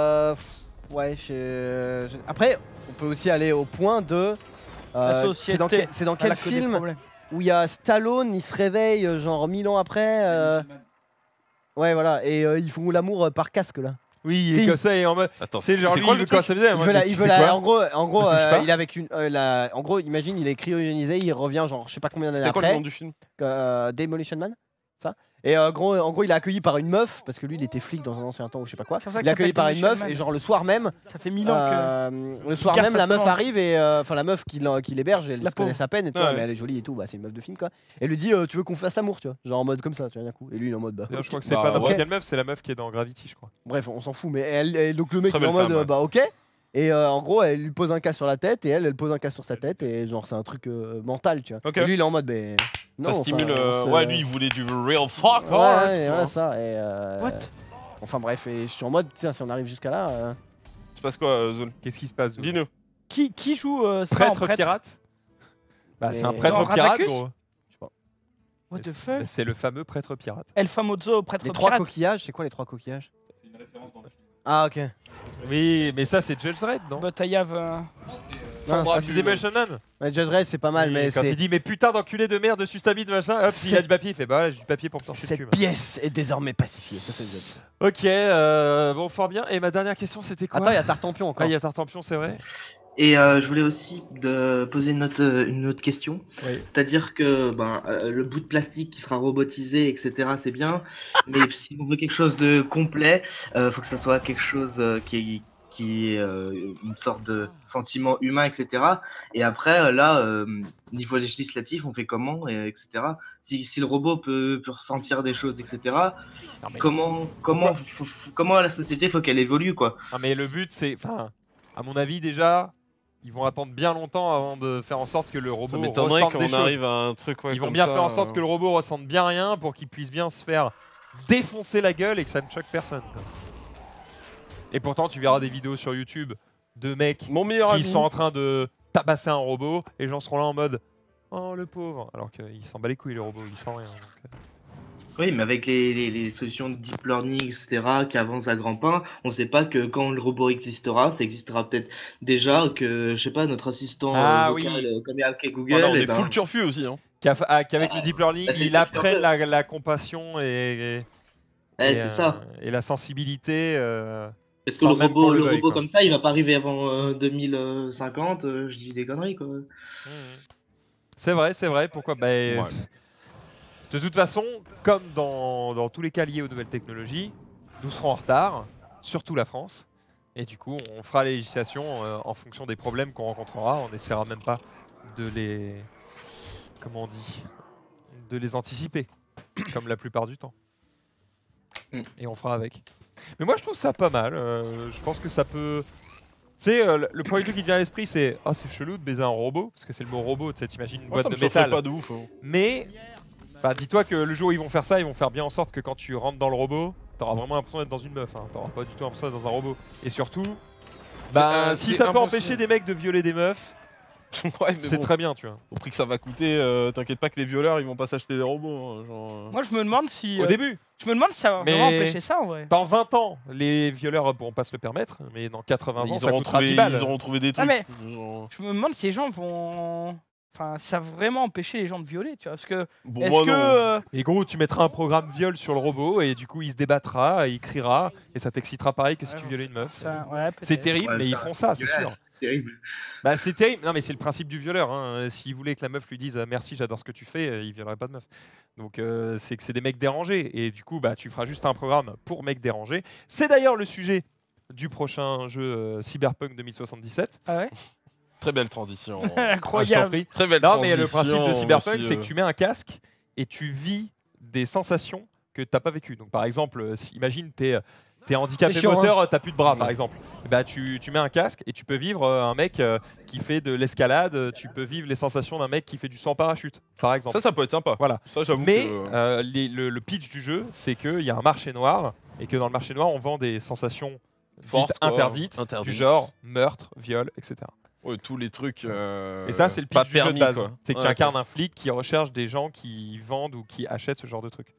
S4: ouais, après on peut aussi aller au point de
S5: La société,
S4: c'est dans
S5: elle
S4: quel
S5: a que des
S4: film
S5: problèmes.
S4: où il y a Stallone, il se réveille genre 1000 ans après ouais voilà et ils font l'amour par casque là.
S2: Oui, et comme ça, et en mode.
S3: Attends,
S2: C'est genre
S3: c'est
S2: lui,
S3: quoi
S2: il
S3: le
S2: veut quand
S3: truc
S2: ça faisait.
S4: Il veut en gros
S2: Me touche pas.
S4: il est avec une en gros imagine il est cryogénisé, il revient genre je sais pas combien d'années
S3: C'était quoi le
S4: après.
S3: nom du film?
S4: Demolition Man, ça. Et en gros, il est accueilli par une meuf parce que lui, il était flic dans un ancien temps ou je sais pas quoi.
S5: C'est pour ça que
S4: Il est
S5: ça
S4: accueilli
S5: s'appelle
S4: par une
S5: Demolition
S4: meuf
S5: Man.
S4: et genre le soir même,
S5: Ça fait 1000 ans que.
S4: le soir
S5: garde
S4: même,
S5: sa
S4: la meuf
S5: semence.
S4: arrive et enfin la meuf qui l'héberge, elle
S5: La
S4: se connaît
S5: pauvre.
S4: sa peine et tout,
S3: Ouais.
S4: mais elle est jolie et tout, bah c'est une meuf de film quoi. Et elle lui dit tu veux qu'on fasse l'amour, tu vois, genre en mode comme ça, tu vois d'un coup. Et lui il est en mode bah.
S2: Je crois que c'est
S3: Bah,
S2: pas n'importe
S3: ouais.
S2: quelle meuf, c'est la meuf qui est dans Gravity, je crois.
S4: Bref, on s'en fout, mais elle donc le mec
S3: Très
S4: il est en
S3: belle
S4: mode
S3: femme, ouais.
S4: bah ok. Et en gros, elle lui pose un cas sur la tête et elle pose un cas sur sa tête et genre c'est un truc mental, tu vois.
S3: Ok.
S4: Et lui il est en mode bah non.
S3: Ça stimule.
S4: enfin, on se-
S3: Ouais, lui il voulait du real fuck.
S4: Ouais,
S3: hard,
S4: et
S3: tu
S4: voilà
S3: vois.
S4: ça. Et
S5: What?
S4: enfin bref, et je suis en mode, tiens, si on arrive jusqu'à là.
S3: Il se passe quoi, Zone?
S2: Qu'est-ce qui se passe?
S3: Dis-nous.
S5: Qui joue ça en
S2: Prêtre
S5: prêtre
S2: pirate? Bah, c'est un
S4: Mais-
S2: prêtre
S5: Dans
S2: pirate,
S5: Razakus
S2: gros.
S5: What the
S2: C'est-
S5: fuck?
S2: C'est le fameux prêtre pirate.
S5: El Famoso, prêtre
S4: Les trois
S5: pirate.
S4: coquillages, c'est quoi les trois coquillages? C'est une référence dans le film. Ah ok.
S2: Oui, mais ça, c'est Judge Dredd, non?
S5: But I have.
S4: Non,
S2: Ah, c'est Demolition Man.
S4: Ouais, Judge Dredd c'est pas mal, mais
S2: quand il
S4: c'est.
S2: dit mais putain d'enculé de merde, suce ta bite, machin, hop, il a du papier, il fait bah ouais, j'ai du papier pour me torcher le cul.
S4: Cette pièce est désormais pacifiée. Ça, c'est le judge.
S2: Ok, bon, fort bien. Et ma dernière question, c'était quoi?
S4: Attends, il y a Tartampion encore.
S2: Ah, il y a Tartampion, c'est vrai.
S8: Et je voulais aussi poser une autre question.
S2: Oui.
S8: C'est-à-dire que le bout de plastique qui sera robotisé, etc., c'est bien. Mais si on veut quelque chose de complet, faut que ça soit quelque chose qui est une sorte de sentiment humain, etc. Et après, là, niveau législatif, on fait comment, etc. Si le robot peut ressentir des choses, etc.
S2: Non, mais...
S8: Comment la société faut qu'elle évolue, quoi.
S2: Non, mais le but, c'est. Enfin, à mon avis, déjà, ils vont attendre bien longtemps avant de faire en sorte que le
S3: Ça
S2: robot
S3: m'étonnerait
S2: ressente des
S3: qu'on
S2: choses.
S3: arrive à un truc. Ouais,
S2: Ils vont
S3: comme
S2: bien
S3: ça,
S2: faire en sorte que le robot ressente bien rien pour qu'il puisse bien se faire défoncer la gueule et que ça ne choque personne, quoi. Et pourtant, tu verras des vidéos sur YouTube de mecs
S3: Mon meilleur
S2: qui
S3: ami.
S2: sont en train de tabasser un robot et les gens seront là en mode oh le pauvre, alors qu'il s'en bat les couilles le robot, il sent rien. Donc,
S8: Oui, mais avec les solutions de deep learning, etc., qui avancent à grands pas, on sait pas que quand le robot existera, ça existera peut-être déjà, que, je sais pas, notre assistant vocal, comme il y a avec Google...
S3: Voilà, on
S8: eh
S3: est
S8: ben,
S3: full turfu aussi. Hein.
S2: qu'avec le deep learning,
S8: c'est
S2: il apprenne la compassion et
S8: c'est ça.
S2: et la sensibilité.
S8: Parce que
S2: sans
S8: le
S2: même qu'on
S8: robot,
S2: le
S8: le
S2: veuille,
S8: robot
S2: quoi.
S8: comme ça, il va pas arriver avant 2050, je dis des conneries, quoi.
S2: C'est vrai, pourquoi bah, de toute façon, comme dans tous les cas liés aux nouvelles technologies, nous serons en retard, surtout la France. Et du coup, on fera la législation en fonction des problèmes qu'on rencontrera. On n'essaiera même pas de les... Comment on dit? De les anticiper, comme la plupart du temps. Et on fera avec. Mais moi, je trouve ça pas mal. Je pense que ça peut... Tu sais, le premier truc qui te vient à l'esprit, c'est « Ah, c'est chelou de baiser un robot », parce que c'est le mot robot, tu sais, t'imagines une boîte de métal.
S3: Pas de ouf.
S2: Mais, bah, dis-toi que le jour où ils vont faire ça, ils vont faire bien en sorte que quand tu rentres dans le robot, t'auras vraiment l'impression d'être dans une meuf. Hein. T'auras pas du tout l'impression d'être dans un robot. Et surtout, bah, si ça peut empêcher des mecs de violer des meufs, ouais, c'est très bien, tu vois.
S3: Au prix que ça va coûter, t'inquiète pas que les violeurs, ils vont pas s'acheter des robots. Hein, genre,
S5: Moi, je me demande si...
S2: Au début.
S5: Je me demande si ça va vraiment empêcher ça, en vrai.
S2: Dans 20 ans, les violeurs pourront pas se le permettre, mais dans 80 ans, ça coûtera 10 balles.
S3: Ils auront trouvé des trucs.
S5: Ah, mais je me demande si les gens vont... Enfin, ça va vraiment empêcher les gens de violer, tu vois, parce que...
S3: Bon, est-ce que...
S2: Et gros, tu mettras un programme viol sur le robot, et du coup, il se débattra, il criera, et ça t'excitera pareil que si tu violais une meuf. C'est terrible, mais ils feront ça, c'est sûr.
S8: Terrible.
S2: Bah, c'est terrible. Non, mais c'est le principe du violeur. Hein. S'il voulait que la meuf lui dise merci, j'adore ce que tu fais, il violerait pas de meuf. Donc c'est que c'est des mecs dérangés. Et du coup, bah, tu feras juste un programme pour mecs dérangés. C'est d'ailleurs le sujet du prochain jeu Cyberpunk 2077.
S5: Ah ouais.
S3: Très belle transition.
S5: Incroyable.
S3: Très belle
S2: non,
S3: transition.
S2: mais le principe de Cyberpunk, c'est que tu mets un casque et tu vis des sensations que tu n'as pas vécues. Donc par exemple, imagine t'es handicapé moteur, t'as plus de bras par exemple. Et bah, tu mets un casque et tu peux vivre un mec qui fait de l'escalade, tu peux vivre les sensations d'un mec qui fait du saut en parachute par exemple.
S3: Ça peut être sympa.
S2: Voilà.
S3: Ça,
S2: mais
S3: que...
S2: le pitch du jeu, c'est qu'il y a un marché noir et que dans le marché noir, on vend des sensations fortes, interdites, du genre meurtre, viol, etc.
S3: Ouais, tous les trucs.
S2: Et ça, c'est le pitch du jeu de base. C'est que tu incarnes un flic qui recherche des gens qui vendent ou qui achètent ce genre de trucs.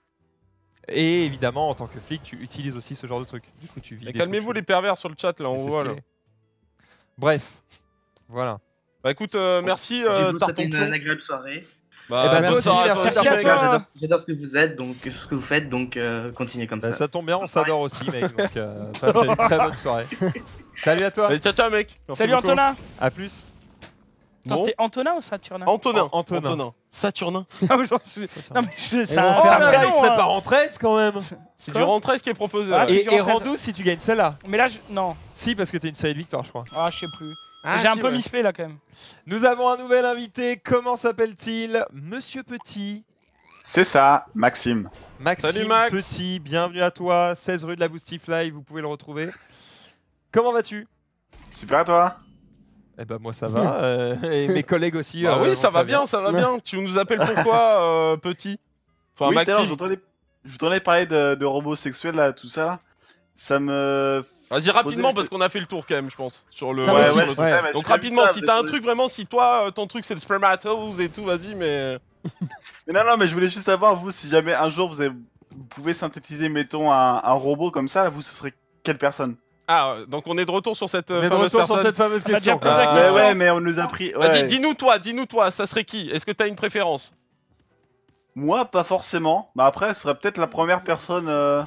S2: Et évidemment, en tant que flic, tu utilises aussi ce genre de truc. Du coup, tu vis.
S3: Calmez-vous les pervers sur le chat là, on voit là.
S2: Bref, voilà.
S3: Bah écoute, merci Tarton.
S8: Une agréable soirée.
S3: Bah,
S2: toi aussi, merci à toi.
S8: J'adore ce que vous êtes, donc ce que vous faites, donc continuez comme ça.
S2: Ça tombe bien, on s'adore aussi, mec. Donc ça, c'est une très bonne soirée. Salut à toi.
S3: Allez, ciao, mec.
S5: Salut Antonin.
S2: À plus.
S5: Bon. C'était Antonin ou Saturnin?
S3: Antonin. Saturnin.
S5: Non, mais je sais.
S2: Il serait pas rentresse quand même.
S3: C'est du rentresse qui est proposé.
S2: Et rends-nous si tu gagnes celle-là.
S5: Mais là, non.
S2: Si, parce que t'es une série de victoires, je crois.
S5: Ah, je sais plus. J'ai un peu misplay là quand même.
S2: Nous avons un nouvel invité. Comment s'appelle-t-il? Monsieur Petit.
S10: C'est ça, Maxime.
S2: Maxime
S3: Salut Max.
S2: Petit, bienvenue à toi. 16 rue de la Boostifly, vous pouvez le retrouver. Comment vas-tu?
S10: Super à toi.
S2: Eh ben moi ça va, et mes collègues aussi.
S3: Bah oui, ça va bien, ça va bien. Tu nous appelles pourquoi, Petit? Enfin,
S10: oui,
S3: Maxime.
S10: Je voudrais parler de robots sexuels, là, tout ça. Ça me...
S3: Vas-y rapidement parce qu'on a fait le tour quand même, je pense. Sur le.
S10: Ouais.
S3: Donc rapidement, si t'as un truc vraiment, si toi, ton truc c'est le spermatozoa et tout, vas-y, mais.
S10: Mais non, mais je voulais juste savoir, vous, si jamais un jour vous pouvez synthétiser, mettons, un robot comme ça, vous, ce serait quelle personne?
S3: Ah, donc on est de retour sur cette
S2: fameuse question.
S10: Ouais, mais on nous a pris. Ouais.
S3: Vas-y, dis-nous toi, ça serait qui? Est-ce que t'as une préférence?
S10: Moi, pas forcément. Mais après, ce serait peut-être la première personne.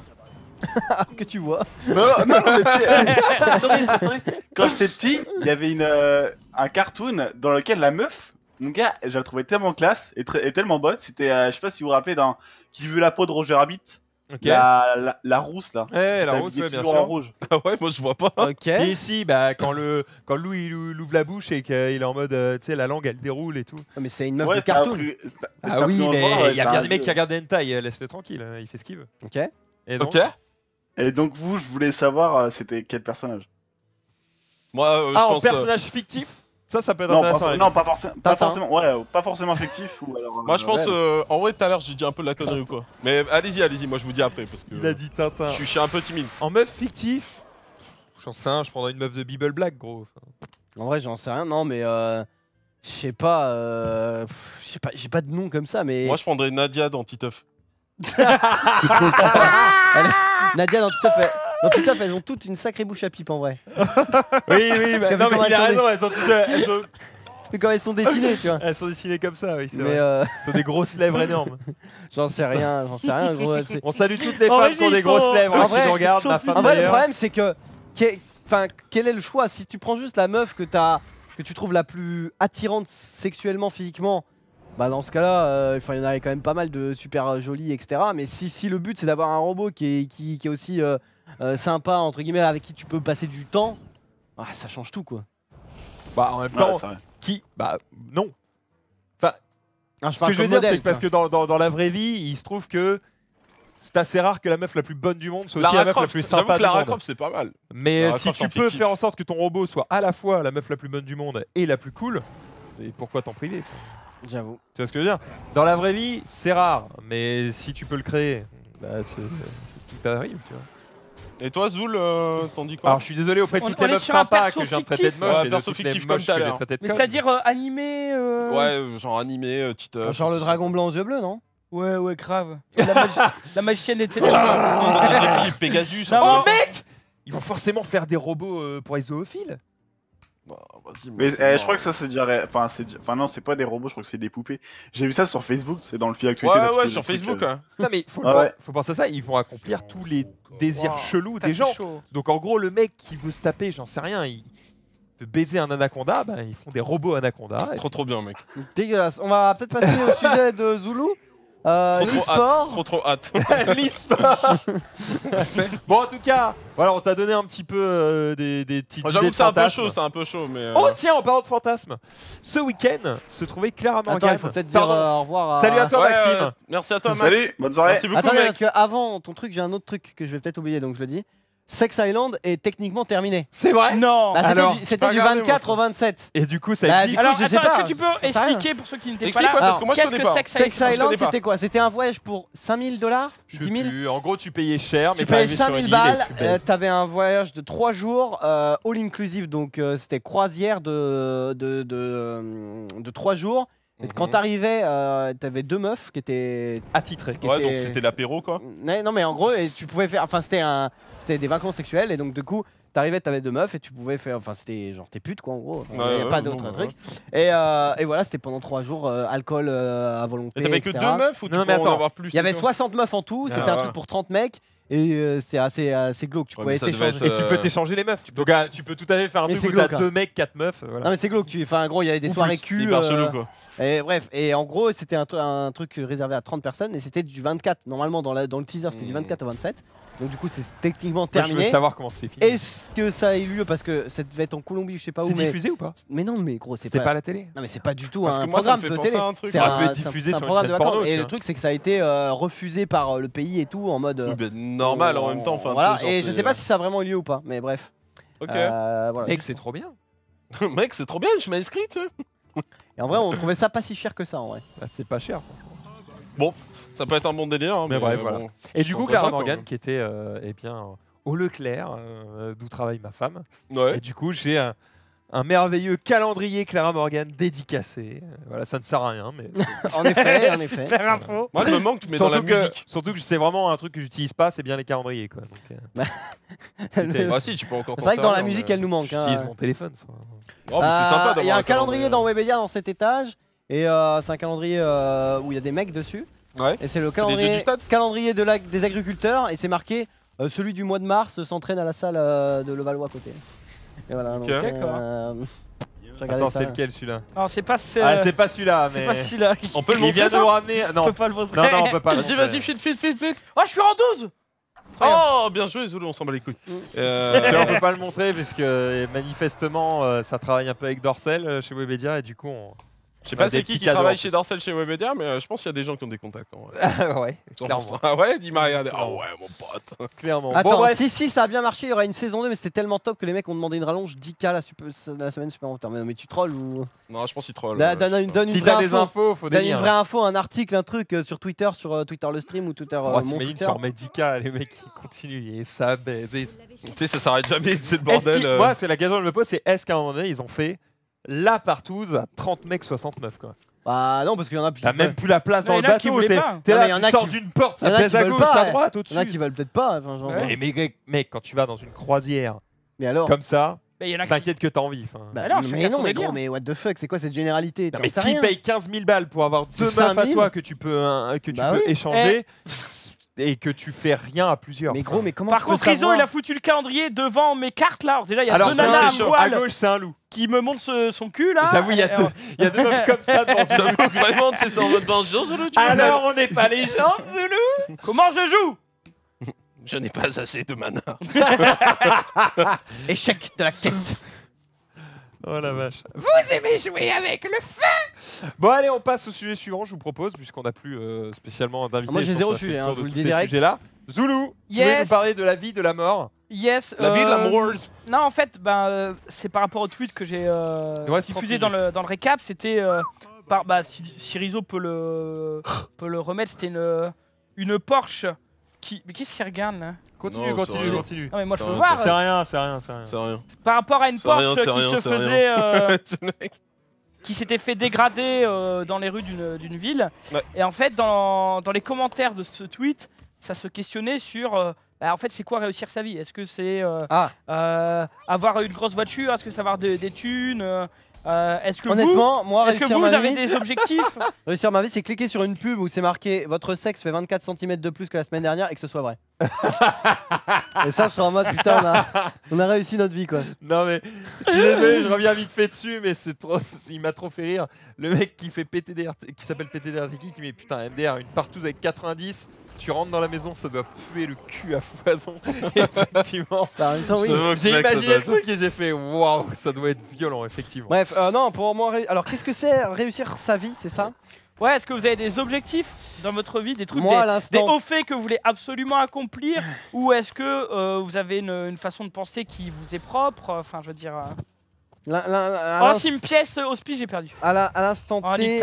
S4: Que tu vois.
S10: Non, mais tu sais, quand j'étais petit, il y avait un cartoon dans lequel la meuf, mon gars, je la trouvais tellement classe et tellement bonne. C'était, je sais pas si vous vous rappelez, dans Qui veut la peau de Roger Rabbit.
S2: Okay.
S10: La rousse là.
S2: La rousse, ouais, bien sûr.
S10: En rouge.
S3: Ah ouais, moi je vois pas.
S4: Ok.
S2: Si, bah quand Lou il ouvre la bouche et qu'il est en mode, tu sais, la langue elle déroule et tout.
S4: Mais c'est une meuf de cartoon.
S2: Ah oui, mais il y a bien des mecs qui regardent des hentai, laisse-le tranquille, il fait ce qu'il veut.
S4: Ok.
S10: Et donc vous, je voulais savoir, c'était quel personnage?
S3: Moi, je
S2: en
S3: pense.
S2: Personnage fictif? Ça peut être intéressant.
S10: Non, pas forcément. Ouais, pas forcément fictif. Ou alors,
S3: moi, je pense. En vrai, tout à l'heure, j'ai dit un peu de la connerie ou quoi. Mais allez-y. Moi, je vous dis après parce que.
S2: Il a dit Tintin.
S3: Je suis un peu timide.
S2: En meuf fictif, j'en sais rien. Je prendrais une meuf de Bible Black, gros.
S4: En vrai, j'en sais rien. Non, mais je sais pas. J'ai pas de nom comme ça, mais.
S3: Moi, je prendrais Nadia dans Titeuf.
S4: Nadia dans Titeuf. Dans Titeuf, elles ont toutes une sacrée bouche à pipe en vrai.
S2: Oui, bah, non, mais il a raison, elles ont toutes.
S4: Mais quand elles sont dessinées, tu vois.
S2: Elles sont dessinées comme ça, oui, c'est
S4: vrai.
S2: Elles ont des grosses lèvres énormes.
S4: J'en sais rien, gros.
S2: On salue toutes les femmes qui ont des grosses lèvres,
S4: en vrai,
S2: qui nous regardent, ma femme.
S4: En vrai, le problème, c'est que. Quel est le choix? Si tu prends juste la meuf que tu trouves la plus attirante sexuellement, physiquement, bah dans ce cas-là, il y en a quand même pas mal de super jolies, etc. Mais si le but c'est d'avoir un robot qui est aussi sympa entre guillemets avec qui tu peux passer du temps, ça change tout quoi.
S2: Bah en même temps, qui bah non. Enfin, ce que je veux dire c'est que parce que dans la vraie vie, il se trouve que c'est assez rare que la meuf la plus bonne du monde soit aussi la meuf la plus sympa du monde.
S3: Lara Croft c'est pas mal.
S2: Mais si tu peux faire en sorte que ton robot soit à la fois la meuf la plus bonne du monde et la plus cool, et pourquoi t'en priver?
S4: J'avoue.
S2: Tu vois ce que je veux dire? Dans la vraie vie, c'est rare, mais si tu peux le créer, bah, tout arrive, tu vois.
S3: Et toi, Zoul, t'en dis quoi?
S2: Alors, je suis désolé auprès de toutes les meufs sympas que je viens de traiter de moche,
S3: perso fictif comme tout à l'heure.
S5: Mais c'est-à-dire animé
S3: Ouais, genre animé, Titeuf.
S4: Genre le dragon blanc aux yeux bleus, non?
S5: Ouais, grave. La magicienne était
S3: là. Ça serait qui? Pegasus.
S2: Oh mec! Ils vont forcément faire des robots pour les zoophiles.
S10: Mais je crois que ça c'est déjà. Enfin non, c'est pas des robots, je crois que c'est des poupées. J'ai vu ça sur Facebook, c'est dans le fil actualité.
S3: Ouais, sur Facebook.
S2: Non mais faut penser à ça, ils vont accomplir tous les désirs chelous des gens. Donc en gros, le mec qui veut se taper, j'en sais rien, il veut baiser un anaconda, bah, ils font des robots anaconda.
S3: Trop bien, mec.
S4: Dégueulasse. On va peut-être passer au sujet de Zoulou.
S3: Trop hâte.
S2: L'e-sport. Bon en tout cas, voilà, on t'a donné un petit peu des petites idées.
S3: J'avoue que
S2: c'est
S3: un peu chaud, mais.
S2: Oh tiens, en parlant de fantasmes, ce week-end se trouvait Clara Morgan.
S4: Il faut peut-être dire au revoir.
S2: Salut à toi Maxime.
S3: Merci à toi Max.
S10: Salut, bonne soirée.
S3: Merci beaucoup.
S4: Attendez,
S3: mec.
S4: parce que avant ton truc, j'ai un autre truc que je vais peut-être oublier, donc je le dis. Sex Island est techniquement terminé.
S2: C'est vrai?
S5: Non.
S4: Bah, c'était du 24 au 27.
S2: Et du coup, ça existe.
S5: Alors,
S4: je sais
S5: attends,
S4: pas.
S5: est-ce que tu peux expliquer pour ceux qui n'étaient pas
S3: Explique,
S5: là
S3: parce que moi, je
S5: qu'est-ce
S3: connais
S5: que
S3: pas.
S5: Sex
S4: Island, c'était quoi? C'était un voyage pour 5 000 $?
S2: Je
S4: 10
S2: sais
S4: 000?
S2: plus. En gros, tu payais cher, mais
S4: tu payais
S2: t'arrivais
S4: 5
S2: sur
S4: 000
S2: une île
S4: balles,
S2: et tu baises.
S4: t'avais un voyage de 3 jours, all inclusive, donc c'était croisière de 3 jours. Et quand t'arrivais, t'avais 2 meufs qui étaient
S2: attitrées.
S3: Ouais, donc c'était l'apéro quoi.
S4: Non, mais en gros, et tu pouvais faire. Enfin, c'était des vacances sexuelles, et donc du coup. T'arrivais, t'avais 2 meufs et tu pouvais faire. Enfin, c'était genre tes putes quoi en gros. Il n'y a pas d'autre truc. Et voilà, c'était pendant 3 jours, alcool à volonté.
S3: Et t'avais que 2 meufs ou tu peux en avoir plus?
S4: Il y avait 60 meufs en tout, c'était un truc pour 30 mecs. Et c'est assez glauque, tu pouvais t'échanger.
S2: Et tu peux t'échanger les meufs. Donc tu peux tout à fait faire un truc où t'as 2 mecs, 4 meufs. Voilà.
S4: Non mais c'est glauque, enfin en gros il y avait des soirées cul.
S3: Hyper chelou quoi.
S4: Et bref, et en gros c'était un truc réservé à 30 personnes et c'était du 24. Normalement dans le teaser c'était du 24 au 27. Donc du coup c'est techniquement terminé.
S2: Je veux savoir comment c'est fini.
S4: Est-ce que ça a eu lieu parce que ça devait être en Colombie, je sais pas où.
S2: C'est diffusé ou pas?
S4: Mais non, mais gros,
S2: c'était pas à la télé.
S4: Non mais c'est pas du tout
S3: parce
S4: un
S3: que moi,
S4: programme
S3: ça me fait
S4: de
S3: penser
S4: télé.
S3: à un truc.
S4: C'est
S2: un peu diffusé sur
S4: programme de
S2: porno,
S4: vacances. Et le truc c'est que ça a été refusé par le pays et tout en mode.
S3: Oui, ben, normal en même temps.
S4: Voilà. Et je sais pas si ça a vraiment eu lieu ou pas, mais bref.
S3: Ok.
S4: Voilà.
S2: Mec, c'est trop bien.
S3: Mec, c'est trop bien, je m'ai inscrit.
S4: Et en vrai, on trouvait ça pas si cher que ça en vrai.
S2: C'est pas cher.
S3: Bon, ça peut être un bon délire. Hein,
S2: mais bref, voilà.
S3: Bon,
S2: et du coup, Clara Morgan qui était eh bien au Leclerc, d'où travaille ma femme.
S3: Ouais.
S2: Et du coup, j'ai un merveilleux calendrier Clara Morgan dédicacé. Voilà, ça ne sert à rien, mais.
S4: En effet.
S5: Super info.
S3: Moi, je me manque, mais dans la musique.
S2: Surtout que c'est vraiment un truc que j'utilise pas, c'est bien les calendriers, quoi. Donc,
S3: bah si, tu peux encore.
S4: C'est vrai que dans la musique, elle nous manque.
S2: J'utilise mon téléphone.
S3: Oh, mais c'est sympa d'avoir
S4: il y a un calendrier dans Webedia dans cet étage, et c'est un calendrier où il y a des mecs dessus.
S3: Ouais.
S4: Et c'est le calendrier des agriculteurs, et c'est marqué celui du mois de mars s'entraîne à la salle de Levallois à côté. Et voilà.
S3: Ok.
S5: D'accord.
S2: Attends, c'est lequel celui-là?
S5: Non, c'est pas
S2: c'est pas celui-là, mais.
S5: C'est pas celui-là.
S3: On peut le montrer.
S2: Il vient de nous ramener. Non,
S5: on peut pas le montrer.
S2: Non, on peut pas.
S3: Vas-y, file.
S5: Oh, je suis en 12.
S3: Oh, bien joué, Zolo, on s'en bat les couilles.
S2: On peut pas le montrer parce que manifestement ça travaille un peu avec Dorsel chez Webedia et du coup
S3: je sais pas c'est qui travaille chez Dorsel chez Webedia, mais je pense qu'il y a des gens qui ont des contacts.
S2: Ouais, clairement.
S3: Ah ouais, dit Maria. Ah ouais, mon pote.
S2: Clairement.
S4: Attends,
S2: bon,
S4: si ça a bien marché, il y aura une saison 2, mais c'était tellement top que les mecs ont demandé une rallonge 10K la semaine supplémentaire. Mais tu trolls ou.
S3: Non, je pense qu'ils trollent.
S4: Donne
S2: si t'as des infos, faut
S4: donne une vraie info, un article, un truc sur Twitter le stream ou Twitter.
S2: T'imagines, tu remets 10K, les mecs qui continuent et ça baise. Tu
S3: sais, ça s'arrête jamais, c'est le bordel.
S2: Moi, c'est la question que je me pose, c'est est-ce qu'à un moment donné, ils ont fait la partouze à 30 mecs 69 quoi?
S4: Bah non, parce qu'il y en a plus.
S2: T'as même plus la place dans le bateau, t'es là, tu sors d'une porte, ça pèse à gauche, à droite, au-dessus.
S4: Il y en a qui veulent peut-être pas.
S2: Mais mec, quand tu vas dans une croisière
S4: comme
S2: ça, t'inquiète que t'as envie.
S4: Mais non, mais gros, mais what the fuck, c'est quoi cette généralité?
S2: Mais qui paye 15 000 balles pour avoir 2 meufs à toi que tu peux échanger et que tu fais rien à plusieurs.
S4: Mais gros, mais comment
S5: Par contre, Rizzo, il a foutu le calendrier devant mes cartes là. Alors, déjà, il y a 2 nanas à poil.
S2: À gauche, c'est un loup
S5: qui me montre son cul là.
S2: J'avoue, il y a 2 meufs comme ça devant
S3: Zulu. Vraiment, tu sais, c'est en mode bonjour Zulu.
S2: Alors, on n'est pas les gens, Zulu.
S5: Comment je joue?
S3: Je n'ai pas assez de mana.
S4: Échec de la quête.
S2: Oh la vache. Vous aimez jouer avec le feu? Bon allez, on passe au sujet suivant, je vous propose, puisqu'on n'a plus spécialement d'invités.
S4: Moi j'ai zéro sujet, je vous le dis direct.
S2: Là. Zoulou, tu voulais nous parler de la vie, de la mort?
S5: Yes.
S3: La vie de la mort.
S5: Non, en fait, c'est par rapport au tweet que j'ai diffusé dans le récap. C'était si Rizzo peut le remettre, c'était une Porsche qui. Mais qu'est-ce qu'il regarde là?
S2: Continue.
S5: Non mais moi je veux voir.
S2: C'est rien.
S5: Par rapport à une Porsche qui se faisait, qui s'était fait dégrader dans les rues d'une ville. Ouais. Et en fait, dans les commentaires de ce tweet, ça se questionnait sur, en fait, c'est quoi réussir sa vie? Est-ce que c'est avoir une grosse voiture? Est-ce que c'est avoir des thunes? Est-ce que vous avez des objectifs?
S4: Réussir ma vie, c'est cliquer sur une pub où c'est marqué votre sexe fait 24 cm de plus que la semaine dernière et que ce soit vrai. Et ça, je serais en mode putain, on a réussi notre vie quoi.
S2: Non mais je suis désolé, je reviens vite fait dessus, mais il m'a trop fait rire. Le mec qui fait PTDR, qui s'appelle PTDR qui met putain MDR, une partouze avec 90. Tu rentres dans la maison, ça doit puer le cul à foison. Effectivement.
S4: En même temps, oui.
S2: J'ai imaginé le truc et j'ai fait waouh, ça doit être violent, effectivement.
S4: Bref, non, pour moi, alors qu'est-ce que c'est réussir sa vie, c'est ça?
S5: Ouais, est-ce que vous avez des objectifs dans votre vie, des trucs, des hauts faits que vous voulez absolument accomplir? Ou est-ce que vous avez une façon de penser qui vous est propre? Enfin, je veux dire. Si une pièce hospice, j'ai perdu.
S4: À l'instant T,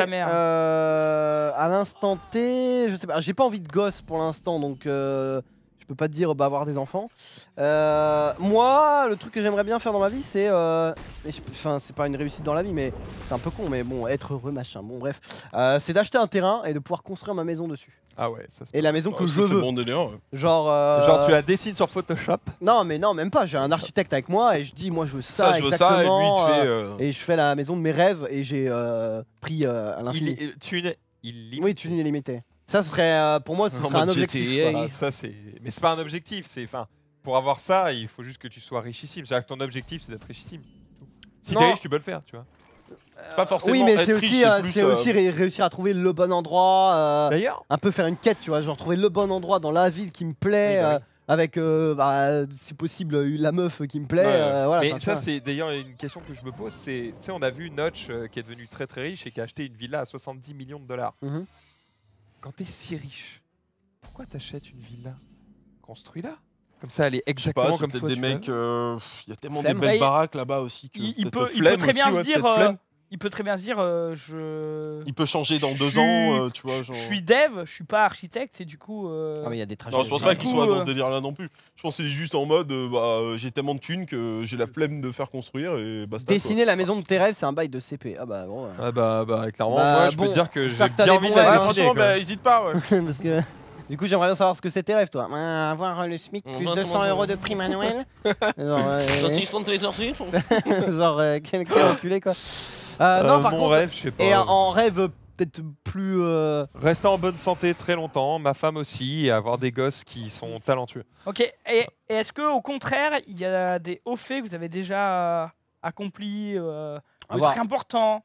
S4: à l'instant T, je sais pas, j'ai pas envie de gosse pour l'instant, donc je peux pas te dire avoir des enfants. Moi, le truc que j'aimerais bien faire dans ma vie, c'est, enfin, c'est pas une réussite dans la vie, mais c'est un peu con, mais bon, être heureux, machin. Bon, bref, c'est d'acheter un terrain et de pouvoir construire ma maison dessus.
S2: Ah ouais, ça
S4: et la maison que je veux.
S3: Bon délire, ouais.
S4: Genre
S2: tu la dessines sur Photoshop?
S4: Non, mais non, même pas. J'ai un architecte avec moi et je dis, moi je veux ça exactement. Et je fais la maison de mes rêves et j'ai pris à l'infini.
S2: Thune illimitée.
S4: Oui, thune illimitée. Ça serait pour moi, ce serait un objectif.
S2: Voilà, ça c'est. Mais c'est pas un objectif. C'est, enfin, pour avoir ça, il faut juste que tu sois richissime. C'est-à-dire que ton objectif, c'est d'être richissime. Si t'es riche, tu peux le faire, tu vois.
S3: Pas forcément.
S4: Oui, mais
S3: être
S4: c'est aussi réussir à trouver le bon endroit.
S2: D'ailleurs,
S4: un peu faire une quête, tu vois, genre trouver le bon endroit dans la ville qui me plaît, avec, si possible, la meuf qui me plaît. Voilà,
S2: mais ça, c'est d'ailleurs une question que je me pose. C'est, tu sais, on a vu Notch qui est devenu très très riche et qui a acheté une villa à 70 millions de dollars. Quand t'es si riche, pourquoi t'achètes une villa? Construis-la. Comme ça, elle est exactement comme toi.
S3: Des mecs, il y a tellement de belles baraques là-bas aussi.
S5: Il peut très bien se dire. Il peut très bien se dire,
S3: Il peut changer dans 2 ans, tu vois.
S5: Je suis dev, je suis pas architecte, et du coup.
S4: Ah, mais il y a des trajets.
S3: Non, je pense pas qu'il soit dans ce délire-là non plus. Je pense que c'est juste en mode, j'ai tellement de thunes que j'ai la flemme de faire construire et basta.
S4: Dessiner la maison de tes rêves, c'est un bail de CP. Ah bah gros.
S2: Ah bah clairement, moi je peux te dire que j'ai bien envie
S3: de franchement, hésite pas, ouais.
S4: Parce que. Du coup, j'aimerais bien savoir ce que c'est tes rêves, toi. Avoir le SMIC plus 200 € de prime à Noël.
S9: Si je compte les sorties.
S4: Genre, quel enculé, quoi. Non, par contre,
S2: rêve, je sais pas.
S4: Et en rêve peut-être plus.
S2: Rester en bonne santé très longtemps, ma femme aussi, et avoir des gosses qui sont talentueux.
S5: Ok, et est-ce qu'au contraire, il y a des hauts faits que vous avez déjà accomplis, des trucs importants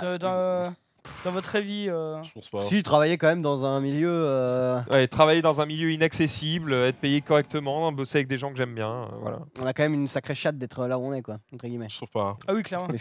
S5: dans votre vie?
S3: Je pense pas.
S4: Si, travailler quand même dans un milieu.
S2: Ouais, travailler dans un milieu inaccessible, être payé correctement, bosser avec des gens que j'aime bien, voilà.
S4: On a quand même une sacrée chatte d'être là où on est, quoi, entre guillemets.
S3: Je trouve pas.
S5: Ah oui, clairement.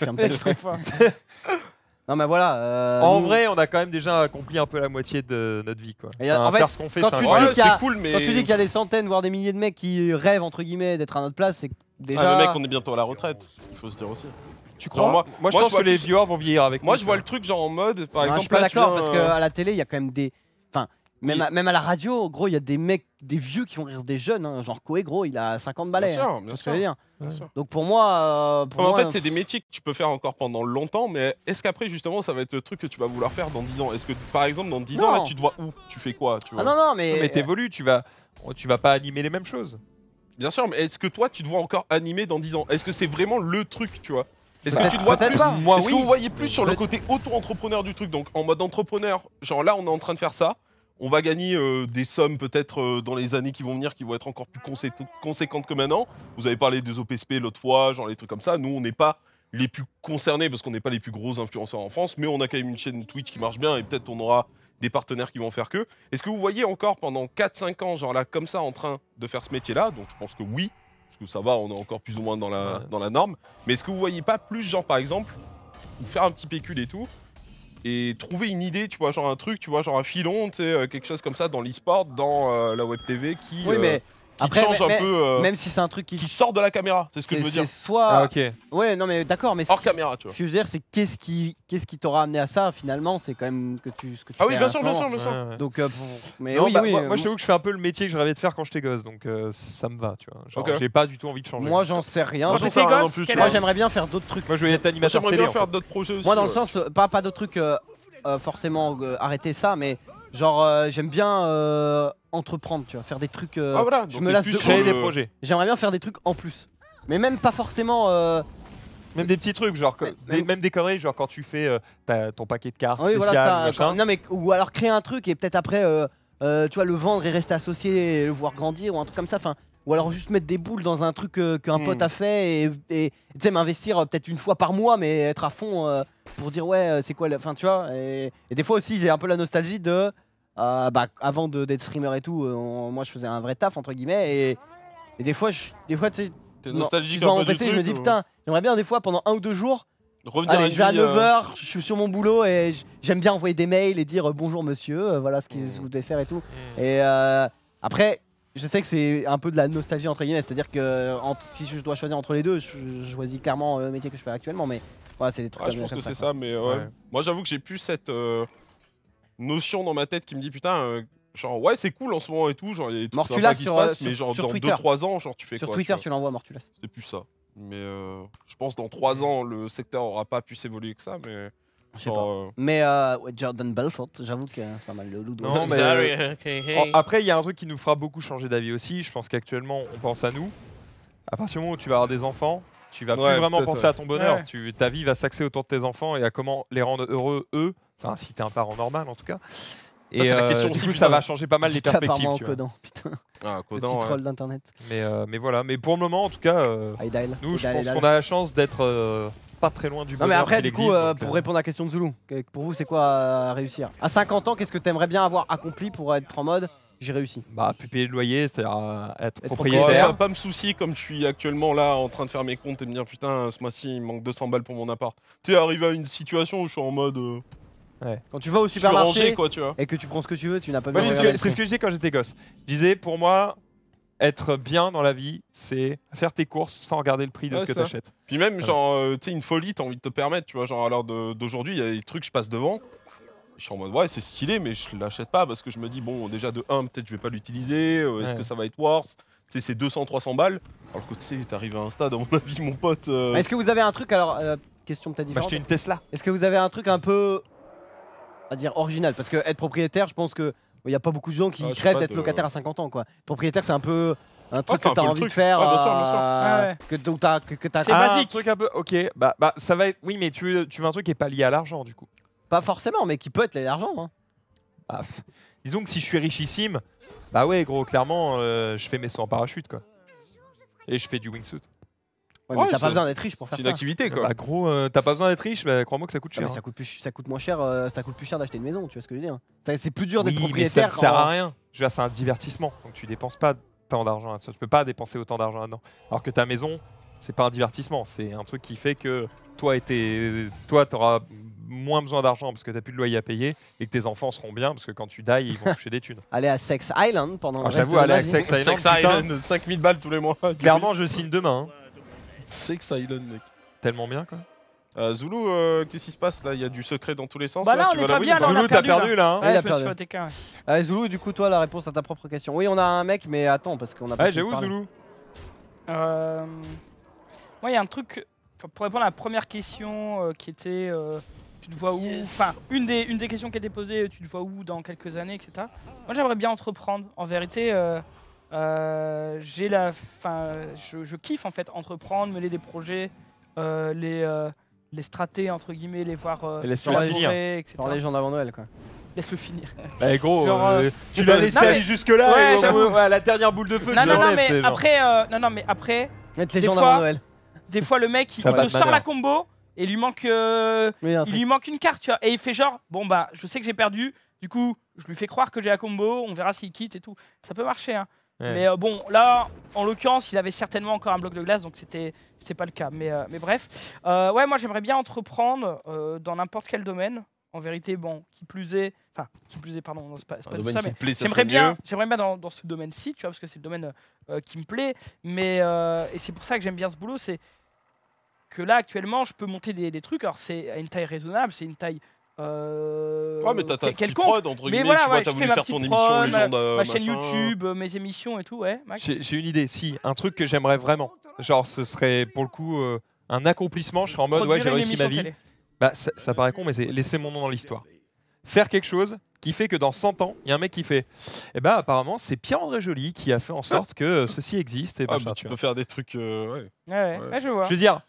S4: Non, mais voilà.
S2: En vrai, on a quand même déjà accompli un peu la moitié de notre vie, quoi.
S4: En fait,
S2: faire ce qu'on fait,
S4: c'est
S3: cool, mais.
S4: Quand tu dis qu'il y a des centaines, voire des milliers de mecs qui rêvent, entre guillemets, d'être à notre place, c'est déjà.
S3: Le mec, on est bientôt à la retraite, c'est ce qu'il faut se dire aussi.
S2: Tu crois? Moi, je pense que les viewers vont vieillir avec
S3: moi. Moi, je vois le truc genre en mode, par exemple.
S4: Je suis pas d'accord parce qu'à la télé, il y a quand même des. Enfin, même à la radio, gros, il y a des mecs, des vieux qui vont rire des jeunes. Hein. Genre Koé, gros, il a 50 balais.
S3: Bien sûr.
S4: Donc pour moi.
S3: En fait, c'est des métiers que tu peux faire encore pendant longtemps, mais est-ce qu'après, justement, ça va être le truc que tu vas vouloir faire dans 10 ans? Est-ce que, par exemple, dans 10 ans, là, tu te vois où? Tu fais quoi, tu vois?
S4: Non, mais
S2: t'évolues, tu vas pas animer les mêmes choses.
S3: Bien sûr, mais est-ce que toi, tu te vois encore animer dans 10 ans? Est-ce que c'est vraiment le truc, tu vois? Est-ce que tu te vois plus? Est-ce que vous voyez plus sur le côté auto-entrepreneur du truc? Donc en mode entrepreneur, genre là on est en train de faire ça, on va gagner des sommes peut-être dans les années qui vont venir qui vont être encore plus conséquentes que maintenant. Vous avez parlé des OPSP l'autre fois, genre les trucs comme ça. Nous on n'est pas les plus concernés parce qu'on n'est pas les plus gros influenceurs en France, mais on a quand même une chaîne Twitch qui marche bien et peut-être on aura des partenaires qui vont faire que. Est-ce que vous voyez encore pendant 4-5 ans, genre là, comme ça, en train de faire ce métier-là? Donc je pense que oui, parce que ça va, on est encore plus ou moins dans la norme. Mais est-ce que vous voyez pas plus, genre par exemple, ou faire un petit pécule et tout, et trouver une idée, tu vois, genre un truc, tu vois, genre un filon, tu sais, quelque chose comme ça dans l'e-sport, dans la web TV qui,
S4: Oui, mais
S3: qui
S4: après,
S3: change un peu,
S4: même si c'est un truc qui
S3: sort de la caméra, c'est ce que je veux dire.
S4: Soit.
S2: Ah, ok.
S4: Ouais, non, mais d'accord, mais
S3: Hors caméra, tu vois.
S4: ce que je veux dire, c'est qu'est-ce qui t'aura amené à ça finalement, c'est quand même ce que tu
S3: Ah oui,
S4: fais
S3: bien
S4: à
S3: sûr,
S4: ce
S3: bien
S4: moment.
S3: sûr, bien sûr.
S2: Ouais.
S4: Donc, mais
S2: Non,
S4: oui,
S2: bah,
S4: oui.
S2: moi, je t'avoue que je fais un peu le métier que je rêvais de faire quand j'étais gosse, donc ça me va, tu vois. Genre,
S3: Ok.
S2: j'ai pas du tout envie de changer.
S4: Moi, j'en sais rien.
S3: Moi,
S5: Quand
S3: j'en
S5: t'étais
S3: sais rien
S5: gosse,
S3: non plus,
S5: quel
S3: tu
S4: Moi,
S5: âge
S4: j'aimerais bien faire d'autres trucs.
S2: Moi, je voulais être
S3: Moi,
S2: animateur
S3: j'aimerais
S2: télé.
S3: bien
S2: en
S3: faire
S2: fait.
S3: d'autres projets aussi.
S4: Moi, dans le
S3: ouais.
S4: sens, pas d'autres trucs, forcément arrêter ça, mais genre, j'aime bien entreprendre, tu vois, faire des trucs.
S3: Ah voilà,
S4: je
S3: donc
S4: me
S3: t'es
S4: lasse
S3: plus
S4: de
S3: sur
S2: Créer
S3: le-
S2: des projets.
S4: J'aimerais bien faire des trucs en plus. Mais même pas forcément.
S2: Même des petits trucs, genre même des conneries, genre quand tu fais ton paquet de cartes
S4: Oui,
S2: spécial,
S4: voilà ça.
S2: machin.
S4: Non, mais ou alors créer un truc et peut-être après, tu vois, le vendre et rester associé et le voir grandir ou un truc comme ça. Enfin, ou alors juste mettre des boules dans un truc qu'un pote a fait et tu sais, m'investir peut-être une fois par mois, mais être à fond pour dire ouais, c'est quoi. Enfin, tu vois. Et des fois aussi, j'ai un peu la nostalgie de. Avant d'être streamer et tout, moi je faisais un vrai taf entre guillemets et des fois, tu sais.
S3: T'es nostalgique
S4: Devant
S3: un
S4: mon
S3: peu du
S4: PC, je me dis
S3: truc,
S4: putain, j'aimerais bien des fois pendant 1 ou 2 jours.
S3: revenir
S4: Allez,
S3: à
S4: je vais à
S3: vie,
S4: 9h, je suis sur mon boulot et j'aime bien envoyer des mails et dire bonjour monsieur, voilà ce que vous devez faire et tout. Et après, je sais que c'est un peu de la nostalgie entre guillemets, c'est-à-dire que si je dois choisir entre les deux, je choisis clairement le métier que je fais actuellement, mais voilà, c'est des trucs
S3: Ah, je
S4: comme
S3: pense que c'est
S4: quoi.
S3: ça, mais ouais. Moi, j'avoue que j'ai plus cette notion dans ma tête qui me dit putain, genre ouais, c'est cool en ce moment et tout, genre il y a tout
S4: Mortulas
S3: sympa qui se
S4: sur,
S3: passe,
S4: sur-
S3: mais genre
S4: sur
S3: dans
S4: Twitter.
S3: 2-3 ans, genre tu fais
S4: Sur
S3: quoi
S4: Twitter,
S3: tu
S4: tu
S3: vois.
S4: l'envoies Mortulas.
S3: C'est plus ça. Mais je pense dans 3 ans, le secteur aura pas pu s'évoluer que ça, mais.
S4: Je sais pas.
S3: genre,
S4: Mais ouais, Jordan Belfort, j'avoue que c'est pas mal le loup.
S2: Non, mais après, il y a un truc qui nous fera beaucoup changer d'avis aussi. Je pense qu'actuellement, on pense à nous. À partir du moment où tu vas avoir des enfants, tu vas
S3: Ouais,
S2: plus vraiment
S3: peut-être,
S2: penser
S3: ouais.
S2: à ton bonheur.
S5: Ouais.
S2: Ta vie va s'axer autour de tes enfants et à comment les rendre heureux, eux. Enfin, si t'es un parent normal, en tout cas. Et
S3: c'est la question
S2: du
S3: aussi,
S2: coup,
S3: putain.
S2: ça va changer pas mal les perspectives.
S4: Apparemment
S2: Tu vois.
S4: codant, putain.
S3: Ah,
S4: Le
S3: codant,
S4: petit
S3: ouais.
S4: troll d'internet.
S2: Mais voilà. Mais pour le moment, en tout cas,
S4: Aïdaïl.
S2: nous, je
S4: Aïdaïl,
S2: pense
S4: Aïdaïl.
S2: qu'on a la chance d'être pas très loin du
S4: Non
S2: bonheur.
S4: mais après
S2: s'il
S4: du coup
S2: existe, donc,
S4: pour répondre à la question de Zulu, pour vous c'est quoi réussir? À 50 ans qu'est-ce que t'aimerais bien avoir accompli pour être en mode j'ai réussi?
S2: Bah, plus payer le loyer, c'est-à-dire être
S3: Ouais,
S2: propriétaire.
S3: pas me soucier comme je suis actuellement là en train de faire mes comptes et me dire putain ce mois-ci il me manque 200 balles pour mon appart. Tu sais, arriver à une situation où je suis en mode
S4: Quand tu vas au
S3: je suis rangé
S4: supermarché
S3: quoi, tu vois.
S4: et que tu prends ce que tu veux, tu n'as pas
S2: Ouais,
S4: besoin
S2: c'est
S4: de regarder
S2: ce que je disais quand j'étais gosse. Je disais, pour moi, être bien dans la vie, c'est faire tes courses sans regarder le prix de
S3: Ouais,
S2: ce que
S3: ça.
S2: t'achètes.
S3: Puis même
S2: Voilà.
S3: genre tu sais une folie t'as envie de te permettre, tu vois, genre à l'heure d'aujourd'hui il y a des trucs je passe devant. Je suis en mode ouais c'est stylé mais je l'achète pas parce que je me dis bon déjà de 1 peut-être je vais pas l'utiliser, est-ce
S2: Ouais.
S3: que ça va être worth? Tu sais c'est 200-300 balles. Alors que tu sais t'arrives à un stade à mon avis mon pote.
S4: Est-ce que vous avez un truc alors question peut-être différente.
S2: M'acheter une Tesla.
S4: Est-ce que vous avez un truc un peu on va dire original parce que être propriétaire, je pense que il y a pas beaucoup de gens qui
S3: Ah, je sais
S4: crèvent
S3: pas
S4: d'être
S3: de-
S4: locataire à 50 ans quoi. Propriétaire c'est un peu un truc
S3: c'est un
S4: que t'as
S3: peu le
S4: envie de
S3: truc.
S4: faire
S3: Ouais, bien sûr, bien sûr.
S5: Ouais.
S4: que t'as
S5: C'est
S2: Ah,
S5: basique.
S2: un truc un peu. Ok, bah ça va être. Oui, mais tu veux un truc qui est pas lié à l'argent du coup.
S4: pas forcément mais qui peut être l'argent hein.
S2: Bah, disons que si je suis richissime, bah ouais, gros, clairement, je fais mes sauts en parachute quoi. Et je fais du wingsuit.
S4: Ouais,
S3: Ouais,
S4: mais t'as
S3: ça-
S4: pas besoin d'être riche pour faire
S3: C'est
S4: ça.
S3: une activité quoi.
S2: Bah gros, t'as pas besoin d'être riche, bah, crois-moi que ça coûte
S4: Ah, mais
S2: cher.
S4: ça coûte moins cher, ça coûte plus cher d'acheter une maison, tu vois ce que je veux dire. C'est plus dur
S2: Oui,
S4: d'être
S2: mais ça
S4: propriétaire.
S2: ne sert
S4: quand-
S2: à rien. Je veux dire, c'est un divertissement, donc tu dépenses pas tant d'argent là-dessus. Tu peux pas dépenser autant d'argent là-dedans. Alors que ta maison, c'est pas un divertissement, c'est un truc qui fait que toi, t'auras moins besoin d'argent parce que t'as plus de loyer à payer et que tes enfants seront bien parce que quand tu die, ils vont toucher des thunes.
S4: Aller à Sex Island pendant le reste
S2: J'avoue,
S4: de
S2: aller
S4: ma
S2: à
S4: vie.
S2: Sex Island,
S3: Sex
S2: putain,
S3: Island 5000 balles tous les mois.
S2: clairement, je signe demain. hein.
S3: Sex Island mec.
S2: Tellement bien quoi.
S3: Zulu, qu'est-ce qui se passe là? Il y a du secret dans tous les sens.
S5: Bah là,
S3: tu
S5: on
S3: vas
S5: est
S3: la
S5: pas
S3: win
S5: bien,
S3: ou
S5: là,
S3: pas
S5: on a
S2: Zulu, t'as
S5: perdu,
S2: perdu là. hein.
S4: Ouais, il
S5: Ouais,
S4: a
S5: je me suis
S4: perdu.
S5: fait TK.
S4: Allez Zulu, du coup toi la réponse à ta propre question. Oui on a un mec mais attends parce qu'on a pas
S2: Ouais,
S4: fini de
S2: j'avoue,
S4: parler.
S2: Zulu.
S5: Moi, il y a un truc. Pour répondre à la première question qui était tu te vois où? Enfin, une des questions qui était posée, tu te vois où dans quelques années, etc. Moi, j'aimerais bien entreprendre. En vérité, j'ai la. Enfin, je kiffe en fait entreprendre, mener des projets, les strater entre guillemets, les voir
S2: Et laisse-le finir.
S5: élaborer, etc.
S4: Genre les gens d'avant Noël quoi.
S5: Laisse-le finir.
S2: Bah gros,
S5: Genre,
S2: tu l'as laissé
S5: non,
S2: aller
S5: mais-
S2: jusque-là
S5: Ouais,
S2: et
S5: j'avoue.
S2: la dernière boule de feu,
S5: Non,
S2: tu
S5: non, non,
S2: l'enlèves,
S5: mais
S2: t'es genre.
S5: après, non, non, mais après,
S4: Mettre les
S5: Des
S4: gens
S5: fois-
S4: d'avant Noël.
S5: des fois le mec il
S2: Ça va
S5: te
S2: de
S5: sort la
S2: manière.
S5: combo, et il lui manque,
S4: Oui, un
S5: il lui manque une carte, tu vois. Et il fait genre, bon bah, je sais que j'ai perdu, du coup, je lui fais croire que j'ai la combo, on verra s'il quitte et tout. Ça peut marcher, hein.
S2: Ouais.
S5: Mais bon, là, en l'occurrence, il avait certainement encore un bloc de glace, donc c'était pas le cas. Mais bref, ouais, moi j'aimerais bien entreprendre dans n'importe quel domaine. En vérité, bon, qui plus est, pardon, non, c'est pas
S3: Un
S5: du
S3: domaine
S5: ça,
S3: qui
S5: mais
S3: te plaît, ça
S5: j'aimerais
S3: serait
S5: bien,
S3: mieux.
S5: dans ce domaine-ci, tu vois, parce que c'est le domaine qui me plaît. Mais et c'est pour ça que j'aime bien ce boulot, c'est que là actuellement, je peux monter des trucs. Alors c'est à une taille raisonnable, c'est une taille.
S3: Ouais, mais t'as ta petite
S5: quelconque.
S3: prod, entre
S5: Mais
S3: guillemets,
S5: voilà,
S3: tu vois,
S5: ouais,
S3: t'as
S5: je
S3: voulu
S5: fais ma
S3: faire ton
S5: petite
S3: émission
S5: prod,
S3: Légende,
S5: ma chaîne
S3: machin.
S5: YouTube, mes émissions et tout, ouais. Max.
S2: J'ai une idée, si, un truc que j'aimerais vraiment. Genre, ce serait pour le coup un accomplissement. Je serais en mode, ouais,
S5: Produire
S2: j'ai
S5: une
S2: réussi ma
S5: émission
S2: vie.
S5: télé.
S2: Bah, ça paraît con, mais c'est laisser mon nom dans l'histoire. Faire quelque chose qui fait que dans 100 ans, il y a un mec qui fait eh ben apparemment, c'est Pierre-André Joly qui a fait en sorte que ceci existe. Et
S3: Ah,
S2: machin,
S3: bah,
S2: tu
S3: tu
S2: vois.
S3: peux faire des trucs. Ouais.
S5: Ouais, je vois.
S2: Je veux dire,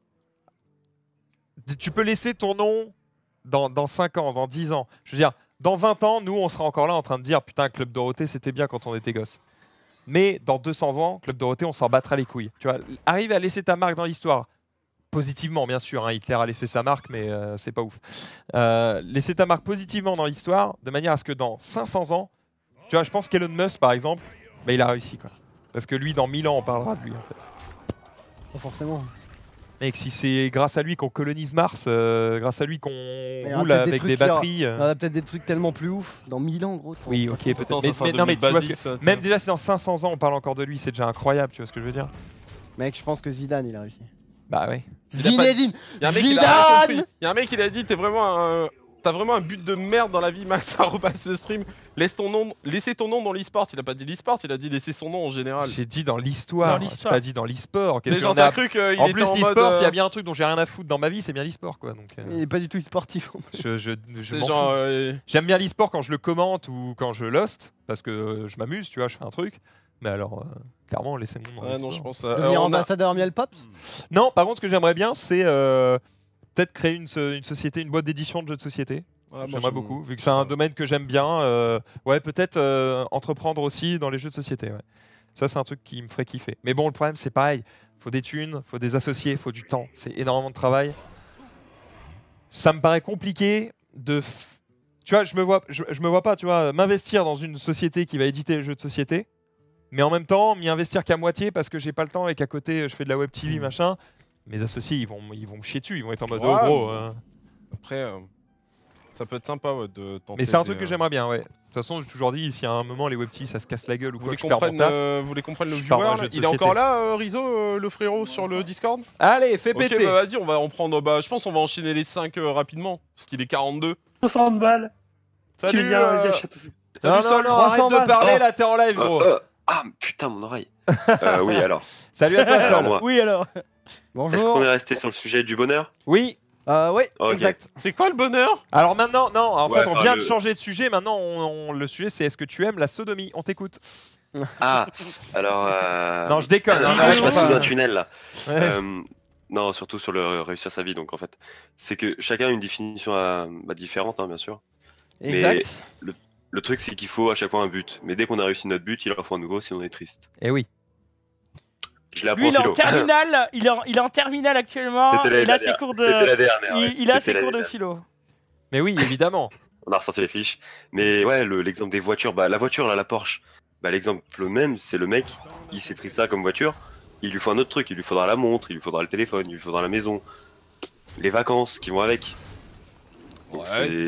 S2: tu peux laisser ton nom dans 5 ans, dans 10 ans. Je veux dire, dans 20 ans, nous, on sera encore là en train de dire putain, Club Dorothée, c'était bien quand on était gosse. Mais dans 200 ans, Club Dorothée, on s'en battra les couilles. Tu vois, arrive à laisser ta marque dans l'histoire. Positivement, bien sûr. Hein, Hitler a laissé sa marque, mais c'est pas ouf. Laisser ta marque positivement dans l'histoire, de manière à ce que dans 500 ans, tu vois, je pense qu'Elon Musk, par exemple, bah, il a réussi, quoi. Parce que lui, dans 1000 ans, on parlera de lui, en fait.
S4: Pas forcément.
S2: Mec, si c'est grâce à lui qu'on colonise Mars, grâce à lui qu'on
S4: Il y aura
S2: roule
S4: peut-être
S2: avec
S4: trucs
S2: des batteries.
S4: Il y aura peut-être des trucs tellement plus ouf dans 1000 ans, gros.
S2: Oui, ok, peut-être.
S3: Attends, ça sera
S2: Mais non, mais
S3: devenu
S2: tu vois ce
S3: basique,
S2: que-
S3: ça,
S2: même
S3: tiens.
S2: déjà, si dans 500 ans, on parle encore de lui, c'est déjà incroyable, tu vois ce que je veux dire?
S4: Mec, je pense que Zidane, il a réussi.
S2: Bah ouais.
S4: Zinedine
S3: Il y a un mec qui l'a rien compris.
S4: Zidane.
S3: Il y a un mec qui a dit t'as vraiment un but de merde dans la vie, Max, à repasser le stream. Laissez ton nom dans l'e-sport. Il a pas dit l'e-sport, il a dit laisser son nom en général.
S2: J'ai dit dans l'histoire,
S5: Dans
S2: j'ai
S5: l'histoire.
S2: pas dit dans l'e-sport. Qu'est-ce
S3: Déjà,
S2: qu'on
S3: t'as
S2: a-
S3: cru qu'il était
S2: En
S3: en
S2: plus,
S3: mode.
S2: l'e-sport, s'il y a bien un truc dont j'ai rien à foutre dans ma vie, c'est bien l'e-sport, quoi. Donc,
S4: Il est pas du tout sportif.
S2: je
S3: C'est
S2: m'en
S3: genre.
S2: fous. J'aime bien l'e-sport quand je le commente ou quand je lost, parce que je m'amuse, tu vois, je fais un truc. Mais alors, clairement, laissez mon nom dans
S3: Ah non,
S2: l'e-sport.
S3: je pense.
S4: Devenir
S3: on a-
S4: ambassadeur Miel Pops.
S2: Non, par contre, ce que j'aimerais bien, c'est peut-être créer une société, une boîte d'édition de jeux de société.
S3: Ah, moi,
S2: J'aimerais beaucoup, vu que c'est un domaine que j'aime bien. Ouais, peut-être entreprendre aussi dans les jeux de société. Ouais. Ça, c'est un truc qui me ferait kiffer. Mais bon, le problème, c'est pareil. Faut des thunes, faut des associés, faut du temps. C'est énormément de travail. Ça me paraît compliqué de. Tu vois, je me vois pas, tu vois, m'investir dans une société qui va éditer les jeux de société, mais en même temps m'y investir qu'à moitié parce que j'ai pas le temps et qu'à côté je fais de la web TV machin. Mes associés, ils vont me chier dessus, ils vont être en mode
S3: Ouais,
S2: oh gros.
S3: Après, ça peut être sympa ouais, de tenter.
S2: Mais c'est un truc
S3: des,
S2: que j'aimerais bien, ouais. De toute façon, j'ai toujours dit, s'il y a un moment les web TV ça se casse la gueule ou
S3: Vous
S2: quoi,
S3: voulez
S2: que je
S3: qu'on
S2: perds mon
S3: prenne,
S2: taf.
S3: vous voulez qu'on prenne le
S2: je pars dans
S3: viewer
S2: les
S3: là
S2: jeux de
S3: Il est
S2: société.
S3: encore là, Rizzo, le frérot, sur le Discord?
S2: Allez, fais
S3: Ok,
S2: péter.
S3: bah vas-y, on va en prendre. Bah, je pense qu'on va enchaîner les 5 rapidement, parce qu'il est 42.
S11: 60 balles. Tu
S3: Salut,
S11: veux dire, vas-y, achète.
S2: Non,
S3: Sol.
S2: non, arrête
S4: 300
S2: de
S4: balles.
S2: parler là, t'es en live, gros.
S11: Ah putain, mon oreille. Oui, alors.
S2: Salut à toi,
S11: Alors,
S2: Sol.
S11: moi.
S5: Oui, alors.
S11: Est-ce
S4: Bonjour.
S11: qu'on est resté sur le sujet du bonheur?
S2: Oui.
S4: Oui,
S11: Ok.
S4: exact.
S3: C'est quoi le bonheur?
S2: Alors maintenant, non, en
S11: Ouais,
S2: fait, on
S11: enfin,
S2: vient
S11: le-
S2: de changer de sujet. Maintenant, le sujet, c'est est-ce que tu aimes la sodomie? On t'écoute.
S11: Ah, alors.
S2: Non, je déconne. hein,
S11: Ah, je
S2: arrête
S11: passe
S2: pas.
S11: sous un tunnel là.
S2: Ouais.
S11: Non, surtout sur le réussir sa vie, donc en fait. C'est que chacun a une définition différente, hein, bien sûr.
S4: Exact.
S11: Le truc, c'est qu'il faut à chaque fois un but. Mais dès qu'on a réussi notre but, il en faut un nouveau, sinon on est triste.
S2: Eh oui.
S11: Je l'apprends
S5: Lui, il est en
S11: philo.
S5: terminale. Il est en terminale actuellement.
S11: C'était
S5: Il a
S11: la
S5: ses
S11: dernière.
S5: cours
S11: C'était
S5: de.
S11: la dernière. ouais.
S5: Il a
S11: C'était
S5: ses
S11: la
S5: cours de
S11: dernière.
S5: philo.
S2: Mais oui, évidemment.
S11: On a ressorti les fiches. Mais ouais, l'exemple des voitures, bah la voiture là, la Porsche, bah l'exemple même, c'est le mec, il s'est pris ça comme voiture, il lui faut un autre truc, il lui faudra la montre, il lui faudra le téléphone, il lui faudra la maison, les vacances qui vont avec. Donc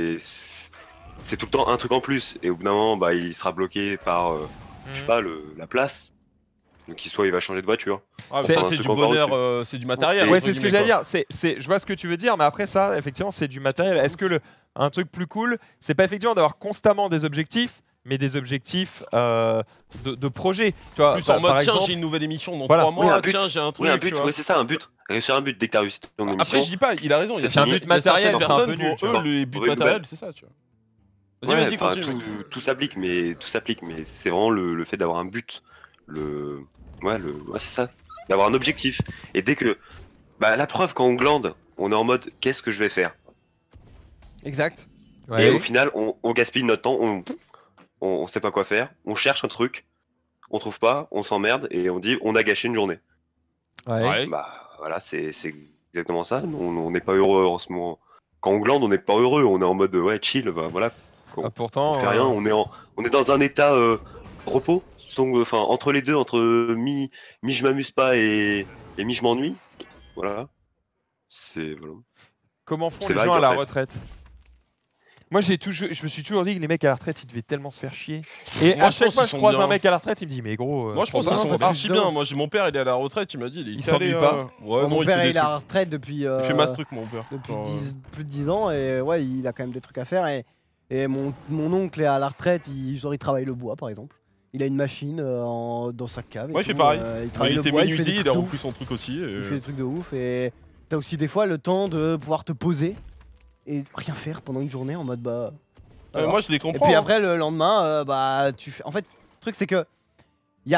S11: c'est tout le temps un truc en plus. Et au bout d'un moment, bah il sera bloqué par, je sais pas, la place. Donc soit il va changer de voiture.
S3: Ah, mais
S2: C'est
S3: ça,
S11: un
S3: c'est
S11: truc
S3: du
S11: encore
S3: bonheur,
S11: au-dessus.
S3: c'est du matériel.
S2: Ouais,
S3: entre
S2: c'est ce que
S3: guillemets,
S2: j'allais
S3: quoi.
S2: dire. Je vois ce que tu veux dire, mais après ça, effectivement, c'est du matériel. Est-ce que un truc plus cool, c'est pas effectivement d'avoir constamment des objectifs, mais des objectifs de projet. Tu vois,
S3: Plus en mode,
S2: par
S3: tiens,
S2: exemple,
S3: j'ai une nouvelle émission dans
S2: Voilà.
S3: 3 mois,
S11: Oui, un but.
S3: tiens, j'ai un truc.
S11: Oui, un
S3: tu
S11: but,
S3: vois.
S11: ouais, c'est ça, un but. Réussir un but dès que t'as réussi ton émission.
S3: Après, je dis pas, il a raison. Il y a
S11: C'est un
S3: certaines-
S2: but matériel,
S3: il y a
S2: c'est un
S3: certaines
S2: peu nul, tu
S3: personnes,
S2: vois.
S3: pour eux, les buts
S11: Oui,
S3: matériels,
S11: bah-
S3: c'est ça, tu vois. Vas-y,
S11: Ouais,
S3: vas-y,
S11: enfin,
S3: continue.
S11: tout s'applique, mais c'est vraiment le fait d'avoir un but. Ouais, c'est ça. D'avoir un objectif. Et dès que. Bah, la preuve, quand on glande, on est en mode qu'est-ce que je vais faire?
S4: Exact.
S2: ouais.
S11: Et au final, on gaspille notre temps, on sait pas quoi faire, on cherche un truc, on trouve pas, on s'emmerde et on dit on a gâché une journée.
S2: Ouais.
S3: Ouais.
S11: Bah, voilà, c'est exactement ça. Nous, on n'est pas heureux en ce moment. Quand on glande, on n'est pas heureux. On est en mode ouais, chill, bah voilà.
S2: Pourtant,
S11: on fait rien. On est dans un état repos. Enfin, entre les deux, entre mi je m'amuse pas et mi je m'ennuie. Voilà. Voilà.
S2: Comment font
S11: C'est
S2: les
S11: vague,
S2: gens à
S11: en
S2: la
S11: fait.
S2: retraite? Moi, je me suis toujours dit que les mecs à la retraite, ils devaient tellement se faire chier. Et
S3: Moi,
S2: à
S3: je
S2: chaque
S3: pense
S2: fois,
S3: qu'ils
S2: je
S3: sont
S2: croise
S3: bien.
S2: un mec à la retraite, il me dit, mais gros.
S3: Moi je pense qu'ils sont archi bien. Moi mon père il est à la retraite, il m'a dit il
S2: Il s'ennuie
S3: calé,
S2: pas.
S3: Ouais, non,
S4: Mon
S3: il
S4: père
S3: fait des
S4: il est à la
S3: trucs.
S4: retraite depuis.
S3: Il fait masse truc mon père.
S4: Depuis
S3: Genre,
S4: plus de 10 ans et ouais, il a quand même des trucs à faire. Et mon oncle est à la retraite, il travaille le bois par exemple. Il a une machine dans sa cave. et
S3: Ouais, il fait
S4: tout,
S3: pareil.
S4: il travaille
S3: Il
S4: le
S3: était
S4: bois, il fait
S3: menuisier,
S4: des
S3: il a
S4: trucs de
S3: repris
S4: ouf.
S3: son truc aussi.
S4: Il fait des trucs de ouf et t'as aussi des fois le temps de pouvoir te poser et rien faire pendant une journée en mode bah. alors.
S3: Moi je les comprends.
S4: Et puis
S3: hein.
S4: après le lendemain, bah tu fais. En fait, le truc c'est que il y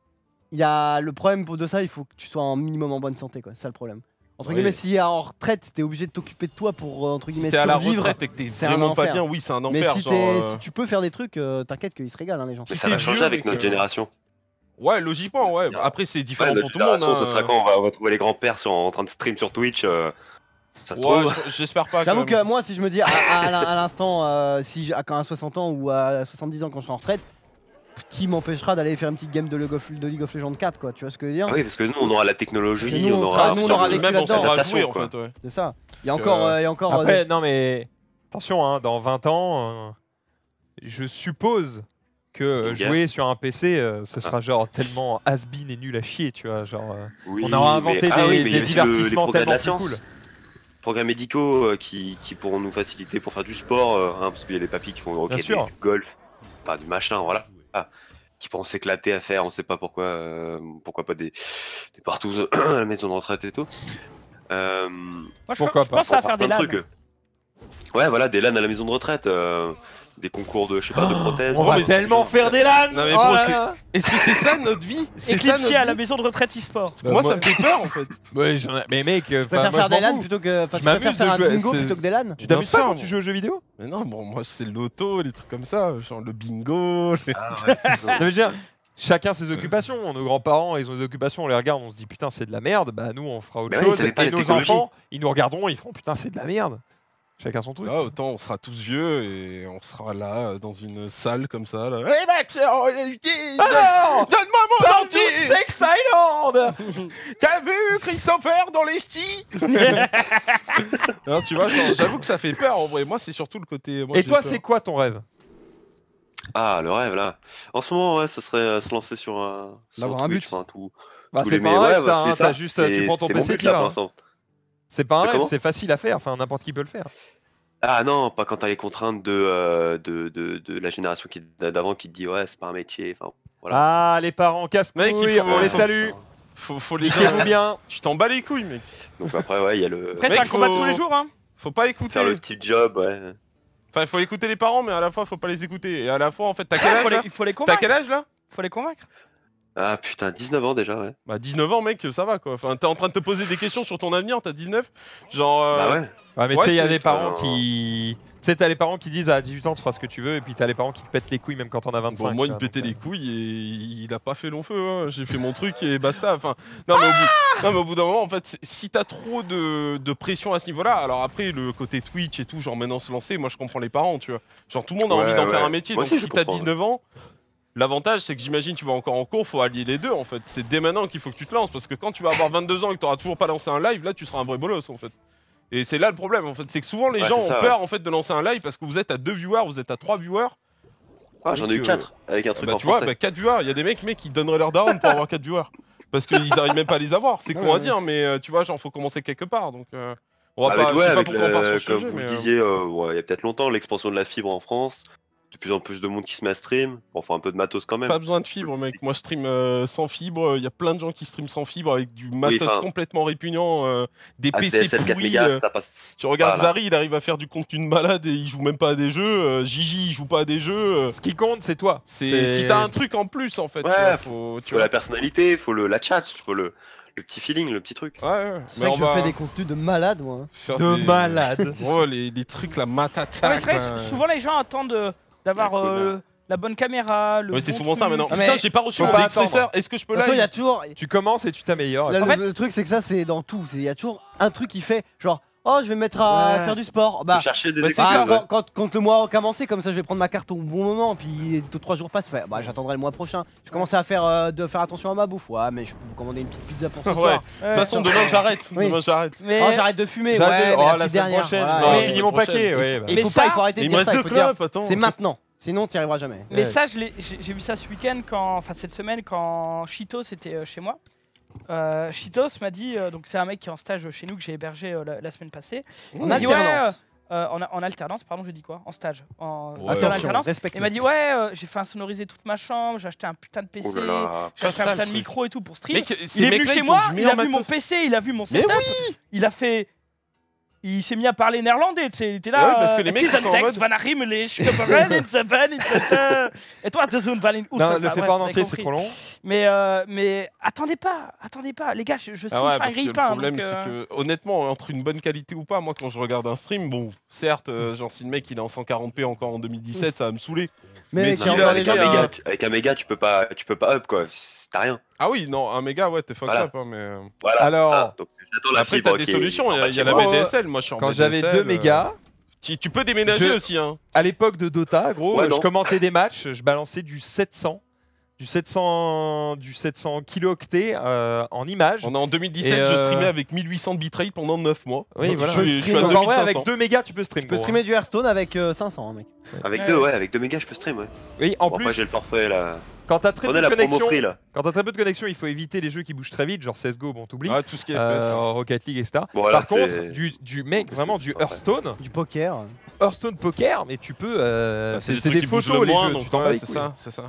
S4: a le problème de ça, il faut que tu sois un minimum en bonne santé quoi. C'est ça le problème. Entre
S3: Oui.
S4: guillemets, si en retraite t'es obligé de t'occuper de toi pour entre guillemets
S3: Si t'es à la
S4: survivre,
S3: retraite et que t'es
S4: c'est un
S3: vraiment pas
S4: enfer.
S3: bien, oui, c'est un
S4: Mais
S3: enfer.
S4: si,
S3: genre,
S4: si tu peux faire des trucs, t'inquiète qu'ils se régalent hein, les gens.
S11: Mais
S3: Si
S11: ça va
S3: t'es
S11: changer
S3: vieux,
S11: avec
S3: mec,
S11: notre génération.
S3: Ouais, logiquement, ouais. Après, c'est différent
S11: Ouais,
S3: pour
S11: notre
S3: tout le monde.
S11: génération,
S3: hein.
S11: ce sera quand on va trouver les grands-pères en train de stream sur Twitch. Ça se
S3: Ouais,
S11: trouve.
S3: j'espère pas.
S4: J'avoue
S3: quand même.
S4: que moi, si je me dis à l'instant, si quand à 60 ans ou à 70 ans quand je serai en retraite, qui m'empêchera d'aller faire une petite game de League of Legends 4 quoi, tu vois ce que je veux dire?
S11: Ah oui, parce que nous, on aura la technologie,
S4: Parce que nous,
S11: on
S4: on
S11: aura
S4: aura vécu
S3: même on
S4: là-dedans.
S3: saura
S11: Adaptation,
S3: jouer en
S11: quoi.
S3: fait, ouais.
S4: C'est ça. Il y a
S3: Parce
S4: encore,
S3: que-
S4: il y a encore
S2: Après, non, mais attention, hein, dans 20 ans, je suppose que
S11: Une guerre.
S2: jouer sur un PC, ce sera genre tellement has-been et nul à chier, tu vois. Genre,
S11: Oui,
S2: on aura inventé
S11: mais-
S2: des,
S11: mais il y a
S2: des
S11: aussi les
S2: divertissements
S11: progrès de
S2: tellement
S11: la
S2: plus
S11: science.
S2: cool.
S11: Progrès médicaux qui pourront nous faciliter pour faire du sport, hein, parce qu'il y a les papis qui font ok,
S2: Bien sûr.
S11: du golf, enfin du machin, voilà. Ah, qui pourront s'éclater à faire, on sait pas pourquoi pas des partous à la maison de retraite et tout.
S5: Moi,
S2: Pourquoi
S5: je pense à faire des
S11: plein de
S5: LAN.
S11: trucs. Ouais, voilà, des LAN à la maison de retraite, des concours de, je sais pas, de prothèses.
S2: On va tellement faire des LAN.
S3: Non, mais
S2: Oh
S3: bro,
S2: là
S3: c'est-
S2: là.
S3: Est-ce que c'est ça notre vie? C'est ça
S5: Eclipsé à la
S3: notre vie?
S5: maison de retraite e-sport.
S3: Moi, ça me fait peur en fait.
S2: Ouais, mais mec,
S4: Je préfère faire des LAN plutôt que. Enfin,
S2: je
S4: je préfère
S2: m'amuse
S4: faire
S2: de
S4: un
S2: jouer-
S4: bingo
S2: c'est-
S4: plutôt que des LAN.
S2: Tu t'amuses
S3: Bien
S2: pas
S3: sûr,
S2: quand tu joues aux jeux vidéo?
S3: Mais non, bon, moi c'est le loto, les trucs comme ça, genre le bingo.
S11: Ah, ouais.
S2: Non, mais je veux dire, chacun ses occupations. Nos grands-parents, ils ont des occupations, on les regarde, on se dit putain, c'est de la merde. Bah, nous, on fera autre
S11: Mais oui,
S2: chose.
S11: t'avais pas
S2: Et
S11: la
S2: nos
S11: technologie.
S2: enfants, ils nous regarderont, ils feront putain, c'est de la merde. Chacun son truc.
S3: Ah, autant on sera tous vieux et on sera là dans une salle comme ça. Là. Hey mec, donne-moi mon
S2: Parle
S3: ordi.
S2: de Sex Island.
S3: T'as vu Christopher dans les ch'tis? Non, tu vois, genre, j'avoue que ça fait peur en vrai. Moi, c'est surtout le côté. Moi,
S2: Et
S3: j'ai
S2: toi,
S3: peur.
S2: c'est quoi ton rêve?
S11: Ah, le rêve là. En ce moment, ouais, ça serait se lancer sur
S4: D'avoir un
S11: Twitch,
S4: but.
S11: enfin, tout.
S2: Bah,
S11: tous
S2: c'est
S11: les
S2: pas
S11: mais-
S2: un rêve,
S11: ouais,
S2: ça.
S11: bah,
S2: Hein,
S11: c'est
S2: t'as juste, tu prends ton
S11: c'est mon
S2: PC,
S11: but,
S2: tu
S11: là,
S2: vas.
S11: pour l'instant.
S2: C'est pas un
S11: Mais
S2: rêve,
S11: comment
S2: c'est facile à faire. Enfin, n'importe qui peut le faire.
S11: Ah non, pas quand t'as les contraintes de la génération d'avant qui te dit ouais, c'est pas un métier. Enfin, voilà.
S2: Ah, les parents casse-couilles,
S3: Mec, il faut-
S2: on les salue.
S3: Faut les
S2: Niquez-vous bien.
S3: Tu t'en bats les couilles, mec.
S11: Donc après, ouais, il y a le.
S5: Après, c'est
S3: Mec,
S5: un combat de
S3: faut-
S5: tous les jours, hein.
S3: Faut pas écouter.
S11: Faire le petit job, ouais.
S3: Enfin, il faut écouter les parents, mais à la fois, faut pas les écouter. Et à la fois, en fait, t'as quel
S5: Ouais,
S3: âge là
S5: il faut les
S3: T'as
S5: convaincre.
S3: quel âge là
S5: Faut les convaincre.
S11: Ah putain, 19 ans déjà, ouais.
S3: Bah 19 ans mec, ça va quoi. Enfin, t'es en train de te poser des questions sur ton avenir, t'as 19. Genre...
S11: Bah ouais.
S2: Ouais, mais tu
S3: Ouais,
S2: sais, il y a
S3: c'est-
S2: des parents
S11: Alors-
S2: qui. Tu sais, t'as les parents qui disent à 18 ans, tu feras ce que tu veux, et puis t'as les parents qui te pètent les couilles même quand t'en as 25.
S3: Bon, moi,
S2: tu
S3: il me
S2: vois,
S3: pétait
S2: donc,
S3: les couilles et il a pas fait long feu. Hein. J'ai fait mon truc et basta. Enfin, non, mais au bout d'un moment, en fait, si t'as trop de pression à ce niveau-là, alors après, le côté Twitch et tout, genre maintenant se lancer, moi je comprends les parents, tu vois. Genre tout le monde a
S11: Ouais,
S3: envie d'en
S11: ouais.
S3: faire un métier.
S11: Moi
S3: Donc
S11: aussi,
S3: si
S11: je
S3: t'as
S11: comprends,
S3: 19 ans, l'avantage c'est que j'imagine tu vas encore en cours, faut allier les deux en fait. C'est dès maintenant qu'il faut que tu te lances parce que quand tu vas avoir 22 ans et que t'auras toujours pas lancé un live, là tu seras un vrai bolos en fait. Et c'est là le problème en fait, c'est que souvent les
S11: Ouais,
S3: gens
S11: c'est
S3: ont
S11: ça,
S3: peur en fait de lancer un live parce que vous êtes à 2 viewers, vous êtes à 3 viewers.
S11: Ah, j'en ai eu
S3: Donc,
S11: 4 avec un truc
S3: Bah
S11: en
S3: tu vois,
S11: français.
S3: bah 4 viewers, il y a des mecs qui donneraient leur daron pour avoir 4 viewers. Parce qu'ils arrivent même pas à les avoir, c'est con à dire, mais tu vois, genre faut commencer quelque part. Donc on va
S11: Avec,
S3: pas,
S11: ouais,
S3: je sais pas
S11: avec
S3: pourquoi on part sur ce
S11: comme
S3: sujet,
S11: vous
S3: mais
S11: le disiez, ouais, il y a peut-être longtemps, l'expansion de la fibre en France. De plus en plus de monde qui se met à stream. Bon, faut un peu de matos quand même.
S3: pas besoin de fibre, mec. Moi, je stream sans fibre. Il y a plein de gens qui streament sans fibre avec du matos
S11: enfin,
S3: complètement répugnant, des PC
S11: ADSL 4
S3: pourris.
S11: mégas, ça passe.
S3: Tu regardes
S11: Voilà.
S3: Zari, il arrive à faire du contenu de malade et il joue même pas à des jeux. Gigi, il joue pas à des jeux.
S2: Ce qui compte, c'est toi.
S3: C'est si t'as un truc en plus, en fait.
S11: Ouais,
S3: tu vois, faut,
S11: faut la personnalité, faut la chat, faut le petit feeling, le petit truc.
S3: Ouais, ouais.
S4: C'est vrai que je fais des contenus de malade, moi.
S3: faire
S2: De
S3: des-
S2: malade.
S3: Oh, les trucs, la
S5: Ouais,
S3: matata.
S5: mais c'est vrai, souvent les gens attendent d'avoir la bonne caméra, le
S3: Ouais, c'est
S5: bon
S3: souvent ça
S5: truc.
S3: maintenant.
S4: Ah,
S3: Putain,
S4: mais
S3: j'ai pas reçu
S2: faut
S3: mon
S2: pas
S3: expresseur. Est-ce que je peux
S4: De toute façon, il y
S3: là
S4: a toujours.
S2: Tu commences et tu t'améliores.
S4: Là,
S5: En fait-
S4: le truc, c'est que ça, c'est dans tout. Il y a toujours un truc qui fait genre, oh, je vais me mettre à
S8: Ouais.
S4: faire du sport.
S11: Faut
S4: Bah,
S11: chercher des
S3: bah, c'est
S11: excuses.
S3: ça,
S11: ouais.
S4: quand le mois a commencé, comme ça, je vais prendre ma carte au bon moment. Puis 2-3 jours passent, bah, j'attendrai le mois prochain. Je commence à faire attention à ma bouffe. Ouais, mais je peux vous commander une petite pizza pour ce
S3: Ouais.
S4: soir.
S3: De toute façon, demain j'arrête.
S4: Oui.
S3: Demain j'arrête.
S5: Mais,
S4: Oh, j'arrite de fumer.
S2: J'arrête
S4: Ouais,
S2: de-
S4: mais
S2: oh,
S4: la
S2: la
S4: petite
S2: semaine
S4: dernière.
S2: prochaine.
S4: voilà.
S2: Non,
S3: Ouais.
S2: j'ai fini mon
S3: Prochaine.
S2: paquet. Ouais, bah.
S4: Il
S5: Mais
S4: faut
S5: ça-
S4: pas, il faut arrêter de
S3: Il me
S4: dire
S3: reste
S4: ça. Il
S3: 2
S4: faut dire,
S3: clopes, attends.
S4: c'est maintenant. Sinon, t'y arriveras jamais.
S5: Mais ça, j'ai vu ça ce week-end, enfin cette semaine, quand Chitos était chez moi. Chitos m'a dit, donc c'est un mec qui est en stage chez nous que j'ai hébergé la semaine passée. Il
S4: En
S5: m'a dit,
S4: alternance.
S5: en alternance, pardon, je dis quoi? En stage.
S3: Ouais.
S5: En
S4: Attention,
S5: alternance.
S4: respecte.
S5: Il m'a dit, ouais, j'ai fait insonoriser toute ma chambre, j'ai acheté un putain de PC,
S11: Oh là là.
S5: j'ai acheté
S3: Pas ça,
S5: un putain
S3: le
S5: de
S3: truc.
S5: micro et tout pour stream.
S3: Mec,
S5: Il
S3: ces
S5: est venu
S3: mecs-là,
S5: chez
S3: ils
S5: moi,
S3: ont du
S5: il a
S3: meilleur
S5: vu mon
S3: matos.
S5: PC, il a vu mon
S3: Mais
S5: setup, il a fait. Il s'est mis à parler néerlandais, tu sais, il était là.
S3: Ouais, parce que les mecs, ils sont en mode-
S5: Et toi, tu zones Valin
S2: Non, le fais pas en entier, c'est trop long.
S5: Mais attendez pas, les gars, je
S3: Ah
S5: stream
S3: ouais,
S5: sur un
S3: parce que le
S5: grille-pain.
S3: problème,
S5: donc,
S3: c'est que, honnêtement, entre une bonne qualité ou pas, moi, quand je regarde un stream, bon, certes, genre, si le mec il est en 140p encore en 2017, ça va me saouler.
S4: Mais
S3: Mais
S4: qui
S3: si
S4: a
S3: il
S4: encore
S3: a
S4: les
S3: déjà
S4: gens,
S3: un
S4: les
S3: méga-
S4: gars.
S11: Avec un méga, tu peux pas up quoi. T'as rien.
S3: Ah oui, non, un méga, ouais, t'es fucked
S11: Voilà.
S3: up, hein, mais.
S11: Voilà.
S2: Alors,
S11: Ah, donc, j'attends la
S3: Après,
S11: fibre
S3: t'as des
S11: qui est
S3: solutions, il y a
S11: en
S3: la
S11: bas de chez moi.
S3: BDSL, moi je suis en
S2: quand
S3: BDSL.
S2: j'avais 2 mégas,
S3: Tu peux déménager
S2: Je-
S3: aussi, hein.
S2: à l'époque de Dota, gros,
S11: Ouais,
S2: je
S11: non.
S2: commentais des matchs, je balançais du 700 kilooctets en images.
S3: On est en 2017,
S2: Et,
S3: je streamais avec 1800 de bitrate pendant 9 mois.
S2: Oui, voilà.
S3: Je suis à
S2: Donc, en vrai,
S3: 2500.
S2: avec 2 mégas, tu peux stream.
S4: Tu peux
S2: gros,
S4: streamer du Hearthstone avec 500, mec.
S11: Avec
S5: Ouais.
S11: 2, ouais, avec 2 mégas, je peux stream, ouais.
S2: hein. Oui, en
S11: Bon, après,
S2: plus,
S11: j'ai le forfait là.
S2: quand t'as très peu
S11: Prenez
S2: de
S11: la promo
S2: connexion,
S11: free là.
S2: quand t'as très peu de connexion, il faut éviter les jeux qui bougent très vite, genre CSGO, bon t'oublies.
S3: Ah, tout ce qui est FPS.
S2: Rocket League, etc.
S11: Bon, voilà,
S2: Par contre,
S11: c'est-
S2: du mec, vraiment du
S11: c'est pas vrai.
S2: Hearthstone,
S4: Du poker.
S2: Hearthstone Poker, mais tu peux.
S3: Bah,
S2: c'est
S3: trucs
S2: des
S3: qui bougent
S2: photos,
S3: le
S2: les
S3: moins,
S2: jeux,
S3: donc
S2: tu t'en
S3: ouais,
S2: bats les
S3: c'est
S2: couilles.
S3: ça, c'est ça.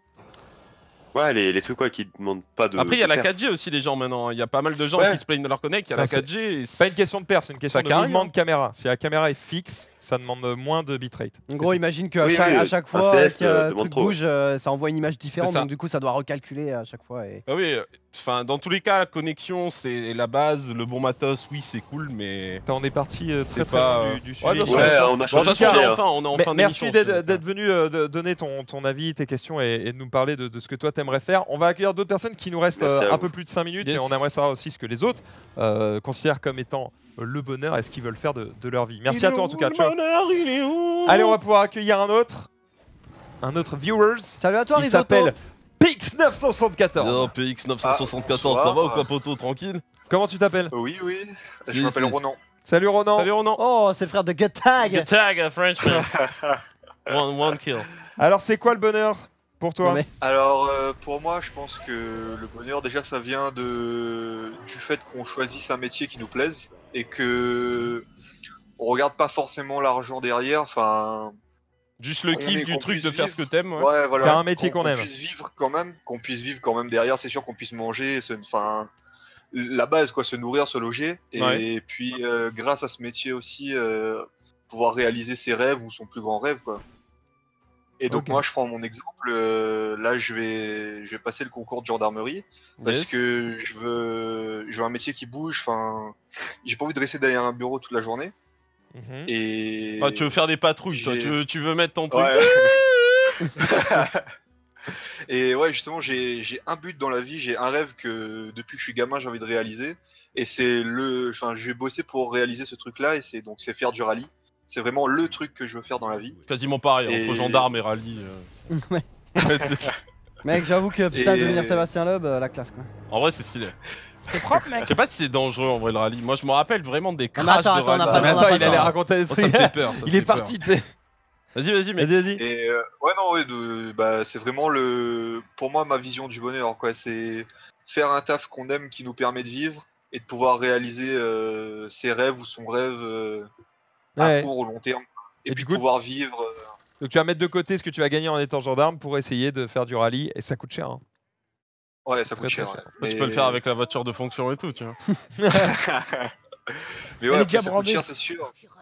S11: Ouais, les trucs quoi qui demandent pas de.
S3: Après, il y a
S11: de
S3: la
S11: perf.
S3: 4G aussi, les gens maintenant. Il y a pas mal de gens
S11: Ouais.
S3: qui se plaignent de leur connect. Il y a
S2: Ça,
S3: la
S2: c'est-
S3: 4G. et
S2: C'est pas une question de perf, c'est une question
S3: Ça
S2: de
S3: carry,
S2: mouvement
S3: hein.
S2: de caméra. Si la caméra est fixe, ça demande moins de bitrate.
S4: En gros, imagine qu'à
S11: Oui,
S4: chaque,
S11: oui,
S4: à chaque
S11: un
S4: fois
S11: CS,
S4: qu'un
S11: demande
S4: truc
S11: trop,
S4: bouge, ça envoie une image différente.
S3: C'est ça.
S4: Donc, du coup, ça doit recalculer à chaque fois. Et...
S3: Ah oui, enfin, dans tous les cas, la connexion, c'est la base. Le bon matos, oui, c'est cool, mais.
S2: Attends, on est parti très
S3: C'est
S2: très
S3: pas,
S2: loin du
S3: ouais,
S2: sujet.
S3: bien sûr.
S11: Ouais, on a
S3: Bon, de
S11: changé
S3: toute
S11: de
S3: façon,
S11: sujet.
S3: on est en
S2: Mais
S3: fin
S2: merci
S3: d'émission.
S2: d'être venu donner ton avis, tes questions et de nous parler de ce que toi t'aimerais faire. On va accueillir d'autres personnes qui nous restent
S11: Merci à
S2: un
S11: vous.
S2: peu plus de 5 minutes
S3: Yes.
S2: et on aimerait savoir aussi ce que les autres considèrent comme étant le bonheur et ce qu'ils veulent faire de leur vie. Merci à toi en tout cas. Ciao. Allez, on va pouvoir accueillir un autre viewers.
S4: Salut à toi,
S2: Il
S4: Risotto.
S2: s'appelle Pix974.
S3: Non, PX 974,
S12: bonsoir.
S3: ça va ou quoi, poto, tranquille?
S2: Comment tu t'appelles?
S12: Oui, oui.
S3: Si,
S12: Je m'appelle
S3: si.
S12: Ronan.
S2: Salut Ronan.
S3: Salut Ronan.
S4: Oh, c'est le frère de Gutag.
S3: Good tag, Frenchman. one kill.
S2: Alors c'est quoi le bonheur pour toi?
S4: Non, mais-
S12: Alors, pour moi, je pense que le bonheur, déjà, ça vient du fait qu'on choisisse un métier qui nous plaise et que on regarde pas forcément l'argent derrière. Enfin,
S3: Juste le
S12: Qu'on
S3: kiff
S12: est-
S3: du
S12: qu'on
S3: truc
S12: puisse
S3: de faire ce que
S12: vivre.
S3: t'aimes. Ouais.
S12: ouais, voilà.
S2: Faire un métier qu'on aime.
S12: puisse vivre quand même, qu'on puisse vivre quand même derrière. C'est sûr qu'on puisse manger, enfin, la base, quoi, se nourrir, se loger. Et
S3: Ouais.
S12: puis, grâce à ce métier aussi, pouvoir réaliser ses rêves ou son plus grand rêve, quoi. Et donc
S2: Ok.
S12: moi je prends mon exemple, là je vais passer le concours de gendarmerie parce
S3: Yes.
S12: que je veux un métier qui bouge, enfin j'ai pas envie de rester derrière un bureau toute la journée
S2: Mhm.
S12: et
S3: Ah, tu veux faire des patrouilles, toi.
S12: j'ai-
S3: Tu veux mettre ton truc.
S12: Ouais. Et ouais justement j'ai un but dans la vie, j'ai un rêve que depuis que je suis gamin j'ai envie de réaliser et enfin je vais bosser pour réaliser ce truc là et c'est faire du rallye. C'est vraiment le truc que je veux faire dans la vie.
S3: Quasiment pareil,
S12: Et-
S3: entre gendarme et rallye.
S4: Ouais.
S3: C'est-
S4: Mec, j'avoue que putain,
S12: Et-
S4: devenir Sébastien Loeb, la classe quoi.
S3: en vrai, c'est stylé.
S5: C'est propre,
S3: Je
S5: mec.
S3: sais pas si c'est dangereux en vrai le rallye. Moi, je me rappelle vraiment des
S4: mais
S3: crashs
S4: attends,
S3: de
S4: attends, on a
S3: rallye.
S4: pas
S2: Mais
S4: le droit,
S2: attends,
S4: on a
S2: il
S4: pas
S2: allait
S4: le droit.
S2: raconter des
S3: Oh, ça
S2: trucs.
S3: me fait peur. ça me
S2: Il est
S3: fait peur.
S2: parti, tu sais.
S3: Vas-y, mais.
S2: Vas-y, vas-y.
S12: Et ouais non ouais bah c'est vraiment pour moi ma vision du bonheur quoi, c'est faire un taf qu'on aime qui nous permet de vivre et de pouvoir réaliser ses rêves ou son rêve à
S2: Ouais.
S12: court ou long terme et,
S2: Et
S12: puis
S2: du coup,
S12: pouvoir vivre
S2: Donc tu vas mettre de côté ce que tu vas gagner en étant gendarme pour essayer de faire du rallye et ça coûte cher. Hein.
S12: ouais ça
S2: Très,
S12: coûte
S2: très
S12: cher,
S2: cher.
S12: ouais.
S3: Toi, tu peux le faire avec la voiture de fonction et tout, tu vois.
S12: Mais
S5: Elle
S12: ouais
S5: est
S12: après,
S5: déjà
S12: ça coûte
S5: brandée.
S12: cher c'est sûr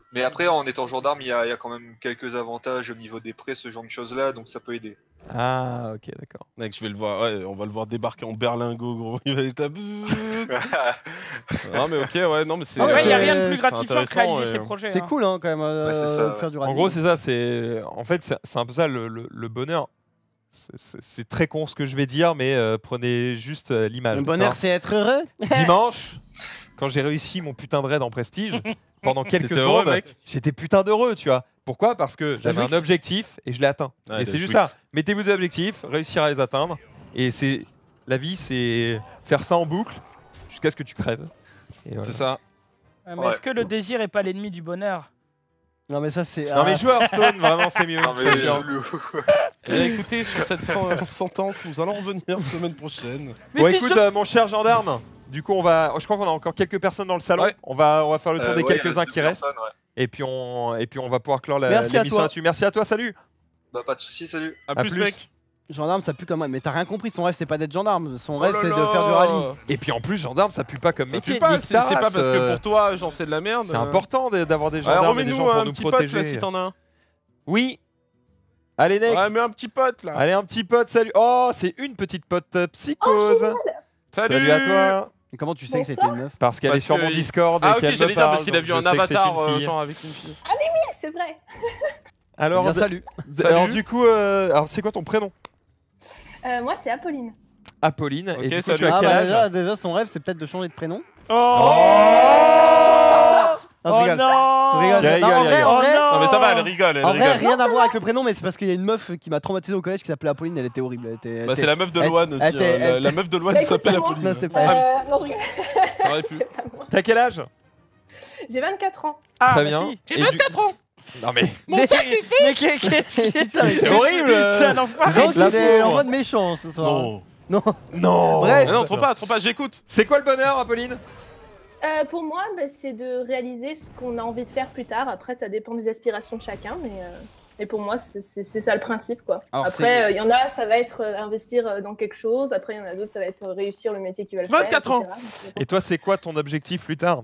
S12: Mais après, en étant gendarme, il y a quand même quelques avantages au niveau des prêts, ce genre de choses-là, donc ça peut aider.
S2: Ah, ok, d'accord.
S3: Mec, je vais le voir, ouais, on va le voir débarquer en berlingot, gros. Il va être là. Non, mais ok, ouais, non, mais c'est.
S5: Ouais, il n'y a rien de plus
S3: c'est
S5: gratifiant que réaliser ces projets.
S4: C'est cool, hein, quand même, de faire du rallye.
S2: En gros, c'est ça. En fait, c'est un peu ça le bonheur. C'est très con ce que je vais dire, mais prenez juste l'image.
S4: Le bonheur, c'est être heureux.
S2: Dimanche, quand j'ai réussi mon putain de raid en prestige, pendant quelques
S3: T'étais heureux,
S2: secondes,
S3: mec
S2: j'étais putain d'heureux, tu vois. Pourquoi? Parce que j'avais un objectif et je l'ai atteint.
S3: Ouais,
S2: et c'est
S3: le
S2: juste
S3: Twix.
S2: ça. Mettez-vous des objectifs, réussir à les atteindre. Et c'est la vie, c'est faire ça en boucle jusqu'à ce que tu crèves. Et voilà.
S3: C'est ça.
S5: Mais est-ce que le désir est pas l'ennemi du bonheur?
S4: Non, mais ça, c'est.
S2: Non, mais joueur Stone, vraiment, c'est mieux.
S12: Non, mais
S2: je t'assure.
S3: Eh, écoutez, sur cette sentence, nous allons revenir semaine prochaine.
S2: Bon, écoute, mon cher gendarme, du coup, je crois qu'on a encore quelques personnes dans le salon.
S3: Ouais.
S2: On va faire le tour des
S12: ouais,
S2: quelques-uns
S12: il reste
S2: qui
S12: deux
S2: restent.
S12: personnes, ouais.
S2: Et puis on va pouvoir clore
S4: Merci à
S2: l'émission
S4: toi.
S2: là-dessus. Merci à toi, salut.
S12: Bah, pas de soucis, salut.
S3: À
S2: À
S3: plus,
S2: plus.
S3: mec.
S4: Gendarme, ça pue comme même. Mais t'as rien compris, son rêve, c'est pas d'être gendarme. Son
S3: Oh
S4: rêve,
S3: là
S4: c'est de
S3: là.
S4: faire du rallye.
S2: Et puis en plus, gendarme, ça pue pas comme
S3: Ça
S2: métier.
S3: pue pas,
S2: nique
S3: c'est
S2: ta
S3: pas
S2: race,
S3: parce que pour toi, genre, c'est de la merde.
S2: c'est important d'avoir des
S3: Ouais,
S2: gendarmes et des
S3: remets-nous
S2: gens pour
S3: un
S2: nous
S3: petit pote là
S2: protéger.
S3: si t'en as un.
S2: Oui. Allez, next.
S3: Ouais, mais un petit pote là.
S2: Allez, un petit pote, salut. Oh, c'est une petite pote psychose. Salut à toi.
S4: Et comment tu sais que c'était une meuf?
S2: Parce qu'elle est sur mon Discord.
S3: Ah,
S2: et
S3: ok,
S2: qu'elle me
S3: j'allais dire
S2: parle,
S3: parce qu'il a
S2: donc
S3: vu
S2: je
S3: un
S2: sais que c'est
S3: avatar,
S2: une fille.
S3: genre avec une fille.
S6: Oui, c'est vrai.
S2: Alors,
S4: Bien, salut.
S2: Alors, du coup, alors, c'est quoi ton prénom?
S6: Moi, c'est Apolline.
S2: Apolline.
S3: Ok,
S2: Et du coup,
S3: salut.
S2: tu as
S4: Ah,
S2: quel
S4: bah,
S2: âge?
S4: déjà, son rêve, c'est peut-être de changer de prénom.
S5: Oh,
S4: Non, je rigole.
S5: non.
S4: Je rigole.
S2: Il rigole,
S4: Non, en
S2: il
S4: vrai,
S2: rigole.
S4: en vrai,
S5: Oh,
S3: Non, mais ça va, elle rigole, elle
S4: en vrai,
S3: rigole.
S4: rien à voir avec le prénom, mais c'est parce qu'il y a une meuf qui m'a traumatisé au collège qui s'appelait Apolline, elle était horrible.
S3: Bah, c'est la meuf de
S4: elle-
S3: Loane aussi.
S4: elle était-
S3: hein.
S4: elle-
S3: La meuf de Loane
S6: Bah, écoute,
S3: s'appelle
S6: c'est moi.
S3: Apolline.
S4: Non, c'était pas
S3: Ah, mais
S6: Non, je rigole.
S3: ça aurait pu.
S2: T'as quel âge?
S6: J'ai 24 ans.
S5: Ah,
S2: Très
S5: bah
S2: bien.
S5: si.
S2: J'ai 24 ans. Non mais.
S5: Mais
S2: C'est horrible.
S5: C'est un enfoiré.
S4: Donc, il
S2: La
S4: est en
S2: pauvre.
S4: mode méchant ce soir.
S3: Non.
S4: Non.
S2: Non.
S4: Bref.
S3: Ah non, trop pas, j'écoute.
S2: C'est quoi le bonheur, Apolline?
S6: Pour moi, bah, c'est de réaliser ce qu'on a envie de faire plus tard. Après, ça dépend des aspirations de chacun, mais pour moi, c'est ça le principe, quoi.
S4: Alors,
S6: Après, il y en a, ça va être investir dans quelque chose. Après, il y en a d'autres, ça va être réussir le métier qu'ils veulent faire.
S3: 24 ans.
S6: etc.
S2: Et toi, c'est quoi ton objectif plus tard?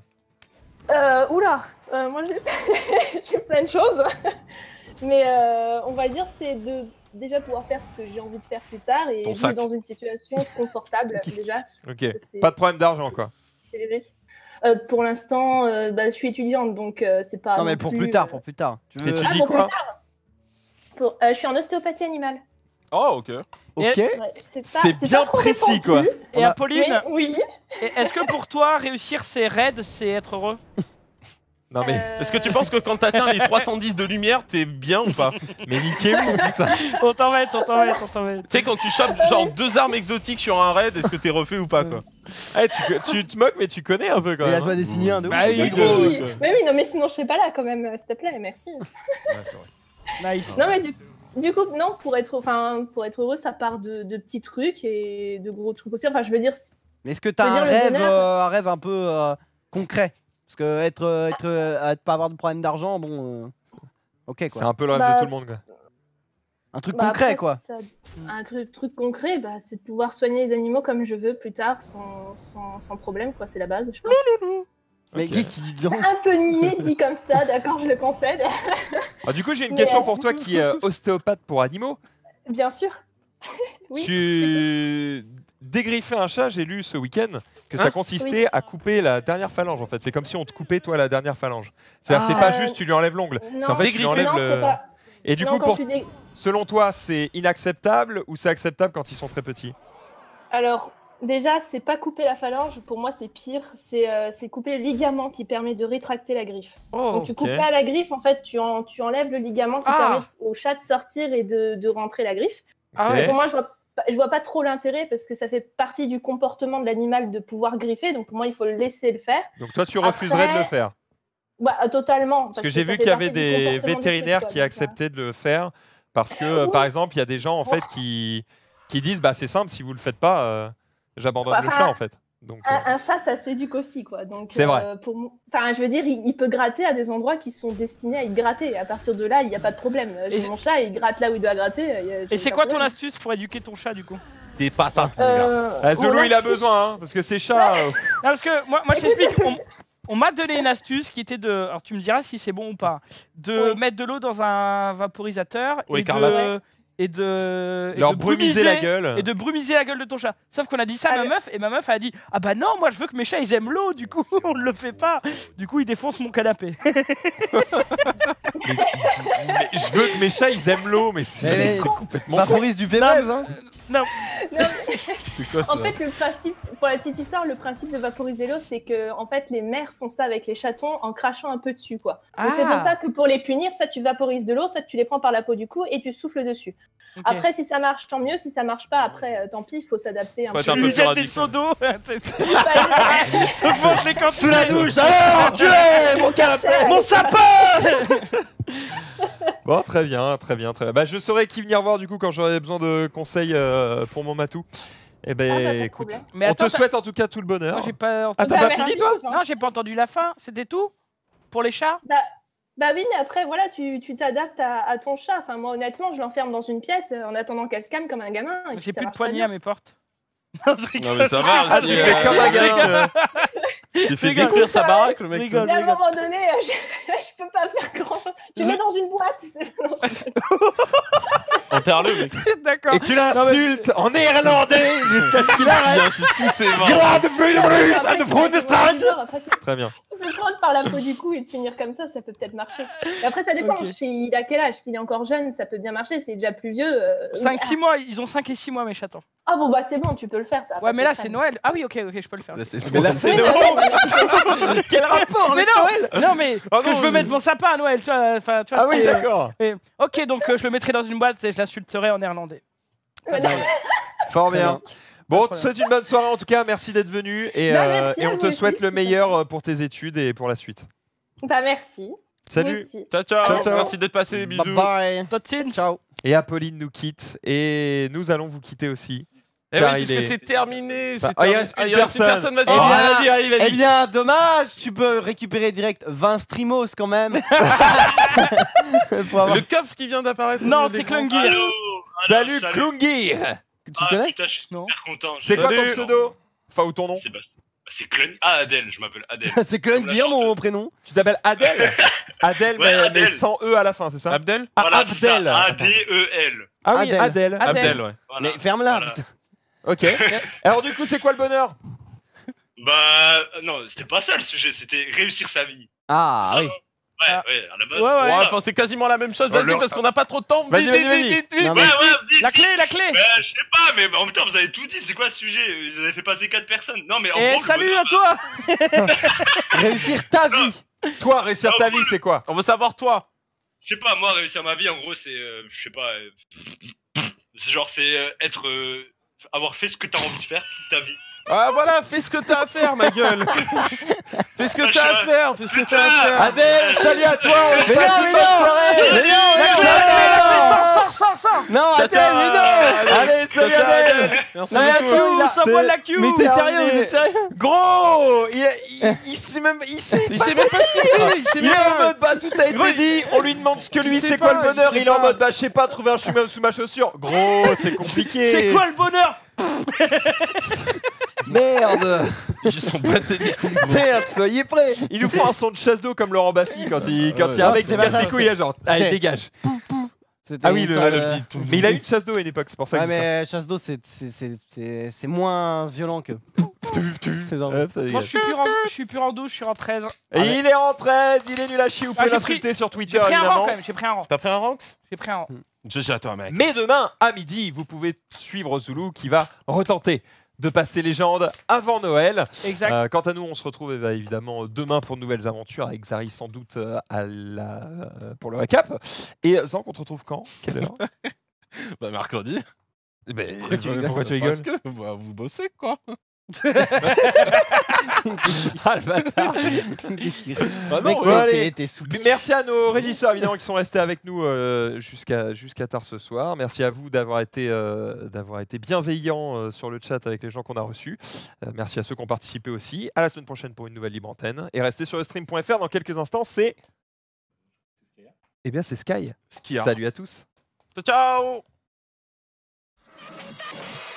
S6: Oula, moi j'ai j'ai plein de choses, mais on va dire c'est de déjà pouvoir faire ce que j'ai envie de faire plus tard et
S3: Ton
S6: vivre
S3: sac.
S6: dans une situation confortable déjà.
S2: Ok.
S6: C'est-
S2: Pas de problème d'argent, quoi.
S6: c'est logique. Pour l'instant, bah, je suis étudiante donc c'est pas.
S4: Non, mais
S6: non
S4: pour
S6: plus,
S4: plus tard, pour plus tard. Tu veux...
S2: T'étudies
S6: pour plus
S2: quoi?
S6: tard. Je suis en ostéopathie animale.
S3: Oh, ok.
S4: Ok.
S6: Ouais,
S2: C'est bien
S6: pas trop
S2: précis,
S6: répandu.
S2: quoi.
S5: Et
S4: On a-
S5: Apolline,
S6: Oui.
S5: est-ce que pour toi, réussir ses raids, c'est être heureux?
S2: Non mais.
S3: Est-ce que tu penses que quand t'atteins les 310 de lumière, t'es bien ou pas?
S2: Mais niquez-vous, putain.
S5: On t'embête, on t'embête, on t'embête.
S3: Tu sais, quand tu chopes genre 2 armes exotiques sur un raid, est-ce que t'es refait ou pas, quoi?
S2: Eh, tu te moques, mais tu connais un peu quand
S4: Il a
S2: même.
S4: joué à dessiner un de ouf.
S5: Bah oui,
S6: Oui,
S5: gros.
S6: mais oui, non, mais sinon je serais pas là quand même, s'il te plaît, merci.
S3: Ouais, c'est vrai.
S5: Nice.
S6: Non mais du coup non pour être heureux ça part de petits trucs et de gros trucs aussi. Enfin je veux dire
S4: Mais est-ce que t'as
S6: Je veux
S4: un
S6: dire, le
S4: rêve,
S6: bonheur-
S4: un rêve un peu concret? Parce que être pas avoir de problème d'argent, bon. Ok
S2: C'est
S4: quoi.
S2: un peu le rêve
S6: Bah,
S2: de tout le monde, quoi.
S4: Un truc
S6: bah,
S4: concret
S6: après,
S4: quoi.
S6: truc concret bah, c'est de pouvoir soigner les animaux comme je veux plus tard sans problème quoi, c'est la base je pense.
S4: Mais
S2: Ok.
S4: qu'est-ce qu'il dit donc?
S6: Un peu niais dit comme ça, d'accord, je le concède.
S2: Ah, du coup, j'ai une
S6: Mais,
S2: question pour toi qui est ostéopathe pour animaux.
S6: Bien sûr. Oui.
S2: Tu dégriffais un chat, j'ai lu ce week-end que ça consistait
S6: Oui.
S2: à couper la dernière phalange en fait. C'est comme si on te coupait toi la dernière phalange. C'est-à-dire c'est
S6: Ah.
S2: pas juste tu lui enlèves l'ongle. C'est en fait tu lui enlèves
S6: non,
S2: le.
S6: c'est pas...
S2: Et du
S6: non,
S2: coup,
S6: quand tu dé-
S2: selon toi, c'est inacceptable ou c'est acceptable quand ils sont très petits?
S6: Alors, déjà, c'est pas couper la phalange, pour moi c'est pire, c'est couper le ligament qui permet de rétracter la griffe.
S5: Oh,
S6: Donc tu
S2: ok.
S6: coupes pas la griffe, en fait, tu enlèves le ligament qui
S5: Ah.
S6: permet au chat de sortir et de rentrer la griffe.
S5: Ah
S2: Ok.
S5: ouais.
S6: Pour moi, je vois pas trop l'intérêt parce que ça fait partie du comportement de l'animal de pouvoir griffer, donc pour moi, il faut le laisser le faire.
S2: Donc toi, tu refuserais de le
S6: Après,
S2: faire?
S6: Bah, totalement.
S2: Parce que j'ai vu qu'il y avait des vétérinaires qui acceptaient de le faire parce que,
S6: Oui.
S2: par exemple, il y a des gens en fait qui disent bah c'est simple, si vous le faites pas, j'abandonne le
S6: Enfin,
S2: chat en fait. Donc,
S6: Un chat, ça s'éduque aussi, quoi. Donc,
S2: C'est vrai.
S6: Enfin, je veux dire, il peut gratter à des endroits qui sont destinés à y gratter. À partir de là, il n'y a pas de problème. J'ai mon chat, il gratte là où il doit gratter.
S5: Et c'est quoi ton astuce pour éduquer ton chat du coup?
S3: Des patates, mon gars.
S2: Zulu, il a besoin, hein, parce que ces chats.
S5: Non, parce que moi je t'explique. On m'a donné une astuce qui était de. Alors tu me diras si c'est bon ou pas. De mettre de l'eau dans un vaporisateur et de
S2: leur brumiser la gueule.
S5: Et de brumiser la gueule de ton chat. Sauf qu'on a dit ça à ma meuf et ma meuf a dit ah bah non, moi je veux que mes chats ils aiment l'eau, du coup on ne le fait pas. Du coup ils défoncent mon canapé.
S2: Je veux que mes chats ils aiment l'eau, mais c'est complètement
S4: Vaporise du Vémez, hein.
S5: Non.
S3: C'est quoi ça?
S6: En fait, le principe, pour la petite histoire, le principe de vaporiser l'eau, c'est que en fait, les mères font ça avec les chatons en crachant un peu dessus, quoi. Donc c'est pour ça que pour les punir, soit tu vaporises de l'eau, soit tu les prends par la peau du cou et tu souffles dessus.
S5: Okay.
S6: Après, si ça marche, tant mieux. Si ça marche pas, après, tant pis, il faut s'adapter un peu.
S5: Tu lui jettes des seaux d'eau.
S2: Sous la douche. Alors, tu es mon canapé,
S5: mon sapin.
S2: Bon, très bien. Bah, je saurai qui venir voir du coup quand j'aurai besoin de conseils pour mon matou. Eh ben, écoute,
S5: mais
S2: on te souhaite en tout cas tout le bonheur.
S5: Moi, j'ai pas.
S2: Ah, t'as pas fini toi?
S5: Non, j'ai pas entendu la fin. C'était tout pour les chats?
S6: Bah oui, mais après, voilà, tu t'adaptes à ton chat. Enfin, moi, honnêtement, je l'enferme dans une pièce en attendant qu'elle se calme comme un gamin.
S5: J'ai plus de poignée à mes portes. Non, je rigole.
S3: Non mais ça va,
S2: tu fais comme un gamin.
S3: Tu fais détruire sa baraque, le mec.
S6: À un moment donné, je peux pas faire grand chose. Tu mets dans une boîte.
S3: Enterre-le, mec.
S5: D'accord.
S2: Et tu l'insultes en néerlandais jusqu'à ce qu'il arrête. Très bien.
S6: Tu peux le prendre par la peau du cou et le tenir comme ça peut peut-être marcher. Et après, ça dépend. Il a quel âge? S'il est encore jeune, ça peut bien marcher. S'il est déjà plus vieux.
S5: 5-6 mois, ils ont 5 et 6 mois, mes chatons.
S6: Ah bon, bah c'est bon, tu peux le faire. Ça
S5: ouais, mais là, c'est Noël. Ah oui, ok, je peux le faire.
S3: Mais là, c'est Noël.
S2: Quel rapport avec Noël?
S5: Non, mais parce que je veux mettre mon sapin à Noël, tu vois.
S2: Ah oui, d'accord.
S5: Ok, donc je le mettrai dans une boîte et je l'insulterai en néerlandais.
S2: Fort bien. Bon, on te souhaite une bonne soirée en tout cas, merci d'être venu et on te souhaite le meilleur pour tes études et pour la suite.
S6: Bah merci.
S2: Salut.
S3: Ciao. Merci d'être passé, bisous.
S4: Bye.
S5: Ciao.
S2: Et Apolline nous quitte et nous allons vous quitter aussi.
S3: Eh oui, puisque c'est terminé.
S2: Il reste une personne.
S3: Vas-y.
S4: Eh bien, dommage, tu peux récupérer direct 20 streamos quand même.
S3: Le coffre qui vient d'apparaître.
S5: Non, c'est Klungir.
S2: Salut Klungir.
S4: Tu connais?
S13: Putain, je suis super content.
S2: C'est quoi ton pseudo? Enfin, ou ton nom?
S13: C'est Klungir. Ah, Adèle, je m'appelle Adèle.
S4: C'est Klungir mon prénom.
S2: Tu t'appelles Adèle? Adèle, mais sans E à la fin, c'est ça?
S3: Abdel?
S13: Voilà,
S2: Abdel.
S13: A-D-E-L.
S2: Ah oui, Adèle.
S3: Abdel, ouais.
S4: Mais ferme-la.
S2: Ok. Alors du coup, c'est quoi le bonheur?
S13: Bah, non, c'était pas ça le sujet, c'était réussir sa vie.
S4: Ah oui.
S13: Ouais, à la base.
S3: Ouais, enfin, c'est quasiment la même chose. Vas-y, parce qu'on n'a pas trop de temps.
S2: Vas-y.
S3: Vite.
S13: Vite.
S5: La clé.
S13: Je sais pas, mais en même temps, vous avez tout dit. C'est quoi ce sujet? Vous avez fait passer 4 personnes. Non, mais en gros,
S5: salut à toi.
S4: Réussir ta vie.
S2: Toi, réussir ta vie, c'est quoi?
S3: On veut savoir toi.
S13: Je sais pas, moi, réussir ma vie, en gros, c'est. Je sais pas. C'est genre, c'est être. Avoir fait ce que t'as envie de faire toute ta vie.
S3: Ah voilà, fais ce que t'as à faire, ma gueule. Fais ce que t'as à faire.
S2: Adèle, salut à toi.
S4: Mais non, mais non.
S5: Sors.
S4: Non, Adèle, mais non.
S2: Allez, salut Adèle.
S3: Merci
S5: La
S3: beaucoup.
S5: queue, ça boit la queue.
S4: Mais t'es sérieux, vous êtes sérieux?
S2: Gros, il sait même, il sait
S3: pas ce qu'il fait.
S2: Il est en mode bah tout a été dit. On lui demande ce que lui c'est quoi le bonheur. Il est en mode bah je sais pas, trouver un chewing-gum sous ma chaussure. Gros, c'est compliqué.
S5: C'est quoi le bonheur?
S4: Merde.
S3: Ils sont battés des coups.
S4: Merde, soyez prêts.
S2: Il nous faut un son de chasse d'eau comme Laurent Baffy quand il y a un mec qui casse les couilles, genre allez dégage. Ah oui, le petit. Mais il a eu une chasse d'eau à une époque, c'est pour ça que
S4: je dis ça. Mais chasse d'eau, c'est moins violent que.
S5: Moi, je suis plus en 12, je suis en 13.
S2: Et il est en 13, il est nul à chier, vous pouvez l'insulter sur Twitter évidemment.
S5: J'ai pris un rang.
S3: T'as pris un ranks?
S5: J'ai pris un rang.
S3: GG à toi, mec.
S2: Mais demain, à midi, vous pouvez suivre Zulu qui va retenter de passer légende avant Noël.
S5: Exact.
S2: Quant à nous, on se retrouve évidemment demain pour de nouvelles aventures avec Zari sans doute pour le récap. Et Zank, on te retrouve quand? Quelle heure?
S3: Bah mercredi.
S2: Pourquoi tu rigoles?
S3: Parce que vous bossez quoi.
S2: Ah le bâtard.
S4: Ah non, t'es souple.
S2: Merci à nos régisseurs évidemment qui sont restés avec nous jusqu'à tard ce soir. Merci à vous d'avoir été bienveillants sur le chat avec les gens qu'on a reçus. Merci à ceux qui ont participé aussi. À la semaine prochaine pour une nouvelle libre antenne. Et restez sur le stream.fr dans quelques instants. C'est Sky. Salut à tous.
S3: Ciao.